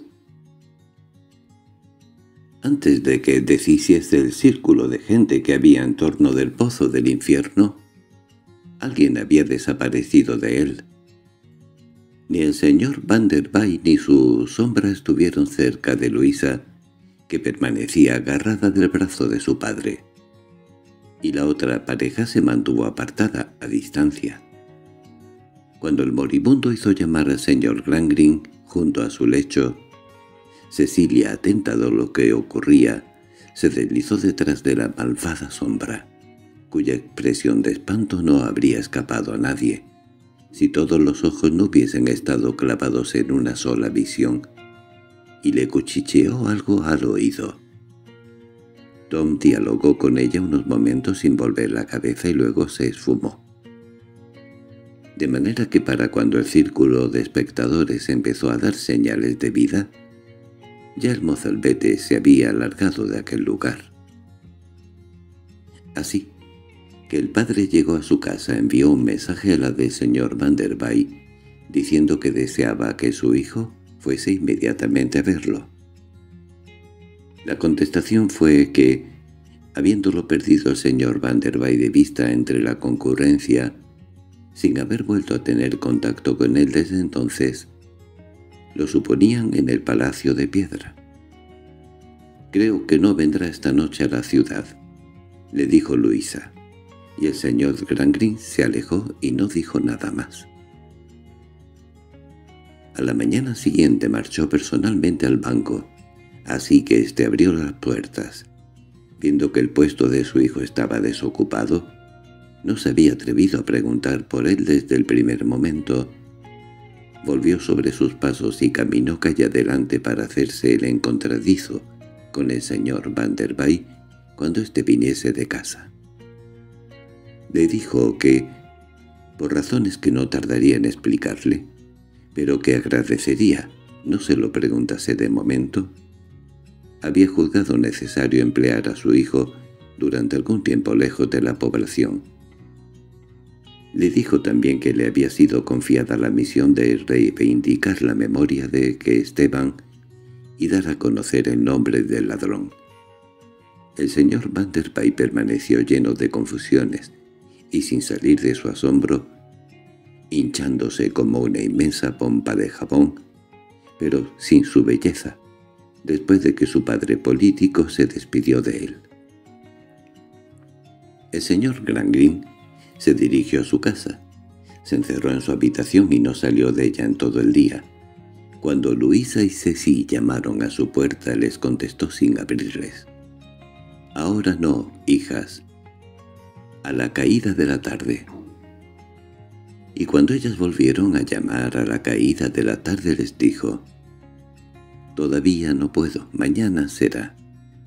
Speaker 1: Antes de que deshiciese el círculo de gente que había en torno del pozo del infierno, alguien había desaparecido de él. Ni el señor Van der Bay ni su sombra estuvieron cerca de Luisa, que permanecía agarrada del brazo de su padre, y la otra pareja se mantuvo apartada, a distancia. Cuando el moribundo hizo llamar al señor Grangreen junto a su lecho, Cecilia, atenta a lo que ocurría, se deslizó detrás de la malvada sombra, cuya expresión de espanto no habría escapado a nadie, si todos los ojos no hubiesen estado clavados en una sola visión, y le cuchicheó algo al oído. Tom dialogó con ella unos momentos sin volver la cabeza y luego se esfumó. De manera que para cuando el círculo de espectadores empezó a dar señales de vida, ya el mozalbete se había alargado de aquel lugar. Así que el padre llegó a su casa, envió un mensaje a la del señor Van der Bay, diciendo que deseaba que su hijo fuese inmediatamente a verlo. La contestación fue que, habiéndolo perdido el señor Van der Bay de vista entre la concurrencia, sin haber vuelto a tener contacto con él desde entonces, lo suponían en el Palacio de Piedra. «Creo que no vendrá esta noche a la ciudad», le dijo Luisa, y el señor Grangreen se alejó y no dijo nada más. A la mañana siguiente marchó personalmente al banco, así que éste abrió las puertas. Viendo que el puesto de su hijo estaba desocupado, no se había atrevido a preguntar por él desde el primer momento. Volvió sobre sus pasos y caminó calle adelante para hacerse el encontradizo con el señor Van der Bay cuando éste viniese de casa. Le dijo que, por razones que no tardaría en explicarle, pero que agradecería no se lo preguntase de momento, había juzgado necesario emplear a su hijo durante algún tiempo lejos de la población. Le dijo también que le había sido confiada la misión de reivindicar la memoria de que Esteban y dar a conocer el nombre del ladrón. El señor Van der Bay permaneció lleno de confusiones y sin salir de su asombro, hinchándose como una inmensa pompa de jabón, pero sin su belleza, después de que su padre político se despidió de él. El señor Grangreen se dirigió a su casa, se encerró en su habitación y no salió de ella en todo el día. Cuando Luisa y Ceci llamaron a su puerta, les contestó sin abrirles: «Ahora no, hijas, a la caída de la tarde». Y cuando ellas volvieron a llamar a la caída de la tarde les dijo: «Todavía no puedo, mañana será».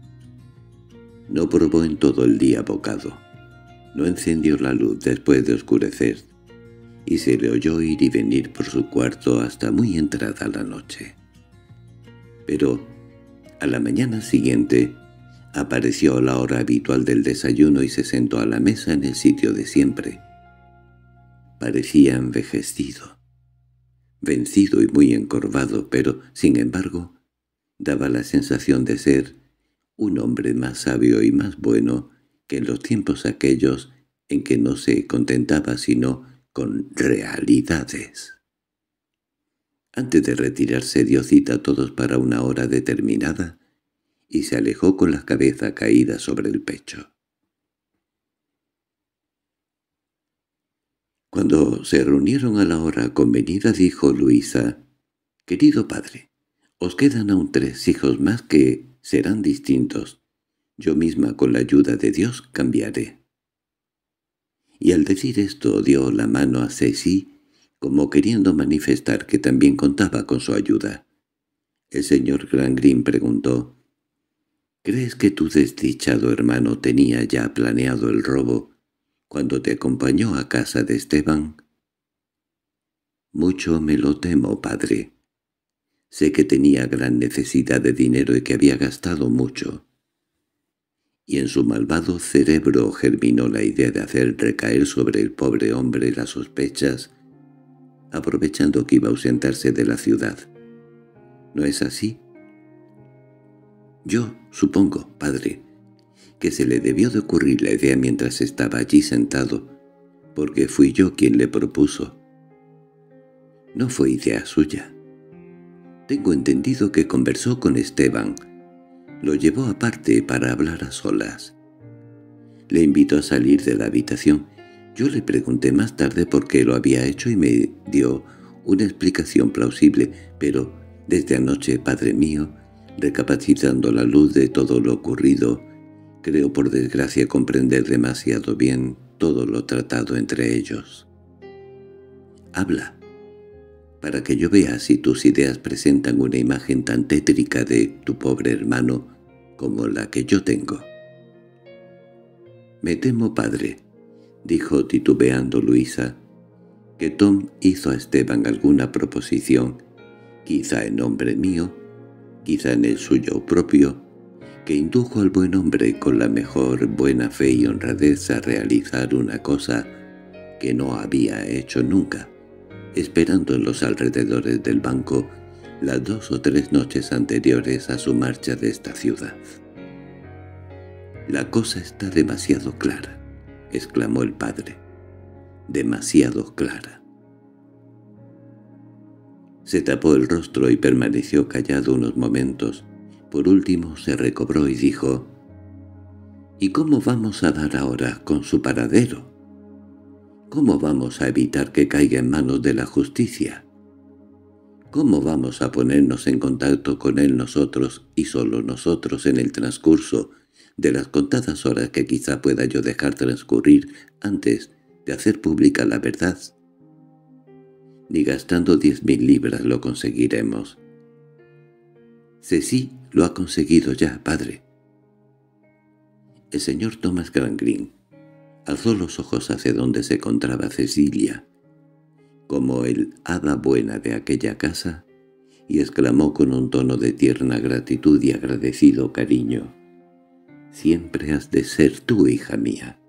Speaker 1: No probó en todo el día bocado. No encendió la luz después de oscurecer, y se le oyó ir y venir por su cuarto hasta muy entrada la noche. Pero a la mañana siguiente apareció a la hora habitual del desayuno y se sentó a la mesa en el sitio de siempre. Parecía envejecido, vencido y muy encorvado, pero, sin embargo, daba la sensación de ser un hombre más sabio y más bueno que en los tiempos aquellos en que no se contentaba sino con realidades. Antes de retirarse dio cita a todos para una hora determinada y se alejó con la cabeza caída sobre el pecho. Cuando se reunieron a la hora convenida dijo Luisa: «Querido padre, os quedan aún 3 hijos más que serán distintos. Yo misma, con la ayuda de Dios, cambiaré». Y al decir esto dio la mano a Ceci, como queriendo manifestar que también contaba con su ayuda. El señor Grangreen preguntó: —¿Crees que tu desdichado hermano tenía ya planeado el robo cuando te acompañó a casa de Esteban? —Mucho me lo temo, padre. Sé que tenía gran necesidad de dinero y que había gastado mucho. Y en su malvado cerebro germinó la idea de hacer recaer sobre el pobre hombre las sospechas, aprovechando que iba a ausentarse de la ciudad. ¿No es así? Yo supongo, padre, que se le debió de ocurrir la idea mientras estaba allí sentado, porque fui yo quien le propuso. No fue idea suya. Tengo entendido que conversó con Esteban. Lo llevó aparte para hablar a solas. Le invitó a salir de la habitación. Yo le pregunté más tarde por qué lo había hecho y me dio una explicación plausible, pero desde anoche, padre mío, recapacitando la luz de todo lo ocurrido, creo por desgracia comprender demasiado bien todo lo tratado entre ellos. Habla, para que yo vea si tus ideas presentan una imagen tan tétrica de tu pobre hermano como la que yo tengo. —Me temo, padre —dijo titubeando Luisa—, que Tom hizo a Esteban alguna proposición, quizá en nombre mío, quizá en el suyo propio, que indujo al buen hombre con la mejor buena fe y honradez a realizar una cosa que no había hecho nunca, esperando en los alrededores del banco las 2 o 3 noches anteriores a su marcha de esta ciudad. —La cosa está demasiado clara —exclamó el padre—, demasiado clara. Se tapó el rostro y permaneció callado unos momentos. Por último se recobró y dijo: —¿Y cómo vamos a dar ahora con su paradero? ¿Cómo vamos a evitar que caiga en manos de la justicia? ¿Cómo vamos a ponernos en contacto con él nosotros y solo nosotros en el transcurso de las contadas horas que quizá pueda yo dejar transcurrir antes de hacer pública la verdad? Ni gastando 10.000 libras lo conseguiremos. Ceci lo ha conseguido ya, padre. El señor Thomas Grangreen alzó los ojos hacia donde se encontraba Cecilia, como el hada buena de aquella casa, y exclamó con un tono de tierna gratitud y agradecido cariño: «Siempre has de ser tú, hija mía».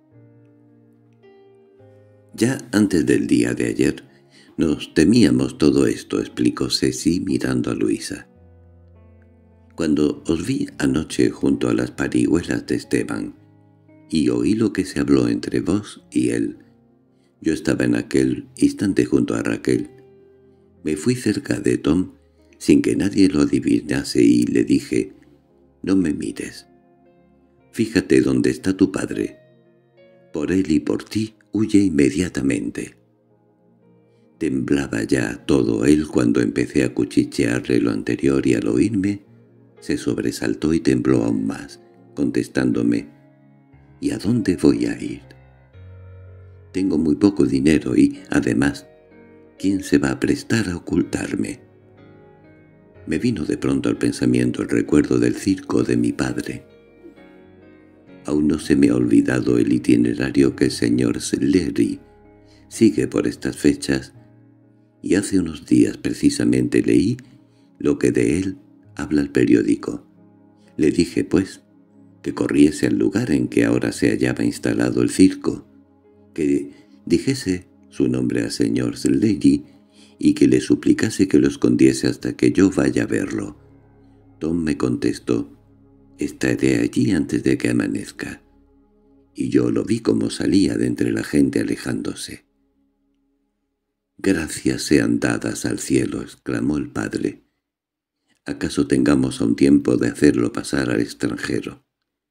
Speaker 1: «Ya antes del día de ayer nos temíamos todo esto», explicó Ceci mirando a Luisa. «Cuando os vi anoche junto a las parihuelas de Esteban, y oí lo que se habló entre vos y él, yo estaba en aquel instante junto a Raquel. Me fui cerca de Tom sin que nadie lo adivinase y le dije: «No me mires. Fíjate dónde está tu padre. Por él y por ti huye inmediatamente». Temblaba ya todo él cuando empecé a cuchichearle lo anterior y al oírme se sobresaltó y tembló aún más, contestándome: «¿Y a dónde voy a ir? Tengo muy poco dinero y, además, ¿quién se va a prestar a ocultarme?». Me vino de pronto al pensamiento el recuerdo del circo de mi padre. Aún no se me ha olvidado el itinerario que el señor Sleary sigue por estas fechas, y hace unos días precisamente leí lo que de él habla el periódico. Le dije, pues, que corriese al lugar en que ahora se hallaba instalado el circo, que dijese su nombre al señor Sleary y que le suplicase que lo escondiese hasta que yo vaya a verlo. Tom me contestó: «Estaré allí antes de que amanezca», y yo lo vi como salía de entre la gente alejándose. «Gracias sean dadas al cielo», exclamó el padre. «¿Acaso tengamos aún tiempo de hacerlo pasar al extranjero?».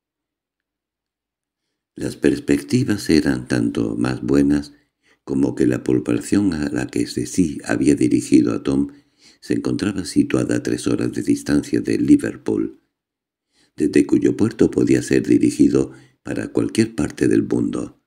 Speaker 1: Las perspectivas eran tanto más buenas como que la población a la que Ceci había dirigido a Tom se encontraba situada a 3 horas de distancia de Liverpool, desde cuyo puerto podía ser dirigido para cualquier parte del mundo.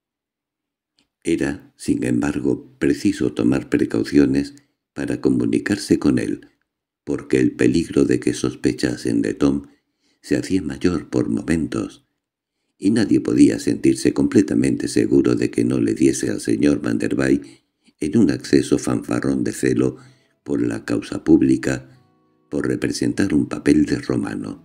Speaker 1: Era, sin embargo, preciso tomar precauciones para comunicarse con él, porque el peligro de que sospechasen de Tom se hacía mayor por momentos, y nadie podía sentirse completamente seguro de que no le diese al señor Van der Bay en un acceso fanfarrón de celo por la causa pública, por representar un papel de romano.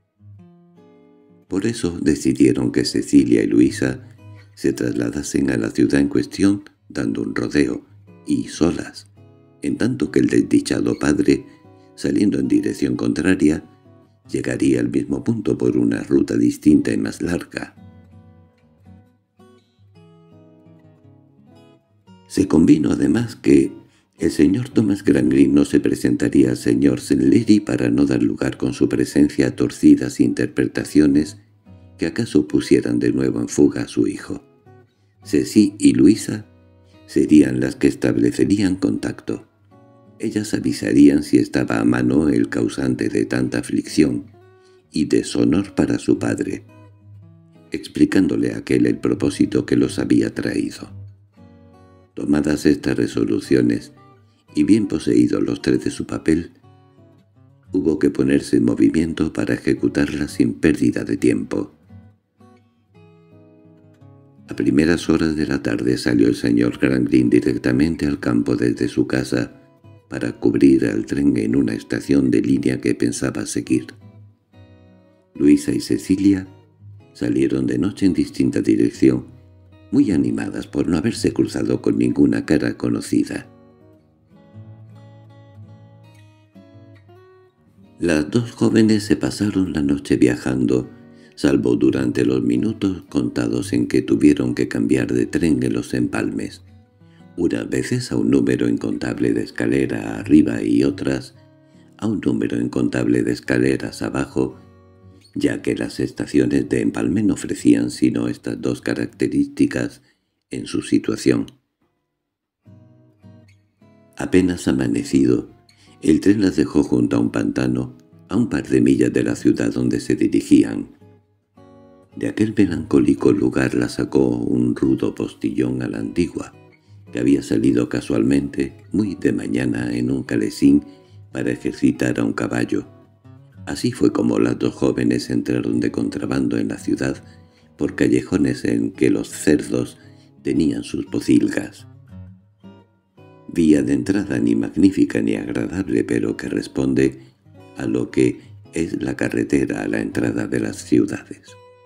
Speaker 1: Por eso decidieron que Cecilia y Luisa se trasladasen a la ciudad en cuestión dando un rodeo, y solas, en tanto que el desdichado padre, saliendo en dirección contraria, llegaría al mismo punto por una ruta distinta y más larga. Se convino además que el señor Thomas Grangreen no se presentaría al señor Sellery para no dar lugar con su presencia a torcidas interpretaciones que acaso pusieran de nuevo en fuga a su hijo. Ceci y Luisa serían las que establecerían contacto. Ellas avisarían si estaba a mano el causante de tanta aflicción y deshonor para su padre, explicándole a aquel el propósito que los había traído. Tomadas estas resoluciones, y bien poseídos los tres de su papel, hubo que ponerse en movimiento para ejecutarlas sin pérdida de tiempo. A primeras horas de la tarde salió el señor Grangreen directamente al campo desde su casa para cubrir al tren en una estación de línea que pensaba seguir. Luisa y Cecilia salieron de noche en distinta dirección, muy animadas por no haberse cruzado con ninguna cara conocida. Las dos jóvenes se pasaron la noche viajando, salvo durante los minutos contados en que tuvieron que cambiar de tren en los empalmes, unas veces a un número incontable de escaleras arriba y otras a un número incontable de escaleras abajo, ya que las estaciones de empalme no ofrecían sino estas dos características en su situación. Apenas amanecido, el tren las dejó junto a un pantano, a un par de millas de la ciudad donde se dirigían. De aquel melancólico lugar la sacó un rudo postillón a la antigua, que había salido casualmente, muy de mañana, en un calesín para ejercitar a un caballo. Así fue como las dos jóvenes entraron de contrabando en la ciudad por callejones en que los cerdos tenían sus pocilgas. Vía de entrada ni magnífica ni agradable, pero que responde a lo que es la carretera a la entrada de las ciudades.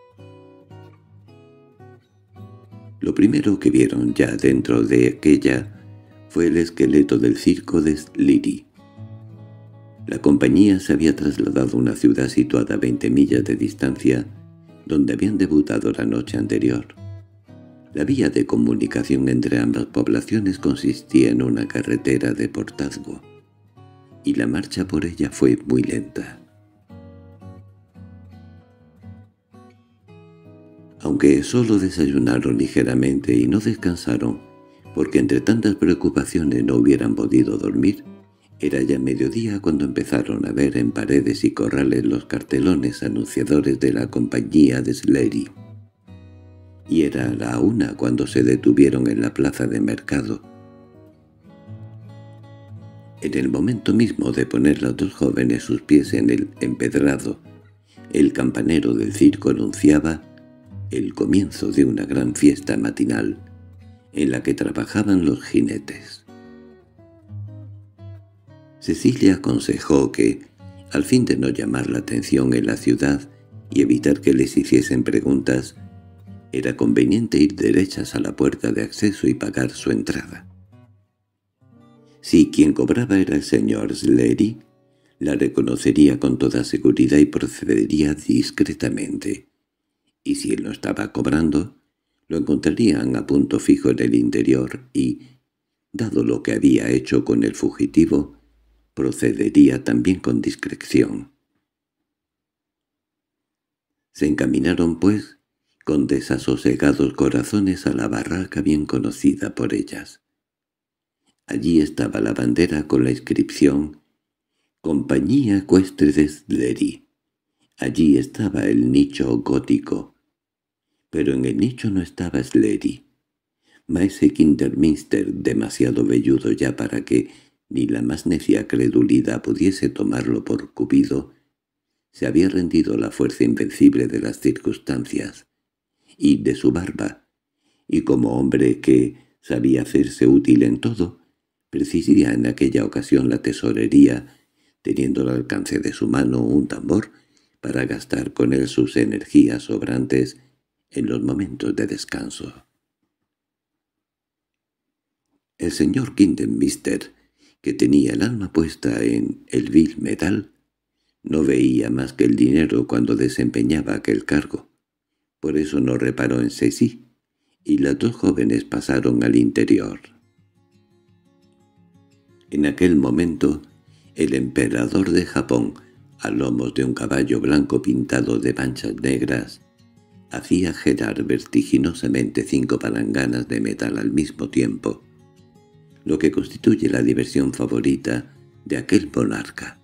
Speaker 1: Lo primero que vieron ya dentro de aquella fue el esqueleto del circo de Sleary. La compañía se había trasladado a una ciudad situada a 20 millas de distancia, donde habían debutado la noche anterior. La vía de comunicación entre ambas poblaciones consistía en una carretera de portazgo, y la marcha por ella fue muy lenta. Aunque solo desayunaron ligeramente y no descansaron, porque entre tantas preocupaciones no hubieran podido dormir, era ya mediodía cuando empezaron a ver en paredes y corrales los cartelones anunciadores de la compañía de Sleary. Y era la 1 cuando se detuvieron en la plaza de mercado. En el momento mismo de poner las dos jóvenes sus pies en el empedrado, el campanero del circo anunciaba el comienzo de una gran fiesta matinal, en la que trabajaban los jinetes. Cecilia aconsejó que, al fin de no llamar la atención en la ciudad y evitar que les hiciesen preguntas, era conveniente ir derechas a la puerta de acceso y pagar su entrada. Si quien cobraba era el señor Sleary, la reconocería con toda seguridad y procedería discretamente. Y si él no estaba cobrando, lo encontrarían a punto fijo en el interior y, dado lo que había hecho con el fugitivo, procedería también con discreción. Se encaminaron, pues, con desasosegados corazones a la barraca bien conocida por ellas. Allí estaba la bandera con la inscripción «Compañía Ecuestre de Sleary». Allí estaba el nicho gótico. Pero en el nicho no estaba Sleary. Maese Kinderminster, demasiado velludo ya para que ni la más necia credulidad pudiese tomarlo por Cupido, se había rendido la fuerza invencible de las circunstancias y de su barba, y como hombre que sabía hacerse útil en todo, presidía en aquella ocasión la tesorería, teniendo al alcance de su mano un tambor para gastar con él sus energías sobrantes en los momentos de descanso. El señor Kidderminster, que tenía el alma puesta en el vil metal, no veía más que el dinero cuando desempeñaba aquel cargo. Por eso no reparó en Ceci, y las dos jóvenes pasaron al interior. En aquel momento, el emperador de Japón, a lomos de un caballo blanco pintado de manchas negras, hacía girar vertiginosamente 5 palanganas de metal al mismo tiempo, lo que constituye la diversión favorita de aquel monarca.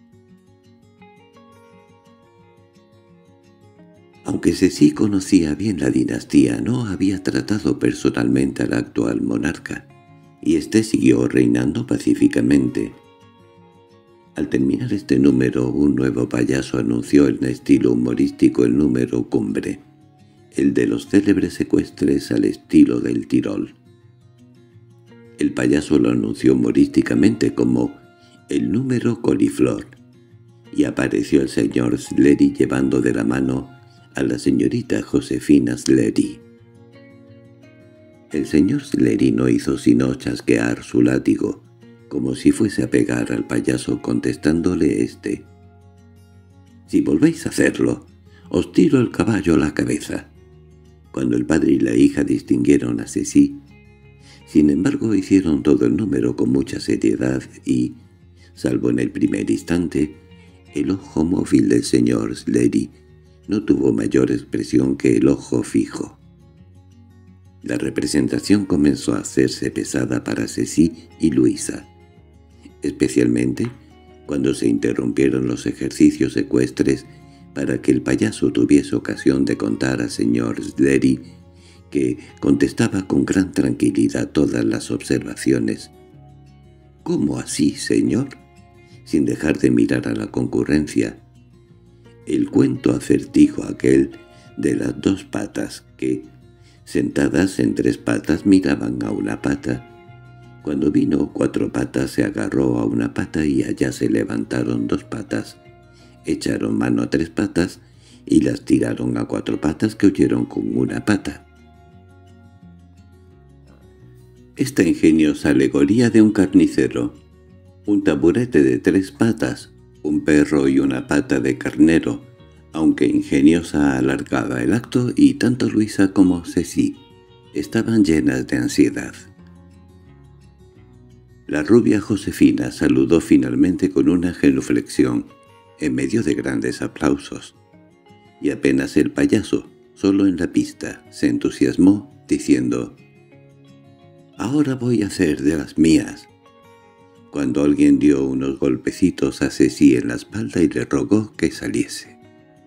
Speaker 1: Aunque Ceci conocía bien la dinastía, no había tratado personalmente al actual monarca, y éste siguió reinando pacíficamente. Al terminar este número, un nuevo payaso anunció en estilo humorístico el número cumbre, el de los célebres secuestres al estilo del Tirol. El payaso lo anunció humorísticamente como el número coliflor, y apareció el señor Sleary llevando de la mano a la señorita Josefina Sleary. El señor Sleary no hizo sino chasquear su látigo, como si fuese a pegar al payaso, contestándole éste: «Si volvéis a hacerlo, os tiro el caballo a la cabeza». Cuando el padre y la hija distinguieron a Ceci, sin embargo hicieron todo el número con mucha seriedad y, salvo en el primer instante, el ojo móvil del señor Sleary no tuvo mayor expresión que el ojo fijo. La representación comenzó a hacerse pesada para Ceci y Luisa, especialmente cuando se interrumpieron los ejercicios ecuestres para que el payaso tuviese ocasión de contar al señor Sleary, que contestaba con gran tranquilidad todas las observaciones. —¿Cómo así, señor? —sin dejar de mirar a la concurrencia. El cuento acertijo aquel de las 2 patas que, sentadas en 3 patas, miraban a una pata. Cuando vino 4 patas se agarró a una pata y allá se levantaron 2 patas, echaron mano a 3 patas y las tiraron a 4 patas que huyeron con una pata. Esta ingeniosa alegoría de un carnicero, un taburete de 3 patas, un perro y una pata de carnero, aunque ingeniosa, alargaba el acto y tanto Luisa como Ceci estaban llenas de ansiedad. La rubia Josefina saludó finalmente con una genuflexión, en medio de grandes aplausos, y apenas el payaso, solo en la pista, se entusiasmó, diciendo: «Ahora voy a hacer de las mías», cuando alguien dio unos golpecitos a Ceci en la espalda y le rogó que saliese.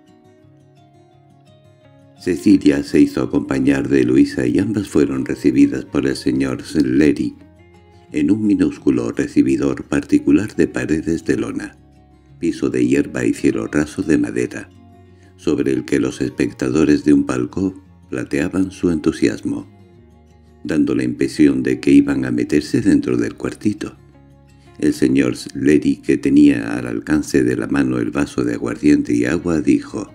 Speaker 1: Cecilia se hizo acompañar de Luisa y ambas fueron recibidas por el señor Sleary en un minúsculo recibidor particular de paredes de lona, piso de hierba y cielo raso de madera, sobre el que los espectadores de un palco plateaban su entusiasmo, dando la impresión de que iban a meterse dentro del cuartito. El señor Sleary, que tenía al alcance de la mano el vaso de aguardiente y agua, dijo: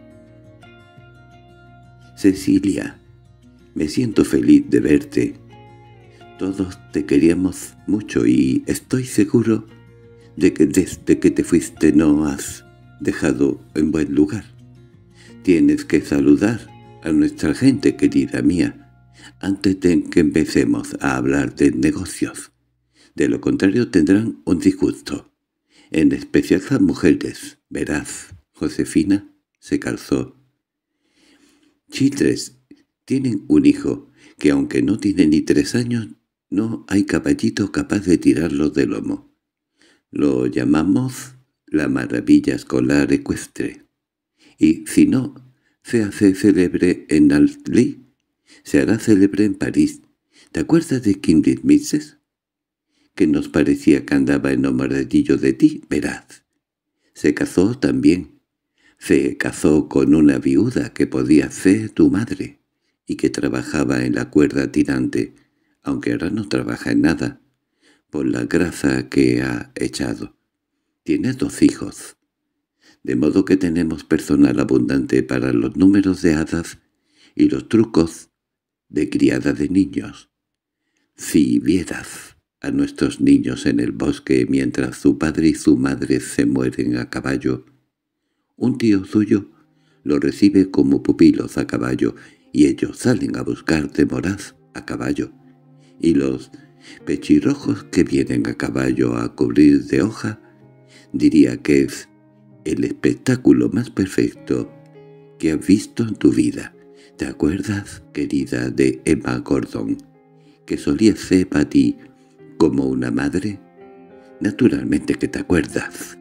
Speaker 1: «Cecilia, me siento feliz de verte. Todos te queríamos mucho y estoy seguro de que desde que te fuiste no has dejado en buen lugar. Tienes que saludar a nuestra gente, querida mía, antes de que empecemos a hablar de negocios. De lo contrario tendrán un disgusto. En especial las mujeres. Verás, Josefina se calzó. Chitres, tienen un hijo que aunque no tiene ni 3 años, no hay caballito capaz de tirarlo de lomo. Lo llamamos la maravilla escolar ecuestre. Y si no se hace célebre en Altley, se hará célebre en París. ¿Te acuerdas de Kidderminster? que nos parecía que andaba enamoradillo de ti, verás. Se casó también. Se casó con una viuda que podía ser tu madre y que trabajaba en la cuerda tirante, aunque ahora no trabaja en nada, por la grasa que ha echado. Tiene 2 hijos, de modo que tenemos personal abundante para los números de hadas y los trucos de criada de niños. Si vieras a nuestros niños en el bosque mientras su padre y su madre se mueren a caballo, un tío suyo los recibe como pupilos a caballo y ellos salen a buscar de moraz a caballo, y los pechirrojos que vienen a caballo a cubrir de hoja, diría que es el espectáculo más perfecto que has visto en tu vida. ¿Te acuerdas, querida, de Emma Gordon, que solía ser para ti como una madre? Naturalmente que te acuerdas.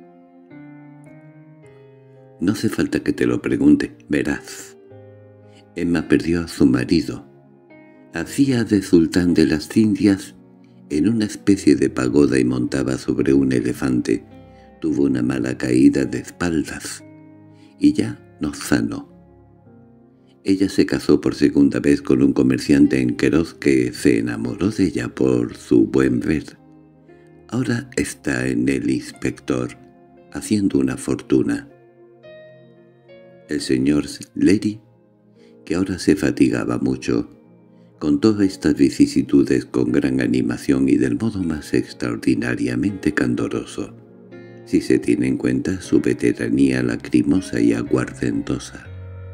Speaker 1: No hace falta que te lo pregunte, verás. Emma perdió a su marido. Hacía de sultán de las Indias en una especie de pagoda y montaba sobre un elefante. Tuvo una mala caída de espaldas y ya no sanó. Ella se casó por segunda vez con un comerciante en Queros que se enamoró de ella por su buen ver. Ahora está en el inspector, haciendo una fortuna. El señor Lady, que ahora se fatigaba mucho, contó estas vicisitudes con gran animación y del modo más extraordinariamente candoroso, si se tiene en cuenta su veteranía lacrimosa y aguardentosa.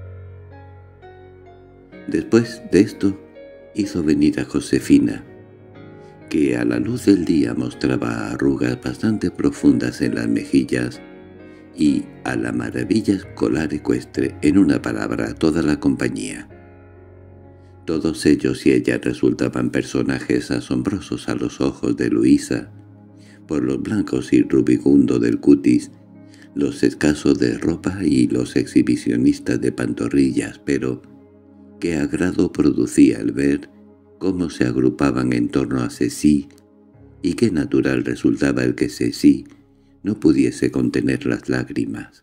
Speaker 1: Después de esto, hizo venir a Josefina, que a la luz del día mostraba arrugas bastante profundas en las mejillas, y a la maravilla escolar ecuestre, en una palabra, a toda la compañía. Todos ellos y ella resultaban personajes asombrosos a los ojos de Luisa, por los blancos y rubicundo del cutis, los escasos de ropa y los exhibicionistas de pantorrillas, pero qué agrado producía el ver cómo se agrupaban en torno a Ceci, y qué natural resultaba el que Ceci no pudiese contener las lágrimas.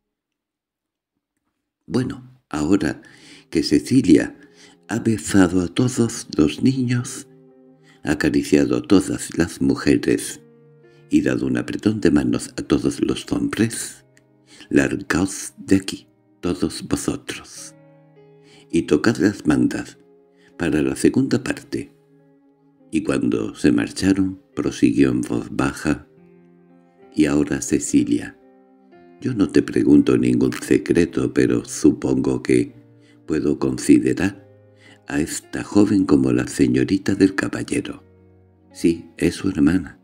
Speaker 1: Bueno, ahora que Cecilia ha besado a todos los niños, ha acariciado a todas las mujeres y dado un apretón de manos a todos los hombres, largaos de aquí, todos vosotros, y tocad las mandas para la segunda parte. Y cuando se marcharon, prosiguió en voz baja: «Y ahora, Cecilia, yo no te pregunto ningún secreto, pero supongo que puedo considerar a esta joven como la señorita del caballero». «Sí, es su hermana».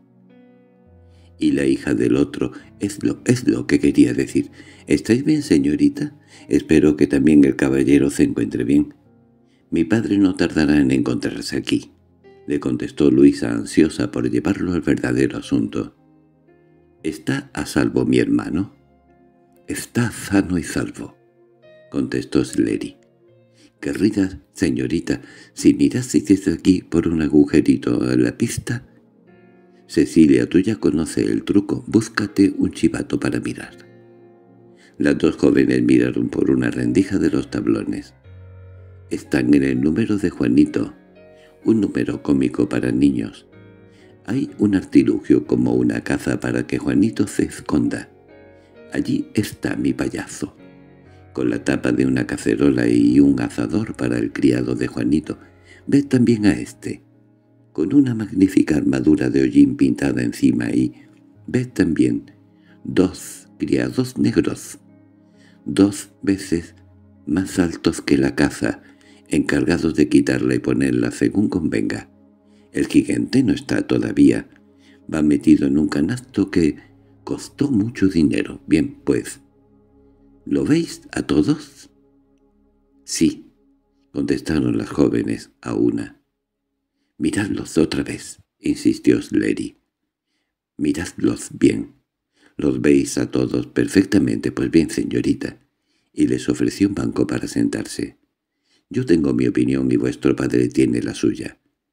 Speaker 1: «Y la hija del otro, es lo que quería decir. ¿Estáis bien, señorita? Espero que también el caballero se encuentre bien». «Mi padre no tardará en encontrarse aquí», le contestó Luisa, ansiosa por llevarlo al verdadero asunto. «¿Está a salvo mi hermano?» «Está sano y salvo», contestó Sleary. «Querida señorita, si miraseis desde aquí por un agujerito a la pista...» «Cecilia, tú ya conoces el truco. Búscate un chivato para mirar». Las dos jóvenes miraron por una rendija de los tablones. «Están en el número de Juanito, un número cómico para niños. Hay un artilugio como una caza para que Juanito se esconda. Allí está mi payaso, con la tapa de una cacerola y un azador para el criado de Juanito. Ved también a este, con una magnífica armadura de hollín pintada encima, y ved también 2 criados negros, 2 veces más altos que la caza, encargados de quitarla y ponerla según convenga. El gigante no está todavía, va metido en un canasto que costó mucho dinero. Bien, pues, ¿lo veis a todos?» «Sí», contestaron las jóvenes a una. «Miradlos otra vez», insistió Sleary. «Miradlos bien. ¿Los veis a todos perfectamente? Pues bien, señorita». Y les ofreció un banco para sentarse. «Yo tengo mi opinión y vuestro padre tiene la suya.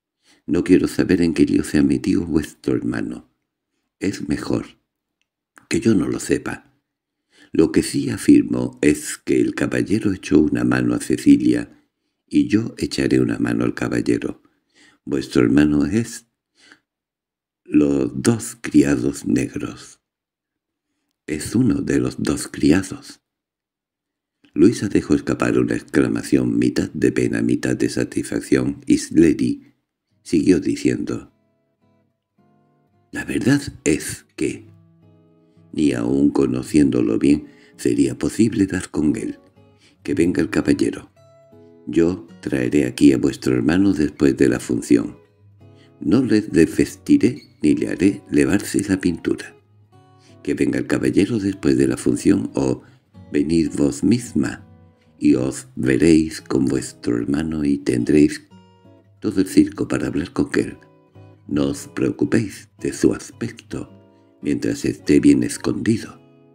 Speaker 1: No quiero saber en qué lío se ha metido vuestro hermano. Es mejor que yo no lo sepa. Lo que sí afirmo es que el caballero echó una mano a Cecilia, y yo echaré una mano al caballero. Vuestro hermano es los dos criados negros. Es uno de los dos criados. Luisa dejó escapar una exclamación, mitad de pena, mitad de satisfacción, y Sleary siguió diciendo: «La verdad es que, ni aun conociéndolo bien, sería posible dar con él. Que venga el caballero. Yo traeré aquí a vuestro hermano después de la función. No le desvestiré ni le haré levarse la pintura. Que venga el caballero después de la función, o venid vos misma, y os veréis con vuestro hermano y tendréis todo el circo para hablar con él. No os preocupéis de su aspecto, mientras esté bien escondido».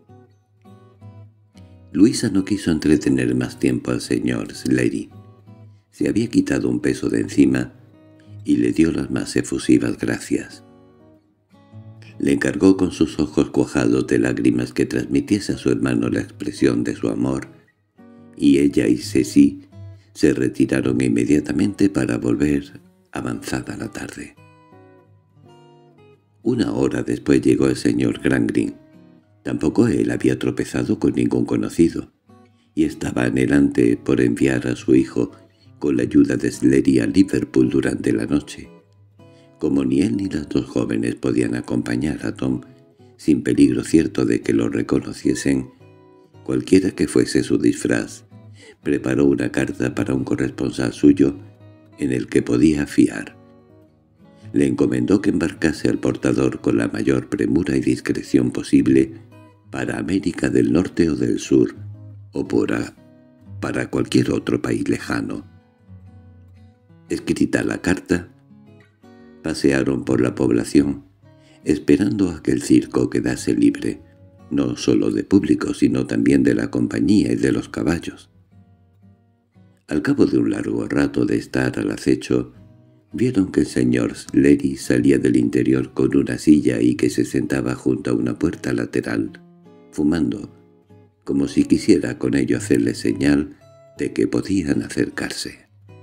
Speaker 1: Luisa no quiso entretener más tiempo al señor Sleary. Se había quitado un peso de encima y le dio las más efusivas gracias. Le encargó con sus ojos cuajados de lágrimas que transmitiese a su hermano la expresión de su amor, y ella y Ceci se retiraron inmediatamente para volver avanzada la tarde. Una hora después llegó el señor Grangreen. Tampoco él había tropezado con ningún conocido, y estaba anhelante por enviar a su hijo con la ayuda de Sleary a Liverpool durante la noche. Como ni él ni las dos jóvenes podían acompañar a Tom, sin peligro cierto de que lo reconociesen, cualquiera que fuese su disfraz, preparó una carta para un corresponsal suyo en el que podía fiar. Le encomendó que embarcase al portador con la mayor premura y discreción posible para América del Norte o del Sur, o para cualquier otro país lejano. Escrita la carta, pasearon por la población, esperando a que el circo quedase libre, no solo de público, sino también de la compañía y de los caballos. Al cabo de un largo rato de estar al acecho, vieron que el señor Sleary salía del interior con una silla y que se sentaba junto a una puerta lateral, fumando, como si quisiera con ello hacerle señal de que podían acercarse.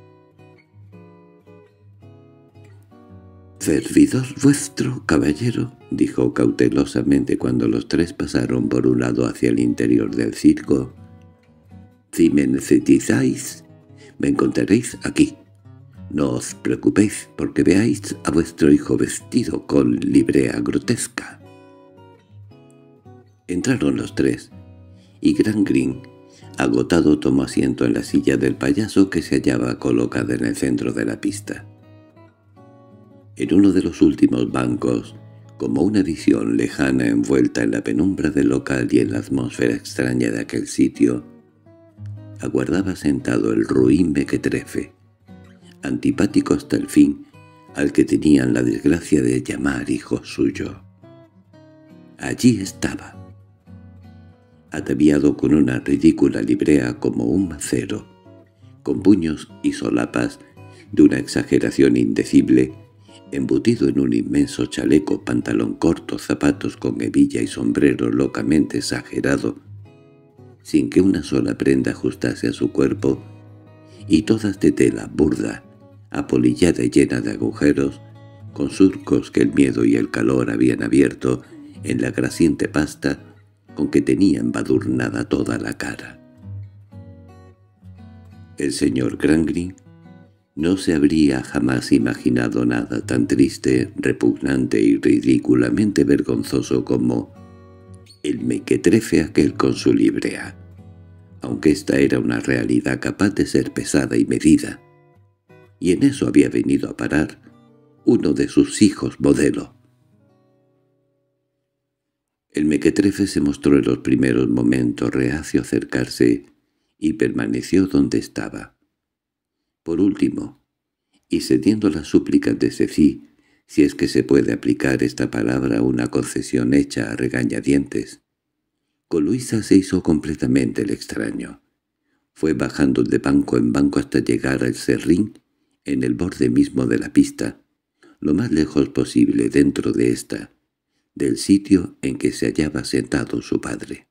Speaker 1: «¿Servidor vuestro, caballero?», dijo cautelosamente cuando los tres pasaron por un lado hacia el interior del circo. «Si me necesitáis, me encontraréis aquí. No os preocupéis porque veáis a vuestro hijo vestido con librea grotesca». Entraron los tres, y Grangreen, agotado, tomó asiento en la silla del payaso que se hallaba colocada en el centro de la pista. En uno de los últimos bancos, como una visión lejana envuelta en la penumbra del local y en la atmósfera extraña de aquel sitio, aguardaba sentado el ruin mequetrefe, antipático hasta el fin, al que tenían la desgracia de llamar hijo suyo. Allí estaba, ataviado con una ridícula librea como un macero, con puños y solapas de una exageración indecible, embutido en un inmenso chaleco, pantalón corto, zapatos con hebilla y sombrero locamente exagerado, sin que una sola prenda ajustase a su cuerpo, y todas de tela burda, apolillada y llena de agujeros, con surcos que el miedo y el calor habían abierto en la grasiente pasta con que tenía embadurnada toda la cara. El señor Grangreen no se habría jamás imaginado nada tan triste, repugnante y ridículamente vergonzoso como el mequetrefe aquel con su librea, aunque esta era una realidad capaz de ser pesada y medida, y en eso había venido a parar uno de sus hijos modelo. El mequetrefe se mostró en los primeros momentos reacio a acercarse y permaneció donde estaba. Por último, y cediendo las súplicas de Ceci, si es que se puede aplicar esta palabra a una concesión hecha a regañadientes, con Luisa se hizo completamente el extraño. Fue bajando de banco en banco hasta llegar al serrín en el borde mismo de la pista, lo más lejos posible dentro de ésta, del sitio en que se hallaba sentado su padre.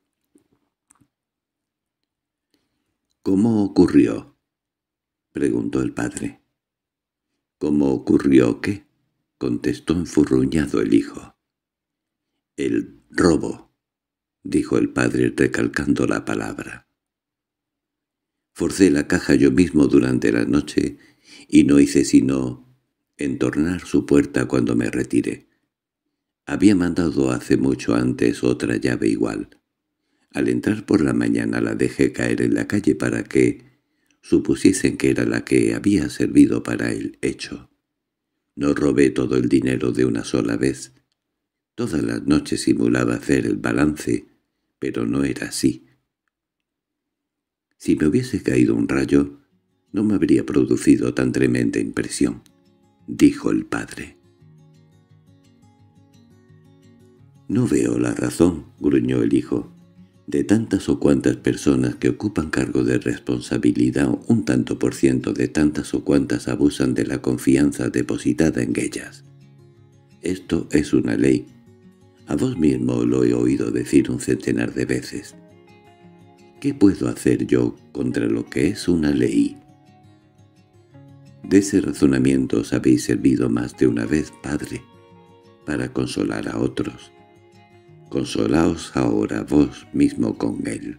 Speaker 1: —¿Cómo ocurrió? —preguntó el padre. —¿Cómo ocurrió qué? —contestó enfurruñado el hijo. —El robo —dijo el padre recalcando la palabra. Forcé la caja yo mismo durante la noche y no hice sino entornar su puerta cuando me retiré. Había mandado hace mucho antes otra llave igual. Al entrar por la mañana la dejé caer en la calle para que supusiesen que era la que había servido para el hecho. No robé todo el dinero de una sola vez. Todas las noches simulaba hacer el balance, pero no era así. Si me hubiese caído un rayo, no me habría producido tan tremenda impresión, dijo el padre. —No veo la razón —gruñó el hijo—, de tantas o cuantas personas que ocupan cargo de responsabilidad, un tanto por ciento de tantas o cuantas abusan de la confianza depositada en ellas. Esto es una ley. A vos mismo lo he oído decir un centenar de veces. ¿Qué puedo hacer yo contra lo que es una ley? De ese razonamiento os habéis servido más de una vez, padre, para consolar a otros. Consolaos ahora vos mismo con él.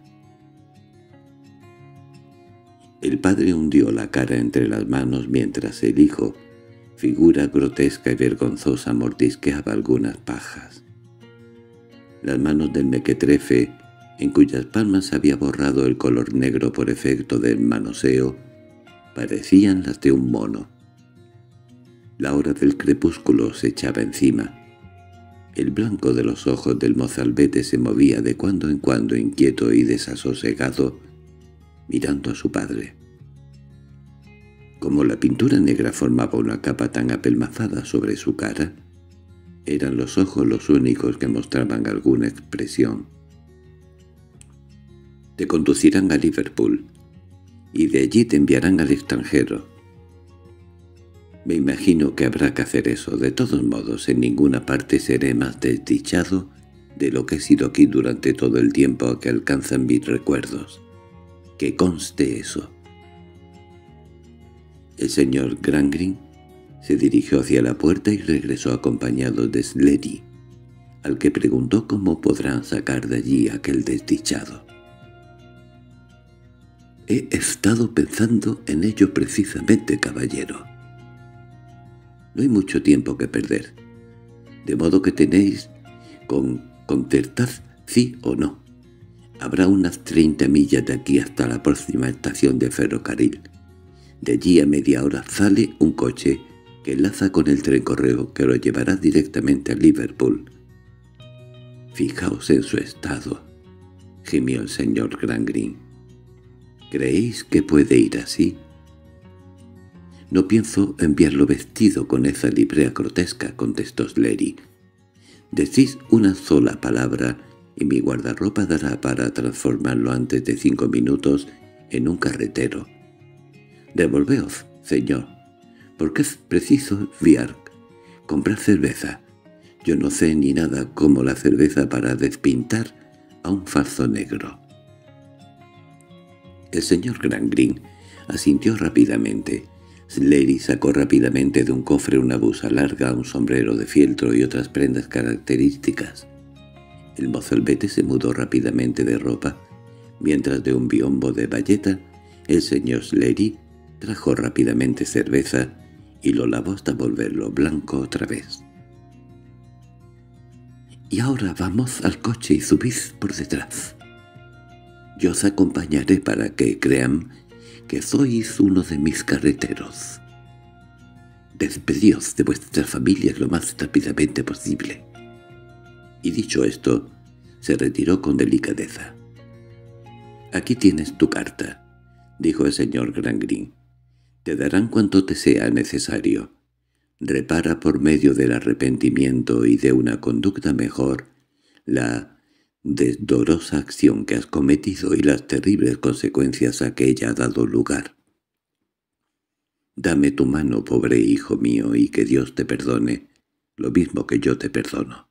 Speaker 1: El padre hundió la cara entre las manos mientras el hijo, figura grotesca y vergonzosa, mordisqueaba algunas pajas. Las manos del mequetrefe, en cuyas palmas se había borrado el color negro por efecto del manoseo, parecían las de un mono. La hora del crepúsculo se echaba encima. El blanco de los ojos del mozalbete se movía de cuando en cuando inquieto y desasosegado, mirando a su padre. Como la pintura negra formaba una capa tan apelmazada sobre su cara, eran los ojos los únicos que mostraban alguna expresión. Te conducirán a Liverpool, y de allí te enviarán al extranjero. Me imagino que habrá que hacer eso. De todos modos, en ninguna parte seré más desdichado de lo que he sido aquí durante todo el tiempo que alcanzan mis recuerdos. Que conste eso. El señor Grangreen se dirigió hacia la puerta y regresó acompañado de Sleary, al que preguntó cómo podrán sacar de allí a aquel desdichado. «He estado pensando en ello precisamente, caballero. No hay mucho tiempo que perder, de modo que tenéis concertad sí o no. Habrá unas 30 millas de aquí hasta la próxima estación de ferrocarril. De allí a media hora sale un coche que enlaza con el tren correo que lo llevará directamente a Liverpool». «Fijaos en su estado», gimió el señor Grangreen. «¿Creéis que puede ir así?» «No pienso enviarlo vestido con esa librea grotesca», contestó Sleary. «Decís una sola palabra y mi guardarropa dará para transformarlo antes de 5 minutos en un carretero. Devolveos, señor, porque es preciso enviar. Comprar cerveza. Yo no sé ni nada como la cerveza para despintar a un falso negro». El señor Grangreen asintió rápidamente. Sleary sacó rápidamente de un cofre una blusa larga, un sombrero de fieltro y otras prendas características. El mozalbete se mudó rápidamente de ropa, mientras de un biombo de bayeta el señor Sleary trajo rápidamente cerveza y lo lavó hasta volverlo blanco otra vez. «Y ahora vamos al coche y subid por detrás. Yo os acompañaré para que crean que sois uno de mis carreteros. Despedíos de vuestras familias lo más rápidamente posible». Y dicho esto, se retiró con delicadeza. «Aquí tienes tu carta», dijo el señor Grangreen. «Te darán cuanto te sea necesario. Repara por medio del arrepentimiento y de una conducta mejor la desdorosa acción que has cometido y las terribles consecuencias a que ella ha dado lugar». Dame tu mano, pobre hijo mío, y que Dios te perdone, lo mismo que yo te perdono».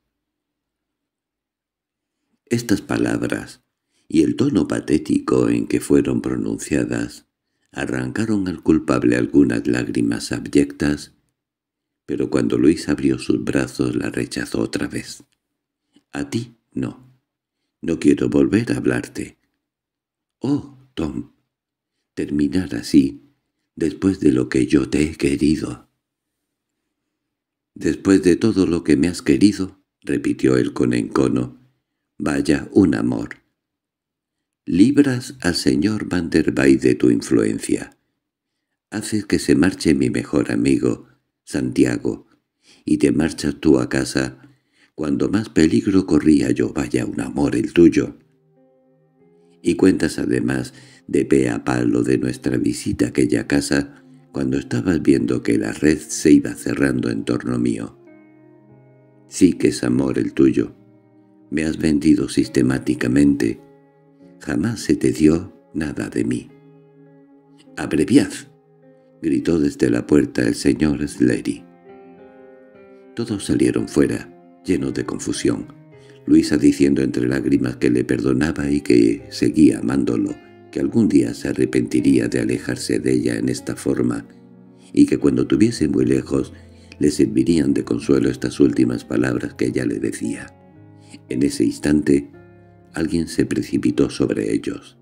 Speaker 1: Estas palabras, y el tono patético en que fueron pronunciadas, arrancaron al culpable algunas lágrimas abyectas, pero cuando Luis abrió sus brazos la rechazó otra vez. «A ti, no. No quiero volver a hablarte». «Oh, Tom, terminar así, después de lo que yo te he querido». «Después de todo lo que me has querido», repitió él con encono. «Vaya, un amor. Libras al señor Van der Bay de tu influencia. Haces que se marche mi mejor amigo, Santiago, y te marchas tú a casa cuando más peligro corría yo. Vaya, un amor el tuyo. Y cuentas además de pe a palo de nuestra visita a aquella casa cuando estabas viendo que la red se iba cerrando en torno mío. Sí que es amor el tuyo. Me has vendido sistemáticamente. Jamás se te dio nada de mí». «¡Abreviad!», gritó desde la puerta el señor Sleary. Todos salieron fuera, llenos de confusión. Luisa diciendo entre lágrimas que le perdonaba y que seguía amándolo, que algún día se arrepentiría de alejarse de ella en esta forma, y que cuando estuviese muy lejos le servirían de consuelo estas últimas palabras que ella le decía. En ese instante, alguien se precipitó sobre ellos.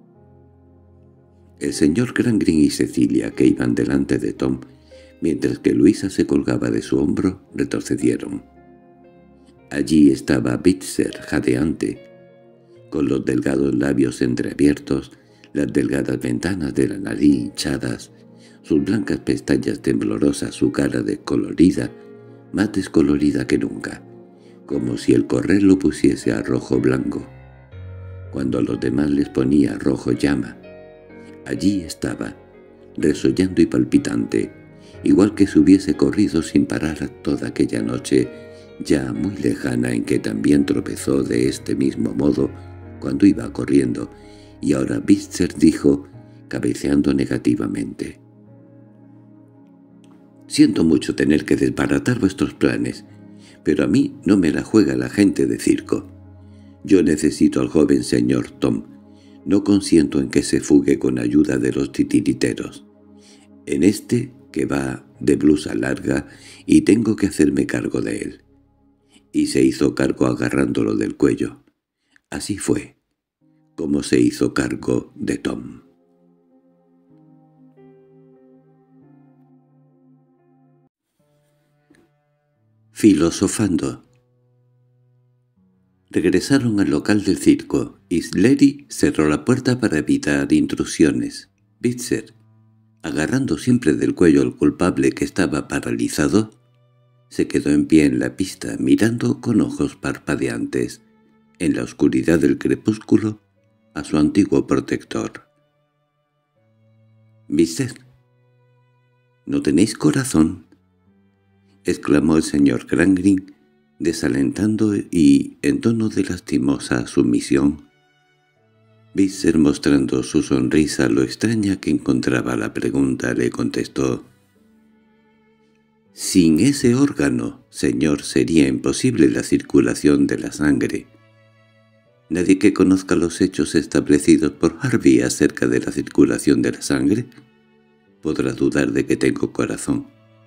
Speaker 1: El señor Grangreen y Cecilia, que iban delante de Tom, mientras que Luisa se colgaba de su hombro, retrocedieron. Allí estaba Bitzer, jadeante, con los delgados labios entreabiertos, las delgadas ventanas de la nariz hinchadas, sus blancas pestañas temblorosas, su cara descolorida, más descolorida que nunca, como si el correr lo pusiese a rojo blanco, cuando a los demás les ponía rojo llama. Allí estaba, resollando y palpitante, igual que si hubiese corrido sin parar toda aquella noche, ya muy lejana, en que también tropezó de este mismo modo cuando iba corriendo, y ahora Bitzer dijo, cabeceando negativamente: «Siento mucho tener que desbaratar vuestros planes, pero a mí no me la juega la gente de circo. Yo necesito al joven señor Tom. No consiento en que se fugue con ayuda de los titiriteros. En este que va de blusa larga, y tengo que hacerme cargo de él». Y se hizo cargo agarrándolo del cuello. Así fue como se hizo cargo de Tom. Filosofando. Regresaron al local del circo, y Sleary cerró la puerta para evitar intrusiones. Bitzer, agarrando siempre del cuello al culpable que estaba paralizado, se quedó en pie en la pista, mirando con ojos parpadeantes, en la oscuridad del crepúsculo, a su antiguo protector. «Bitzer, ¿no tenéis corazón?», exclamó el señor Grangreen, desalentando y en tono de lastimosa sumisión. Bitzer, mostrando su sonrisa lo extraña que encontraba la pregunta, le contestó: «Sin ese órgano, señor, sería imposible la circulación de la sangre. Nadie que conozca los hechos establecidos por Harvey acerca de la circulación de la sangre podrá dudar de que tengo corazón.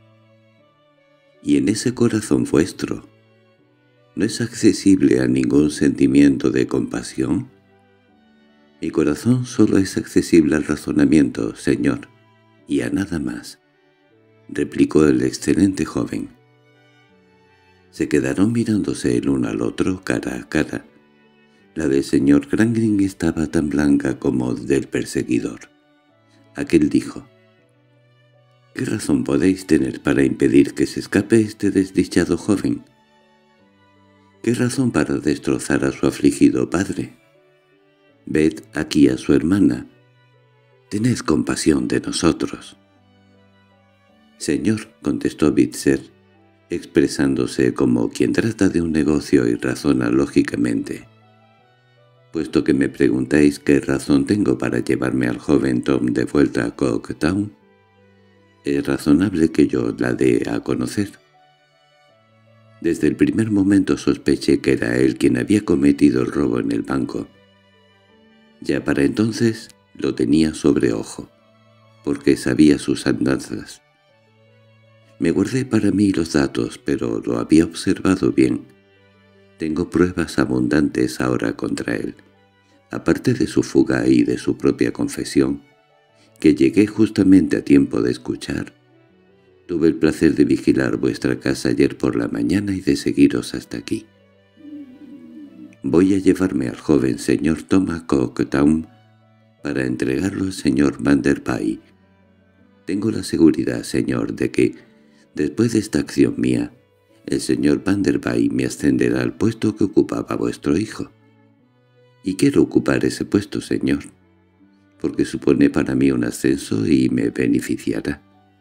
Speaker 1: Y en ese corazón vuestro, ¿no es accesible a ningún sentimiento de compasión? Mi corazón solo es accesible al razonamiento, señor, y a nada más», replicó el excelente joven. Se quedaron mirándose el uno al otro, cara a cara. La del señor Grangreen estaba tan blanca como del perseguidor. Aquel dijo: «¿Qué razón podéis tener para impedir que se escape este desdichado joven? ¿Qué razón para destrozar a su afligido padre? Ved aquí a su hermana. Tened compasión de nosotros». «Señor», contestó Bitzer, expresándose como quien trata de un negocio y razona lógicamente, «puesto que me preguntáis qué razón tengo para llevarme al joven Tom de vuelta a Coketown, Es razonable que yo la dé a conocer. Desde el primer momento sospeché que era él quien había cometido el robo en el banco. Ya para entonces lo tenía sobre ojo, porque sabía sus andanzas. Me guardé para mí los datos, pero lo había observado bien. Tengo pruebas abundantes ahora contra él, aparte de su fuga y de su propia confesión, que llegué justamente a tiempo de escuchar. Tuve el placer de vigilar vuestra casa ayer por la mañana y de seguiros hasta aquí. Voy a llevarme al joven señor Thomas Coketown para entregarlo al señor Vanderbilt. Tengo la seguridad, señor, de que, después de esta acción mía, el señor Vanderbilt me ascenderá al puesto que ocupaba vuestro hijo. Y quiero ocupar ese puesto, señor, porque supone para mí un ascenso y me beneficiará.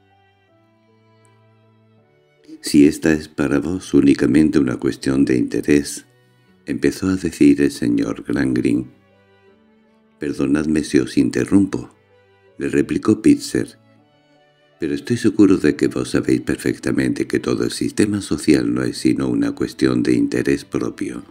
Speaker 1: Si esta es para vos únicamente una cuestión de interés, empezó a decir el señor Grangreen. Perdonadme si os interrumpo, le replicó Pitzer, pero estoy seguro de que vos sabéis perfectamente que todo el sistema social no es sino una cuestión de interés propio.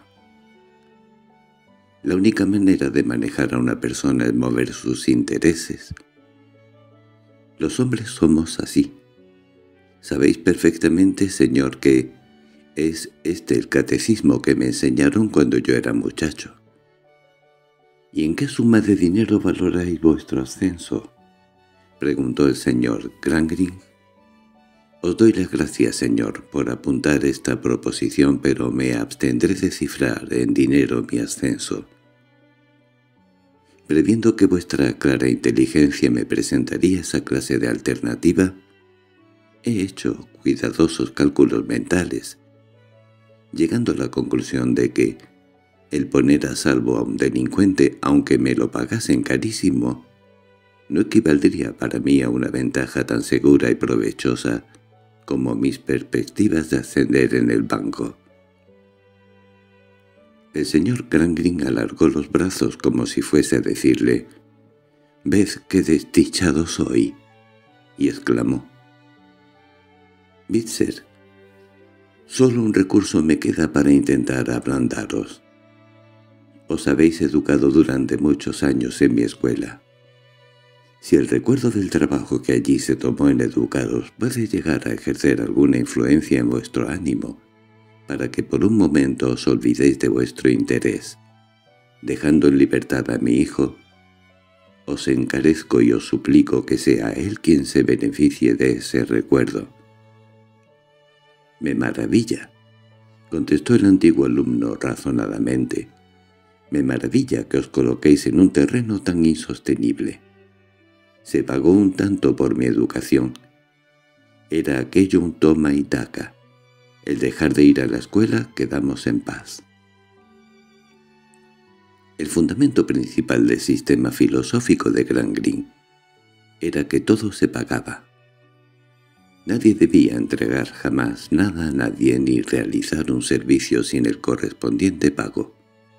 Speaker 1: La única manera de manejar a una persona es mover sus intereses. Los hombres somos así. Sabéis perfectamente, señor, que es este el catecismo que me enseñaron cuando yo era muchacho. —¿Y en qué suma de dinero valoráis vuestro ascenso? —preguntó el señor Grangreen. —Os doy las gracias, señor, por apuntar esta proposición, pero me abstendré de cifrar en dinero mi ascenso. Previendo que vuestra clara inteligencia me presentaría esa clase de alternativa, he hecho cuidadosos cálculos mentales, llegando a la conclusión de que el poner a salvo a un delincuente, aunque me lo pagasen carísimo, no equivaldría para mí a una ventaja tan segura y provechosa como mis perspectivas de ascender en el banco. El señor Grangreen alargó los brazos como si fuese a decirle «¡Ved qué desdichado soy!» y exclamó «Pitzer, solo un recurso me queda para intentar ablandaros. Os habéis educado durante muchos años en mi escuela. Si el recuerdo del trabajo que allí se tomó en educaros puede llegar a ejercer alguna influencia en vuestro ánimo, para que por un momento os olvidéis de vuestro interés, dejando en libertad a mi hijo, os encarezco y os suplico que sea él quien se beneficie de ese recuerdo». «Me maravilla», contestó el antiguo alumno razonadamente. «Me maravilla que os coloquéis en un terreno tan insostenible. Se pagó un tanto por mi educación. Era aquello un toma y daca. El dejar de ir a la escuela, quedamos en paz». El fundamento principal del sistema filosófico de Grangreen era que todo se pagaba. Nadie debía entregar jamás nada a nadie ni realizar un servicio sin el correspondiente pago.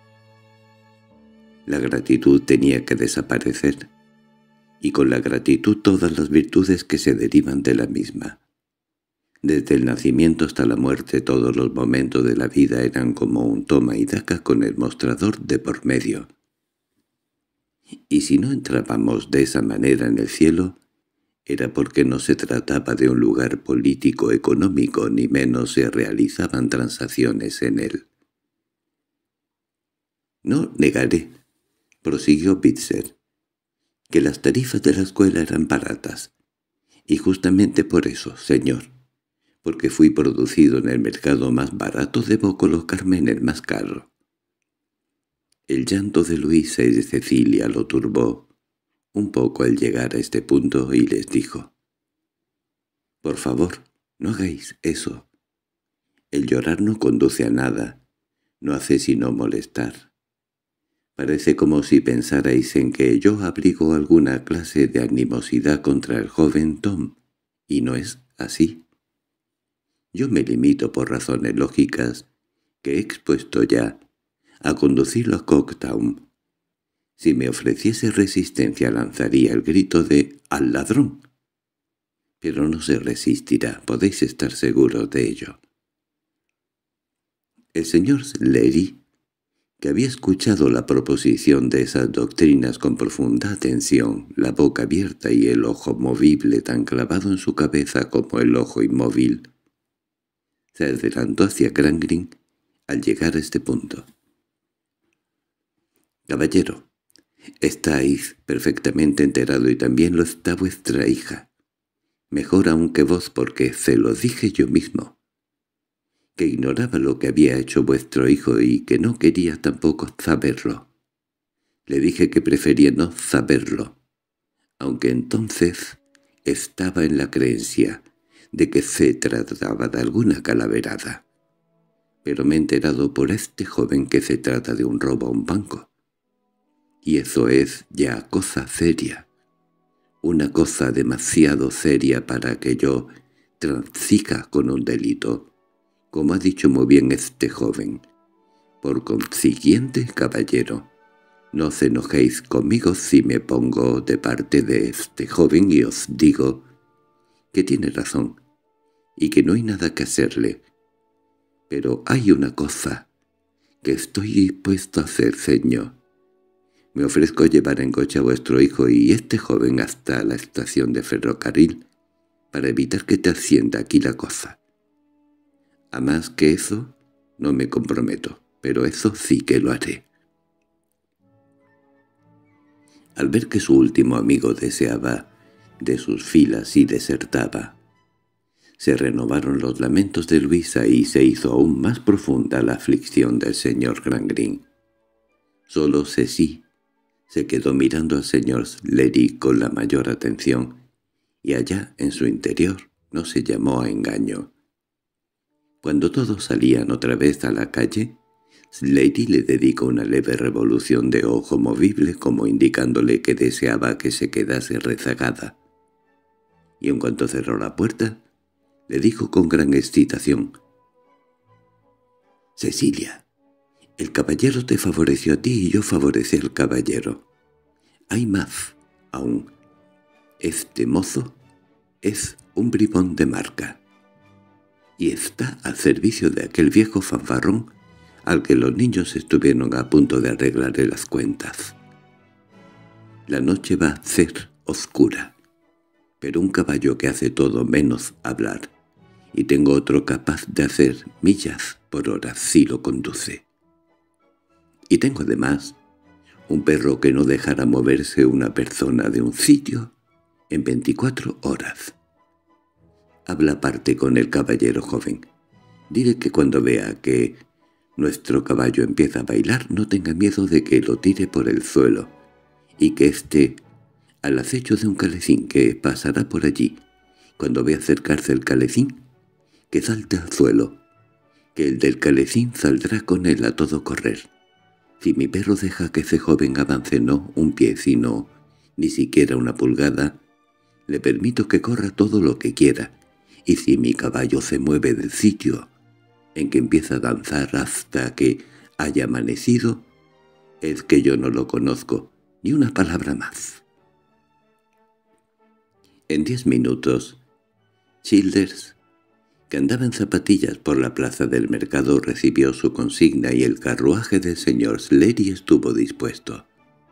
Speaker 1: La gratitud tenía que desaparecer, y con la gratitud todas las virtudes que se derivan de la misma. Desde el nacimiento hasta la muerte todos los momentos de la vida eran como un toma y daca con el mostrador de por medio. Y si no entrábamos de esa manera en el cielo, era porque no se trataba de un lugar político-económico, ni menos se realizaban transacciones en él. «No negaré», prosiguió Pitzer, «que las tarifas de la escuela eran baratas, y justamente por eso, señor, porque fui producido en el mercado más barato, debo colocarme en el más caro». El llanto de Luisa y de Cecilia lo turbó un poco al llegar a este punto y les dijo: «Por favor, no hagáis eso. El llorar no conduce a nada, no hace sino molestar. Parece como si pensarais en que yo abrigo alguna clase de animosidad contra el joven Tom, y no es así. Yo me limito por razones lógicas, que he expuesto ya, a conducirlo a Coketown. Si me ofreciese resistencia lanzaría el grito de «¡al ladrón!». pero no se resistirá, podéis estar seguros de ello. El señor Sleary, que había escuchado la proposición de esas doctrinas con profunda atención, la boca abierta y el ojo movible tan clavado en su cabeza como el ojo inmóvil, se adelantó hacia Grangreen al llegar a este punto. «Caballero, estáis perfectamente enterado y también lo está vuestra hija. Mejor aún que vos porque se lo dije yo mismo, que ignoraba lo que había hecho vuestro hijo y que no quería tampoco saberlo. Le dije que prefería no saberlo, aunque entonces estaba en la creencia de que se trataba de alguna calaverada. Pero me he enterado por este joven que se trata de un robo a un banco. Y eso es ya cosa seria. Una cosa demasiado seria para que yo transiga con un delito, como ha dicho muy bien este joven. Por consiguiente, caballero, no os enojéis conmigo si me pongo de parte de este joven y os digo que tiene razón y que no hay nada que hacerle. Pero hay una cosa que estoy dispuesto a hacer, señor. Me ofrezco llevar en coche a vuestro hijo y este joven hasta la estación de ferrocarril para evitar que te ascienda aquí la cosa. A más que eso, no me comprometo, pero eso sí que lo haré». Al ver que su último amigo deseaba de sus filas y desertaba, se renovaron los lamentos de Luisa y se hizo aún más profunda la aflicción del señor Grangreen. Solo Ceci se quedó mirando al señor Sleary con la mayor atención, y allá en su interior no se llamó a engaño. Cuando todos salían otra vez a la calle, Sleary le dedicó una leve revolución de ojo movible como indicándole que deseaba que se quedase rezagada. Y en cuanto cerró la puerta, le dijo con gran excitación: «Cecilia, el caballero te favoreció a ti y yo favorecí al caballero. Hay más aún. Este mozo es un bribón de marca, y está al servicio de aquel viejo fanfarrón al que los niños estuvieron a punto de arreglarle las cuentas. La noche va a ser oscura, pero un caballo que hace todo menos hablar, y tengo otro capaz de hacer millas por hora si lo conduce. Y tengo además un perro que no dejará moverse una persona de un sitio en 24 horas. Habla aparte con el caballero joven. Dile que cuando vea que nuestro caballo empieza a bailar no tenga miedo de que lo tire por el suelo, y que esté al acecho de un calecín que pasará por allí. Cuando vea acercarse el calecín, que salte al suelo, que el del calecín saldrá con él a todo correr. Si mi perro deja que ese joven avance no un pie, sino ni siquiera una pulgada, le permito que corra todo lo que quiera, y si mi caballo se mueve del sitio en que empieza a danzar hasta que haya amanecido, es que yo no lo conozco, ni una palabra más». En 10 minutos, Childers, que andaba en zapatillas por la plaza del mercado, recibió su consigna y el carruaje del señor Sleary estuvo dispuesto.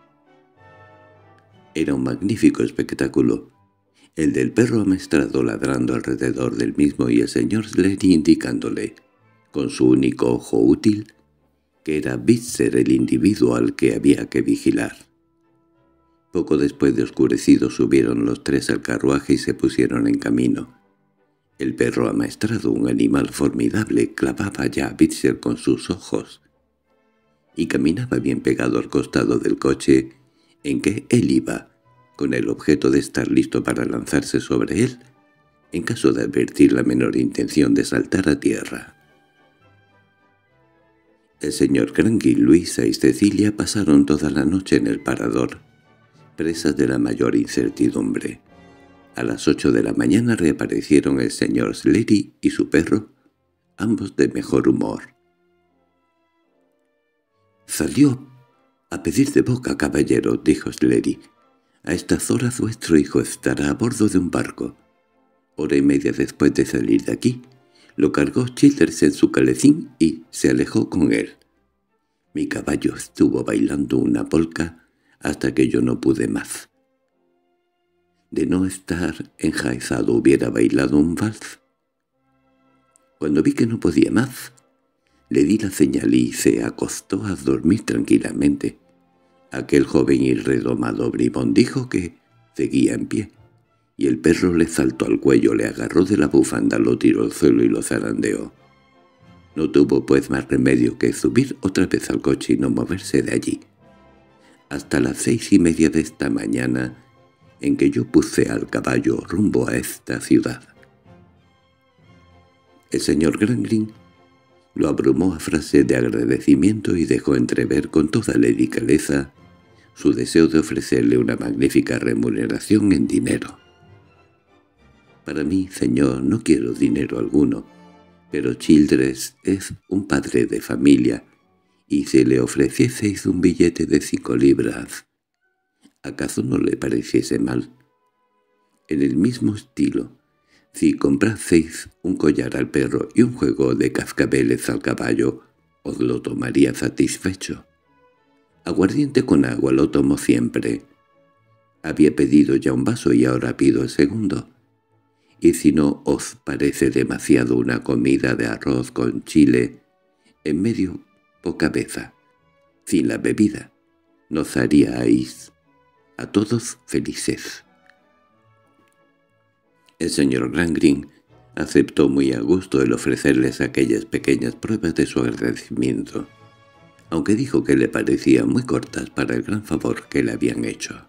Speaker 1: Era un magnífico espectáculo, el del perro amaestrado ladrando alrededor del mismo y el señor Sleary indicándole, con su único ojo útil, que era Bitzer el individuo al que había que vigilar. Poco después de oscurecido subieron los tres al carruaje y se pusieron en camino. El perro amaestrado, un animal formidable, clavaba ya a Bitzer con sus ojos, y caminaba bien pegado al costado del coche en que él iba, con el objeto de estar listo para lanzarse sobre él, en caso de advertir la menor intención de saltar a tierra. El señor Grangreen, Luisa y Cecilia pasaron toda la noche en el parador, presas de la mayor incertidumbre. A las 8 de la mañana reaparecieron el señor Sleary y su perro, ambos de mejor humor. «Salió a pedir de boca, caballero», dijo Sleary. «A estas horas vuestro hijo estará a bordo de un barco. Hora y media después de salir de aquí, lo cargó Childers en su calecín y se alejó con él. Mi caballo estuvo bailando una polca hasta que yo no pude más. De no estar enjaezado hubiera bailado un vals. Cuando vi que no podía más, le di la señal y se acostó a dormir tranquilamente. Aquel joven y redomado bribón dijo que seguía en pie, y el perro le saltó al cuello, le agarró de la bufanda, lo tiró al suelo y lo zarandeó. No tuvo pues más remedio que subir otra vez al coche y no moverse de allí. Hasta las 6:30 de esta mañana, en que yo puse al caballo rumbo a esta ciudad. El señor Grangreen lo abrumó a frases de agradecimiento y dejó entrever con toda delicadeza su deseo de ofrecerle una magnífica remuneración en dinero. Para mí, señor, no quiero dinero alguno, pero Childers es un padre de familia, y si le ofrecieseis un billete de 5 libras, ¿acaso no le pareciese mal? En el mismo estilo, si compraseis un collar al perro y un juego de cascabeles al caballo, os lo tomaría satisfecho. Aguardiente con agua lo tomo siempre. Había pedido ya un vaso y ahora pido el segundo. Y si no os parece demasiado una comida de arroz con chile, en medio o cabeza, sin la bebida, nos haríais a todos felices. El señor Grangreen aceptó muy a gusto el ofrecerles aquellas pequeñas pruebas de su agradecimiento, aunque dijo que le parecían muy cortas para el gran favor que le habían hecho.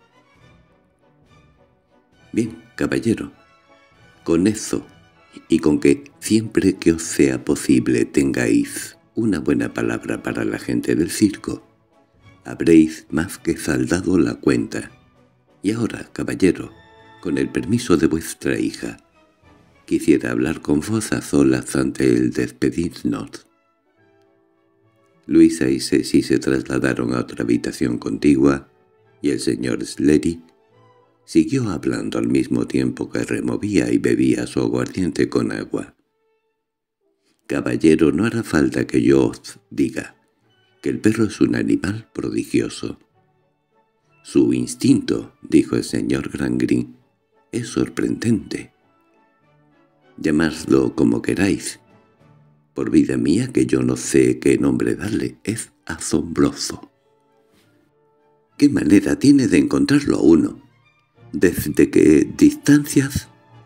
Speaker 1: «Bien, caballero, con eso, y con que siempre que os sea posible tengáis una buena palabra para la gente del circo, habréis más que saldado la cuenta. Y ahora, caballero, con el permiso de vuestra hija, quisiera hablar con vos a solas ante el despedirnos». Luisa y Ceci se trasladaron a otra habitación contigua, y el señor Sleary siguió hablando al mismo tiempo que removía y bebía su aguardiente con agua. «Caballero, no hará falta que yo os diga que el perro es un animal prodigioso. Su instinto», dijo el señor Grangreen, «es sorprendente. Llamadlo como queráis. Por vida mía que yo no sé qué nombre darle, es asombroso. ¿Qué manera tiene de encontrarlo a uno? ¿Desde qué distancias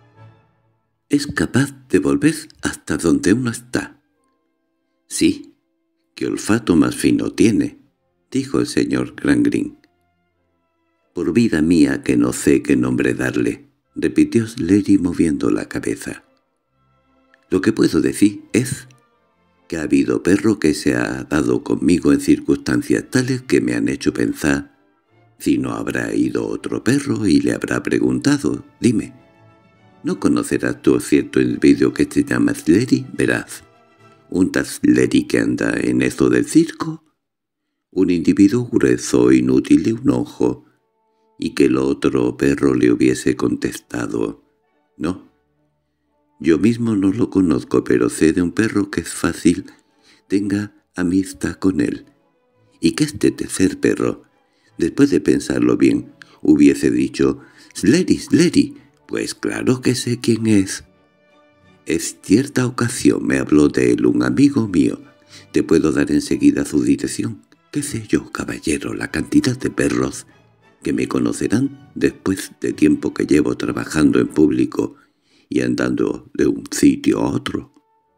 Speaker 1: es capaz de volver hasta donde uno está? Sí, qué olfato más fino tiene», dijo el señor Grangreen. «Por vida mía que no sé qué nombre darle», repitió Sleary moviendo la cabeza. «Lo que puedo decir es que ha habido perro que se ha dado conmigo en circunstancias tales que me han hecho pensar si no habrá ido otro perro y le habrá preguntado, dime, ¿no conocerás tú cierto individuo que se llama Sleary? Verás, un tal Sleary que anda en eso del circo, un individuo grueso, inútil de un ojo, y que el otro perro le hubiese contestado, no. Yo mismo no lo conozco, pero sé de un perro que es fácil tenga amistad con él, y que este tercer perro, después de pensarlo bien, hubiese dicho, «Sleary, Sleary, pues claro que sé quién es. Es cierta ocasión me habló de él un amigo mío. Te puedo dar enseguida su dirección. ¿Qué sé yo, caballero, la cantidad de perros que me conocerán después de tiempo que llevo trabajando en público y andando de un sitio a otro?»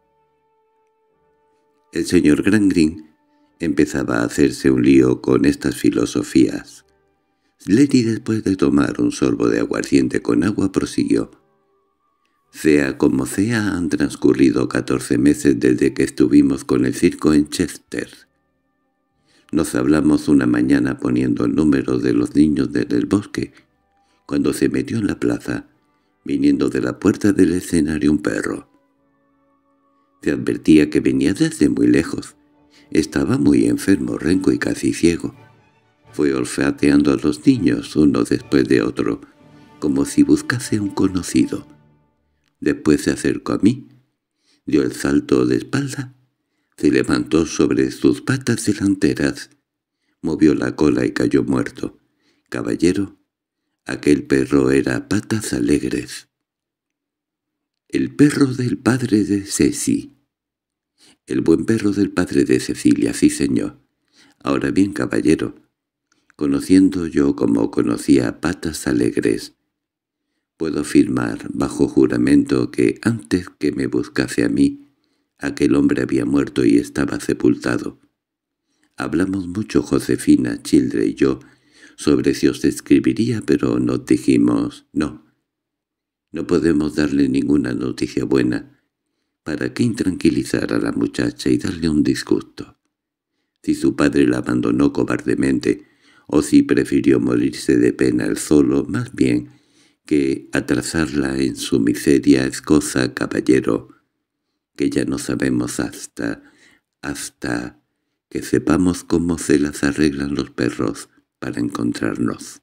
Speaker 1: El señor Grangreen empezaba a hacerse un lío con estas filosofías. Sleary, después de tomar un sorbo de aguardiente con agua, prosiguió. «Sea como sea, han transcurrido 14 meses desde que estuvimos con el circo en Chester. Nos hablamos una mañana poniendo el número de los niños del bosque, cuando se metió en la plaza, viniendo de la puerta del escenario un perro. Se advertía que venía desde muy lejos. Estaba muy enfermo, renco y casi ciego. Fue olfateando a los niños uno después de otro, como si buscase un conocido. Después se acercó a mí, dio el salto de espalda, se levantó sobre sus patas delanteras, movió la cola y cayó muerto. Caballero, aquel perro era Patas Alegres. El perro del padre de Ceci. El buen perro del padre de Cecilia, sí señor. Ahora bien, caballero, conociendo yo como conocía a Patas Alegres, puedo afirmar bajo juramento que antes que me buscase a mí, aquel hombre había muerto y estaba sepultado. Hablamos mucho Josefina, Childre y yo, sobre si os escribiría, pero nos dijimos, no podemos darle ninguna noticia buena. ¿Para qué intranquilizar a la muchacha y darle un disgusto? Si su padre la abandonó cobardemente, o si prefirió morirse de pena él solo, más bien que atrasarla en su miseria, es cosa, caballero, que ya no sabemos hasta que sepamos cómo se las arreglan los perros para encontrarnos.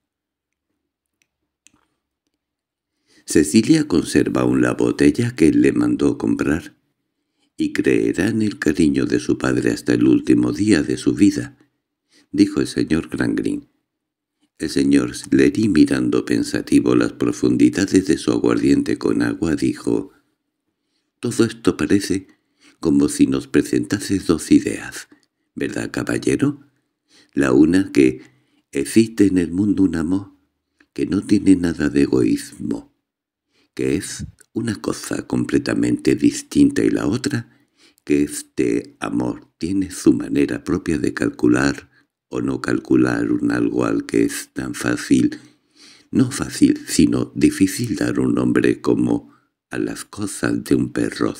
Speaker 1: Cecilia conserva aún la botella que él le mandó comprar, y creerá en el cariño de su padre hasta el último día de su vida, dijo el señor Grangreen. El señor Sleary, mirando pensativo las profundidades de su aguardiente con agua, dijo: «Todo esto parece como si nos presentase dos ideas, ¿verdad, caballero? La una, que existe en el mundo un amor que no tiene nada de egoísmo, que es una cosa completamente distinta, y la otra, que este amor tiene su manera propia de calcular o no calcular un algo al que es tan fácil, no fácil, sino difícil dar un nombre como a las cosas de un perro».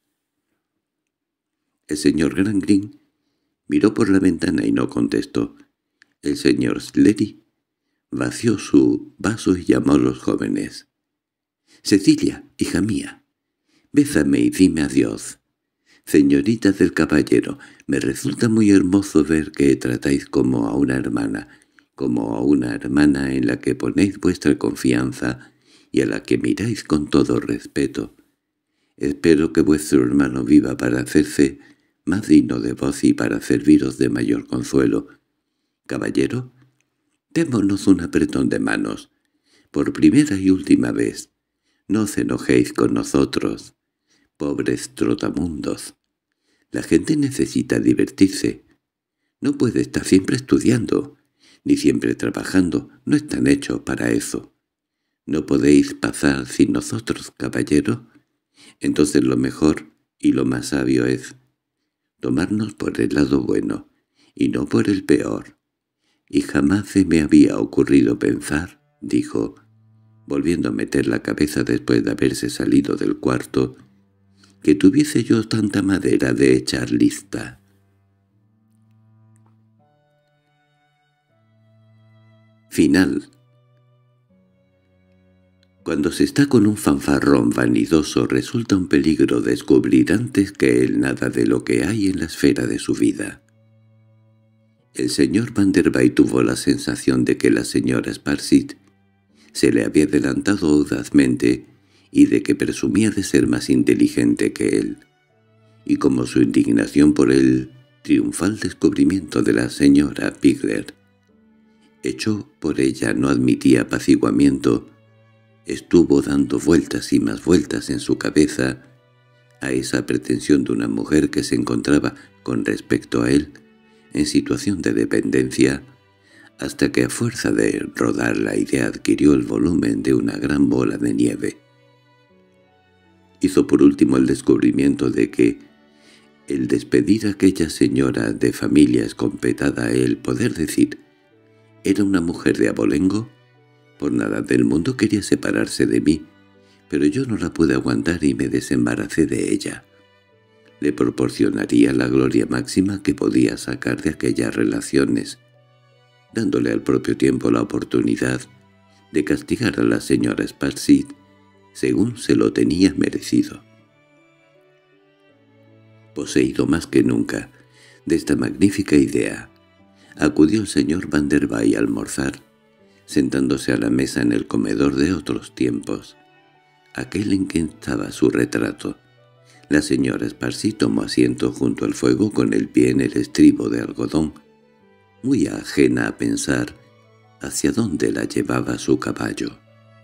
Speaker 1: El señor Grangreen miró por la ventana y no contestó. El señor Sleary vació su vaso y llamó a los jóvenes. «Cecilia, hija mía, bésame y dime adiós. Señorita del caballero, me resulta muy hermoso ver que tratáis como a una hermana en la que ponéis vuestra confianza y a la que miráis con todo respeto. Espero que vuestro hermano viva para hacerse más digno de vos y para serviros de mayor consuelo. Caballero, démonos un apretón de manos, por primera y última vez. No os enojéis con nosotros, pobres trotamundos. La gente necesita divertirse. No puede estar siempre estudiando, ni siempre trabajando. No están hechos para eso. ¿No podéis pasar sin nosotros, caballero? Entonces lo mejor y lo más sabio es tomarnos por el lado bueno, y no por el peor. Y jamás se me había ocurrido pensar, dijo, volviendo a meter la cabeza después de haberse salido del cuarto, que tuviese yo tanta madera de echar lista. Final. Cuando se está con un fanfarrón vanidoso resulta un peligro descubrir antes que él nada de lo que hay en la esfera de su vida. El señor Van der Bay tuvo la sensación de que la señora Sparsit se le había adelantado audazmente y de que presumía de ser más inteligente que él, y como su indignación por el triunfal descubrimiento de la señora Pigler hecho por ella no admitía apaciguamiento, estuvo dando vueltas y más vueltas en su cabeza a esa pretensión de una mujer que se encontraba, con respecto a él, en situación de dependencia, hasta que a fuerza de rodar la idea adquirió el volumen de una gran bola de nieve. Hizo por último el descubrimiento de que el despedir a aquella señora de familia escopetada a él, poder decir, era una mujer de abolengo, por nada del mundo quería separarse de mí, pero yo no la pude aguantar y me desembaracé de ella. Le proporcionaría la gloria máxima que podía sacar de aquellas relaciones, dándole al propio tiempo la oportunidad de castigar a la señora Sparsit según se lo tenía merecido. Poseído más que nunca de esta magnífica idea, acudió el señor Van der Bay a almorzar, sentándose a la mesa en el comedor de otros tiempos. aquel en que estaba su retrato. La señora Sparsit tomó asiento junto al fuego con el pie en el estribo de algodón, muy ajena a pensar hacia dónde la llevaba su caballo.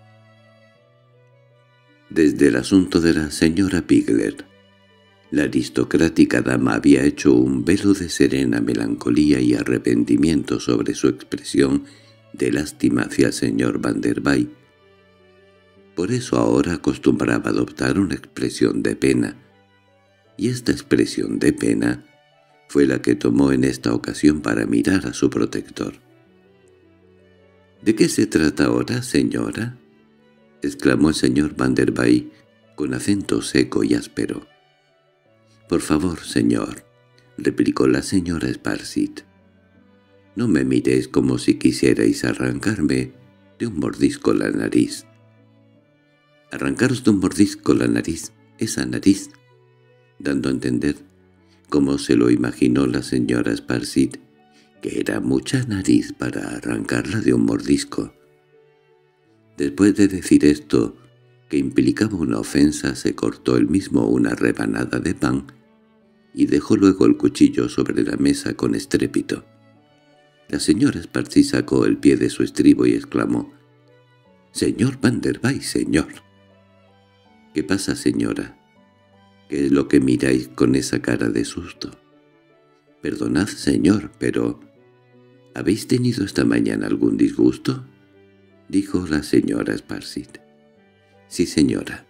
Speaker 1: Desde el asunto de la señora Pigler, la aristocrática dama había hecho un velo de serena melancolía y arrepentimiento sobre su expresión de lástima hacia el señor Van der Bay. Por eso ahora acostumbraba adoptar una expresión de pena, y esta expresión de pena fue la que tomó en esta ocasión para mirar a su protector. —¿De qué se trata ahora, señora? —exclamó el señor Van der Bay con acento seco y áspero. —Por favor, señor —replicó la señora Sparsit—, no me miréis como si quisierais arrancarme de un mordisco la nariz. —Arrancaros de un mordisco la nariz, esa nariz, dando a entender, como se lo imaginó la señora Sparsit, que era mucha nariz para arrancarla de un mordisco. Después de decir esto, que implicaba una ofensa, se cortó él mismo una rebanada de pan y dejó luego el cuchillo sobre la mesa con estrépito. La señora Sparsit sacó el pie de su estribo y exclamó: —¡Señor Van der Bay, señor! —¿Qué pasa, señora? ¿Qué es lo que miráis con esa cara de susto? —Perdonad, señor, pero ¿habéis tenido esta mañana algún disgusto? —dijo la señora Sparsit. —Sí, señora.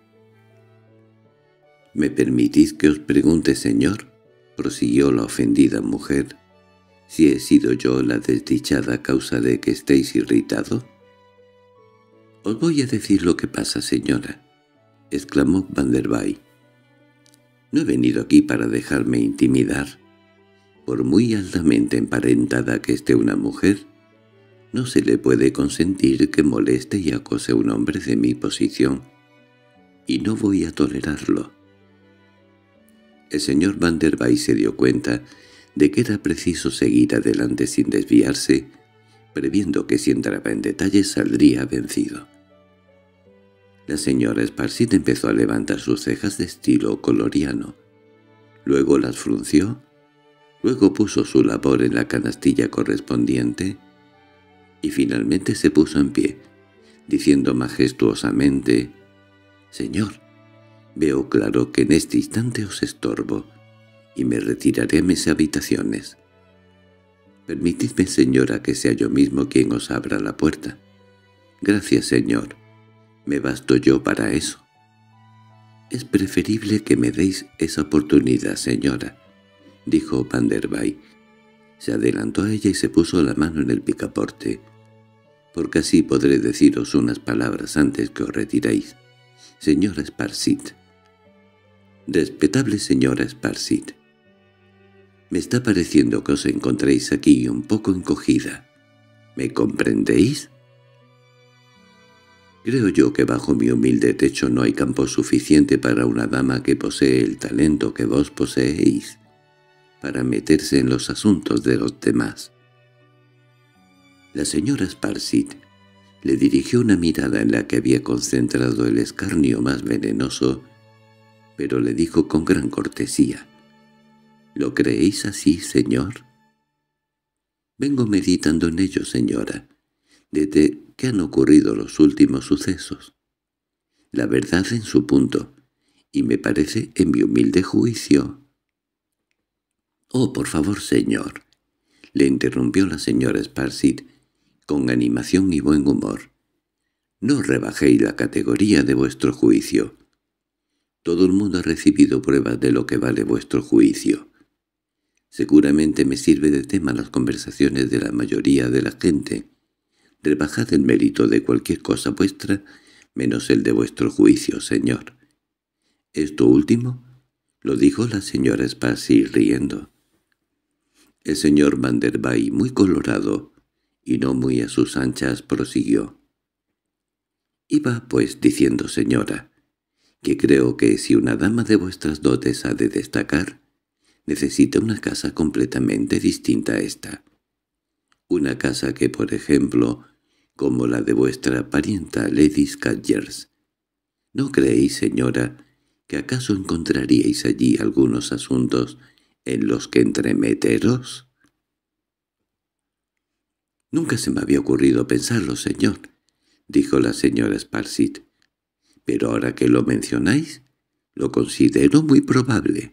Speaker 1: —¿Me permitís que os pregunte, señor? —prosiguió la ofendida mujer— si he sido yo la desdichada causa de que estéis irritado. —Os voy a decir lo que pasa, señora —exclamó Van der Bay—. No he venido aquí para dejarme intimidar. Por muy altamente emparentada que esté una mujer, no se le puede consentir que moleste y acose a un hombre de mi posición, y no voy a tolerarlo. El señor Van der Bay se dio cuenta de que era preciso seguir adelante sin desviarse, previendo que si entraba en detalles saldría vencido. La señora Sparsit empezó a levantar sus cejas de estilo coloriano, luego las frunció, luego puso su labor en la canastilla correspondiente y finalmente se puso en pie, diciendo majestuosamente: «Señor, veo claro que en este instante os estorbo, y me retiraré a mis habitaciones. Permitidme, señora, que sea yo mismo quien os abra la puerta». «Gracias, señor. Me basto yo para eso». «Es preferible que me deis esa oportunidad, señora», dijo Van der Bay. Se adelantó a ella y se puso la mano en el picaporte. «Porque así podré deciros unas palabras antes que os retiréis, señora Sparsit». «Respetable señora Sparsit, me está pareciendo que os encontréis aquí un poco encogida. ¿Me comprendéis? Creo yo que bajo mi humilde techo no hay campo suficiente para una dama que posee el talento que vos poseéis para meterse en los asuntos de los demás». La señora Sparsit le dirigió una mirada en la que había concentrado el escarnio más venenoso, pero le dijo con gran cortesía: «¿Lo creéis así, señor?» «Vengo meditando en ello, señora, desde que han ocurrido los últimos sucesos. La verdad en su punto, y me parece, en mi humilde juicio». «Oh, por favor, señor», le interrumpió la señora Sparsit con animación y buen humor, «no rebajéis la categoría de vuestro juicio. Todo el mundo ha recibido pruebas de lo que vale vuestro juicio. Seguramente me sirve de tema las conversaciones de la mayoría de la gente. Rebajad el mérito de cualquier cosa vuestra, menos el de vuestro juicio, señor». Esto último lo dijo la señora Sparsit riendo. El señor Van der Bay, muy colorado y no muy a sus anchas, prosiguió: «Iba pues diciendo, señora, que creo que si una dama de vuestras dotes ha de destacar, necesita una casa completamente distinta a esta. Una casa que, por ejemplo, como la de vuestra parienta Lady Scadgers, ¿No creéis, señora, que acaso encontraríais allí algunos asuntos en los que entremeteros? —Nunca se me había ocurrido pensarlo, señor —dijo la señora Sparsit—, pero ahora que lo mencionáis, lo considero muy probable.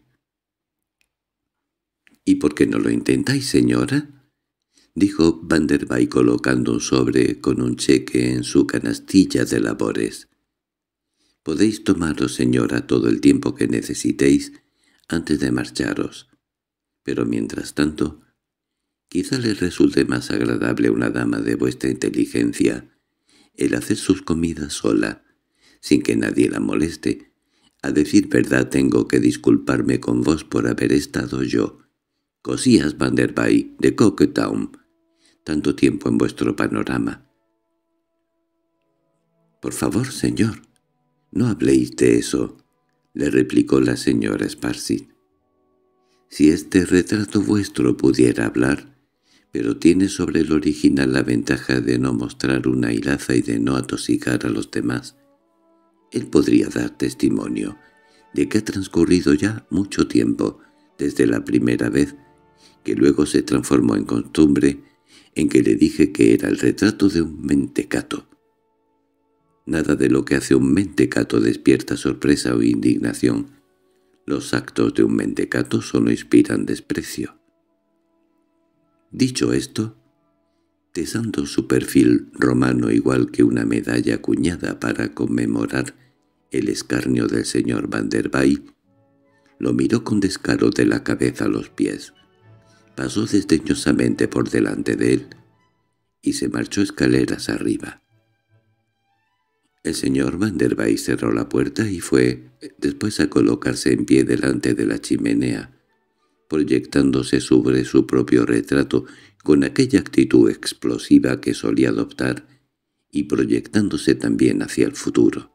Speaker 1: —¿Y por qué no lo intentáis, señora? —dijo Vanderbilt colocando un sobre con un cheque en su canastilla de labores. —Podéis tomaros, señora, todo el tiempo que necesitéis antes de marcharos, pero mientras tanto, quizá les resulte más agradable a una dama de vuestra inteligencia el hacer sus comidas sola, sin que nadie la moleste. A decir verdad, tengo que disculparme con vos por haber estado yo, Josías Vanderbilt de Coketown, tanto tiempo en vuestro panorama. —Por favor, señor, no habléis de eso —le replicó la señora Sparsit—. Si este retrato vuestro pudiera hablar, pero tiene sobre el original la ventaja de no mostrar una hilaza y de no atosigar a los demás. Él podría dar testimonio de que ha transcurrido ya mucho tiempo desde la primera vez, que luego se transformó en costumbre, en que le dije que era el retrato de un mentecato. Nada de lo que hace un mentecato despierta sorpresa o indignación. Los actos de un mentecato solo inspiran desprecio. Dicho esto, tesando su perfil romano igual que una medalla acuñada para conmemorar el escarnio del señor Vanderbilt, lo miró con descaro de la cabeza a los pies, pasó desdeñosamente por delante de él y se marchó escaleras arriba. El señor Vanderbilt cerró la puerta y fue después a colocarse en pie delante de la chimenea, proyectándose sobre su propio retrato con aquella actitud explosiva que solía adoptar y proyectándose también hacia el futuro.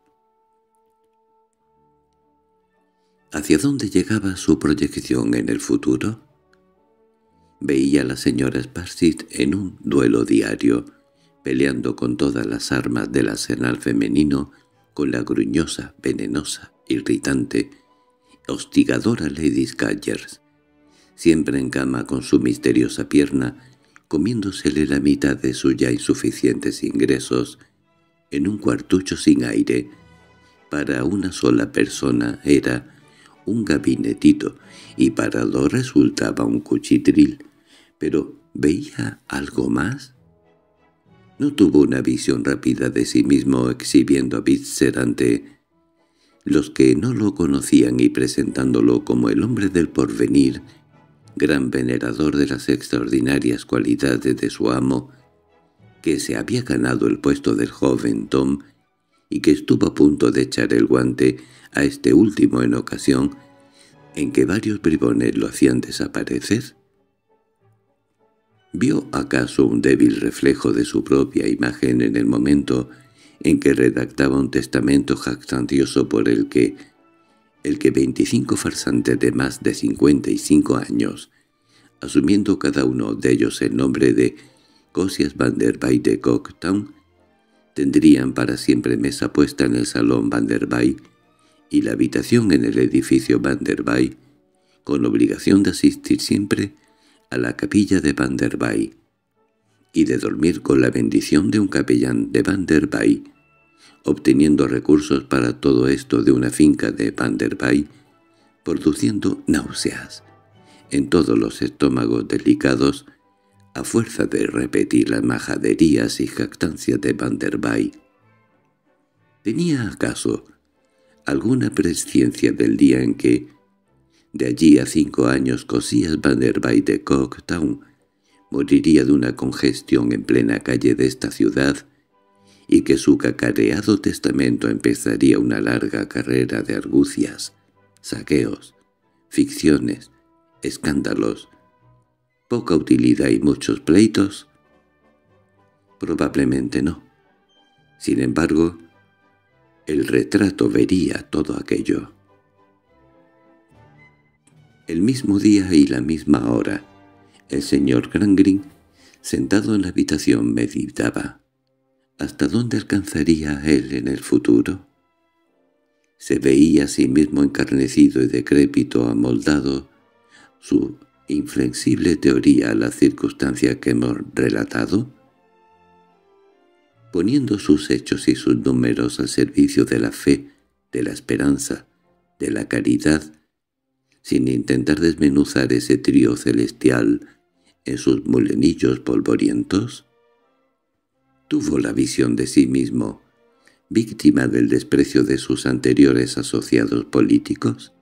Speaker 1: ¿Hacia dónde llegaba su proyección en el futuro? Veía a la señora Sparsit en un duelo diario, peleando con todas las armas del arsenal femenino con la gruñosa, venenosa, irritante, hostigadora Lady Scaggers, siempre en cama con su misteriosa pierna, comiéndosele la mitad de sus ya insuficientes ingresos, en un cuartucho sin aire. Para una sola persona era un gabinetito, y para dos resultaba un cuchitril. Pero ¿veía algo más? No tuvo una visión rápida de sí mismo exhibiendo a Bitzer ante los que no lo conocían y presentándolo como el hombre del porvenir, gran venerador de las extraordinarias cualidades de su amo, que se había ganado el puesto del joven Tom y que estuvo a punto de echar el guante a este último en ocasión en que varios bribones lo hacían desaparecer. ¿Vio acaso un débil reflejo de su propia imagen en el momento en que redactaba un testamento jactancioso por el que 25 farsantes de más de 55 años, asumiendo cada uno de ellos el nombre de Josías Vanderbilt de Coketown, tendrían para siempre mesa puesta en el salón Vanderbilt y la habitación en el edificio Vanderbilt, con obligación de asistir siempre a la capilla de Vanderbilt y de dormir con la bendición de un capellán de Vanderbilt, obteniendo recursos para todo esto de una finca de Vanderbilt, produciendo náuseas en todos los estómagos delicados a fuerza de repetir las majaderías y jactancias de Vanderbilt. ¿Tenía acaso alguna presciencia del día en que, de allí a 5 años, Josías Vanderbilt de Coketown moriría de una congestión en plena calle de esta ciudad, y que su cacareado testamento empezaría una larga carrera de argucias, saqueos, ficciones, escándalos, poca utilidad y muchos pleitos? Probablemente no. Sin embargo, el retrato vería todo aquello. El mismo día y la misma hora, el señor Grangreen, sentado en la habitación, meditaba. ¿Hasta dónde alcanzaría él en el futuro? Se veía a sí mismo encarnecido y decrépito, amoldado su inflexible teoría a la circunstancia que hemos relatado, poniendo sus hechos y sus números al servicio de la fe, de la esperanza, de la caridad, sin intentar desmenuzar ese trío celestial en sus molinillos polvorientos. Tuvo la visión de sí mismo, víctima del desprecio de sus anteriores asociados políticos.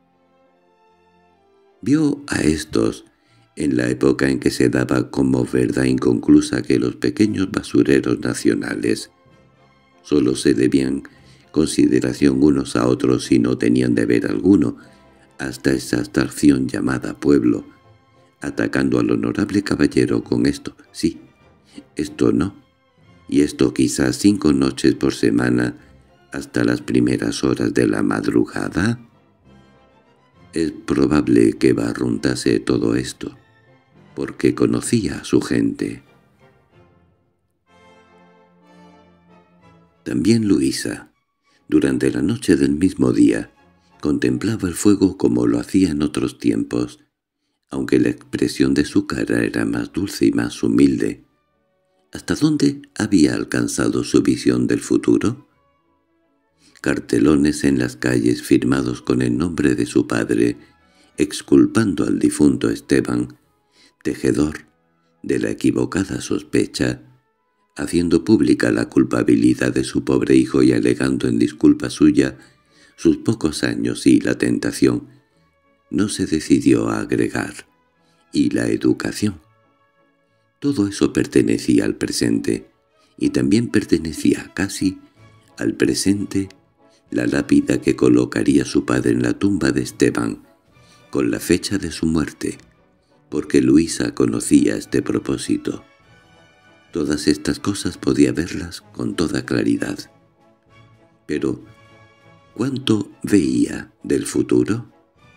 Speaker 1: Vio a estos en la época en que se daba como verdad inconclusa que los pequeños basureros nacionales solo se debían consideración unos a otros y no tenían deber alguno, hasta esa abstracción llamada pueblo, atacando al honorable caballero con esto sí, esto no, y esto quizás 5 noches por semana hasta las primeras horas de la madrugada. Es probable que barruntase todo esto, porque conocía a su gente. También Luisa, durante la noche del mismo día, contemplaba el fuego como lo hacía en otros tiempos, aunque la expresión de su cara era más dulce y más humilde. ¿Hasta dónde había alcanzado su visión del futuro? Cartelones en las calles firmados con el nombre de su padre, exculpando al difunto Esteban, tejedor de la equivocada sospecha, haciendo pública la culpabilidad de su pobre hijo y alegando en disculpa suya sus pocos años y la tentación. No se decidió a agregar, y la educación. Todo eso pertenecía al presente, y también pertenecía casi al presente la lápida que colocaría su padre en la tumba de Esteban, con la fecha de su muerte, porque Luisa conocía este propósito. Todas estas cosas podía verlas con toda claridad. Pero, ¿cuánto veía del futuro?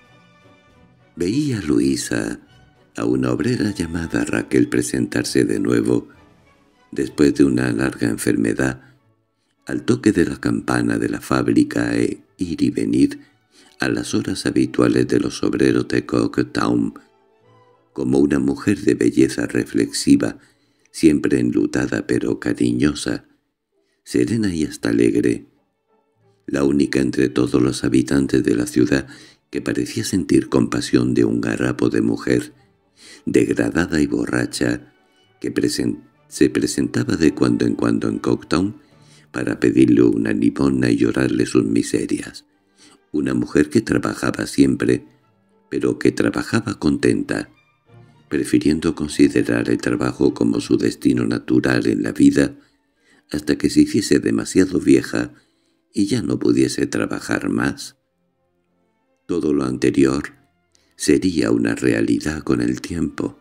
Speaker 1: Veía Luisa a una obrera llamada Raquel presentarse de nuevo, después de una larga enfermedad, al toque de la campana de la fábrica e ir y venir a las horas habituales de los obreros de Coketown, como una mujer de belleza reflexiva, siempre enlutada pero cariñosa, serena y hasta alegre, la única entre todos los habitantes de la ciudad que parecía sentir compasión de un harapo de mujer, degradada y borracha, que se presentaba de cuando en cuando en Coketown para pedirle una limosna y llorarle sus miserias. Una mujer que trabajaba siempre, pero que trabajaba contenta, prefiriendo considerar el trabajo como su destino natural en la vida, hasta que se hiciese demasiado vieja y ya no pudiese trabajar más. Todo lo anterior sería una realidad con el tiempo.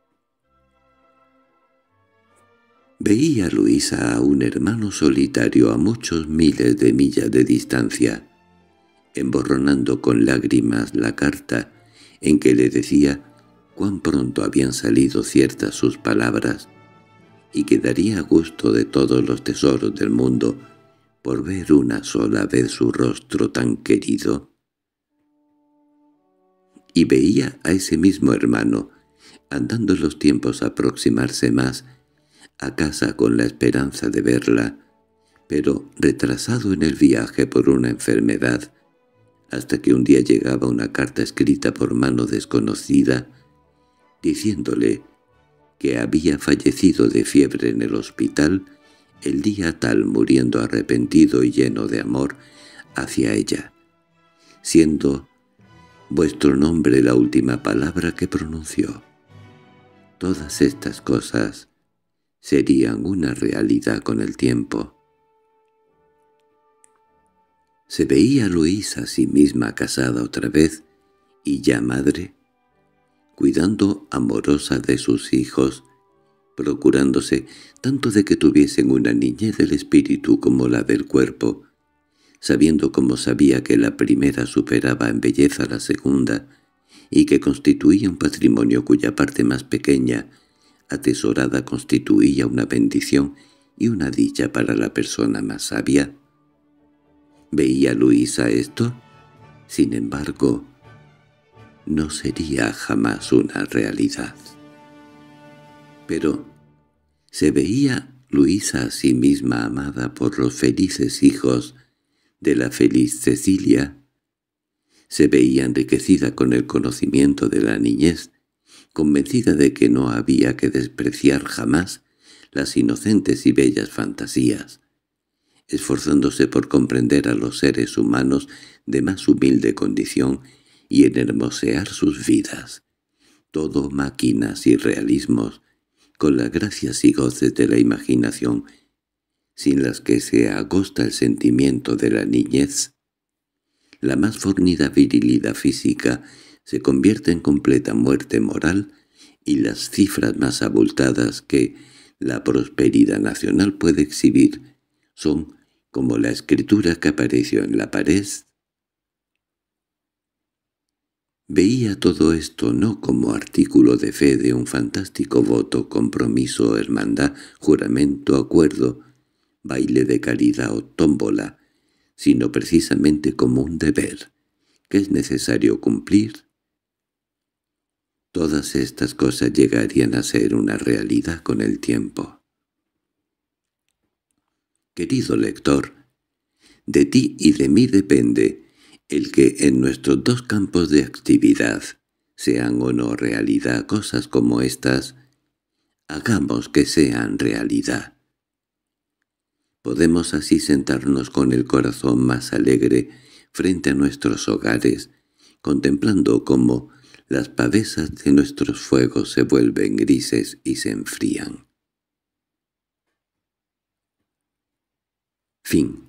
Speaker 1: Veía Luisa a un hermano solitario a muchos miles de millas de distancia, emborronando con lágrimas la carta en que le decía cuán pronto habían salido ciertas sus palabras, y que daría gusto de todos los tesoros del mundo por ver una sola vez su rostro tan querido. Y veía a ese mismo hermano, andando los tiempos a aproximarse más a casa con la esperanza de verla, pero retrasado en el viaje por una enfermedad, hasta que un día llegaba una carta escrita por mano desconocida, diciéndole que había fallecido de fiebre en el hospital el día tal, muriendo arrepentido y lleno de amor hacia ella, siendo vuestro nombre la última palabra que pronunció. Todas estas cosas serían una realidad con el tiempo. Se veía Luisa a sí misma casada otra vez y ya madre, cuidando amorosa de sus hijos, procurándose tanto de que tuviesen una niñez del espíritu como la del cuerpo, sabiendo como sabía que la primera superaba en belleza a la segunda, y que constituía un patrimonio cuya parte más pequeña, atesorada, constituía una bendición y una dicha para la persona más sabia. ¿Veía Luisa esto? Sin embargo, no sería jamás una realidad. Pero, ¿se veía Luisa a sí misma amada por los felices hijos de la feliz Cecilia? Se veía enriquecida con el conocimiento de la niñez, convencida de que no había que despreciar jamás las inocentes y bellas fantasías, esforzándose por comprender a los seres humanos de más humilde condición y en hermosear sus vidas, todo máquinas y realismos, con las gracias y goces de la imaginación, sin las que se agosta el sentimiento de la niñez. La más fornida virilidad física se convierte en completa muerte moral y las cifras más abultadas que la prosperidad nacional puede exhibir son como la escritura que apareció en la pared. Veía todo esto no como artículo de fe de un fantástico voto, compromiso, hermandad, juramento, acuerdo, baile de caridad o tómbola, sino precisamente como un deber que es necesario cumplir. Todas estas cosas llegarían a ser una realidad con el tiempo. Querido lector, de ti y de mí depende el que en nuestros dos campos de actividad, sean o no realidad cosas como estas, hagamos que sean realidad. Podemos así sentarnos con el corazón más alegre frente a nuestros hogares, contemplando cómo las pavesas de nuestros fuegos se vuelven grises y se enfrían. Fin.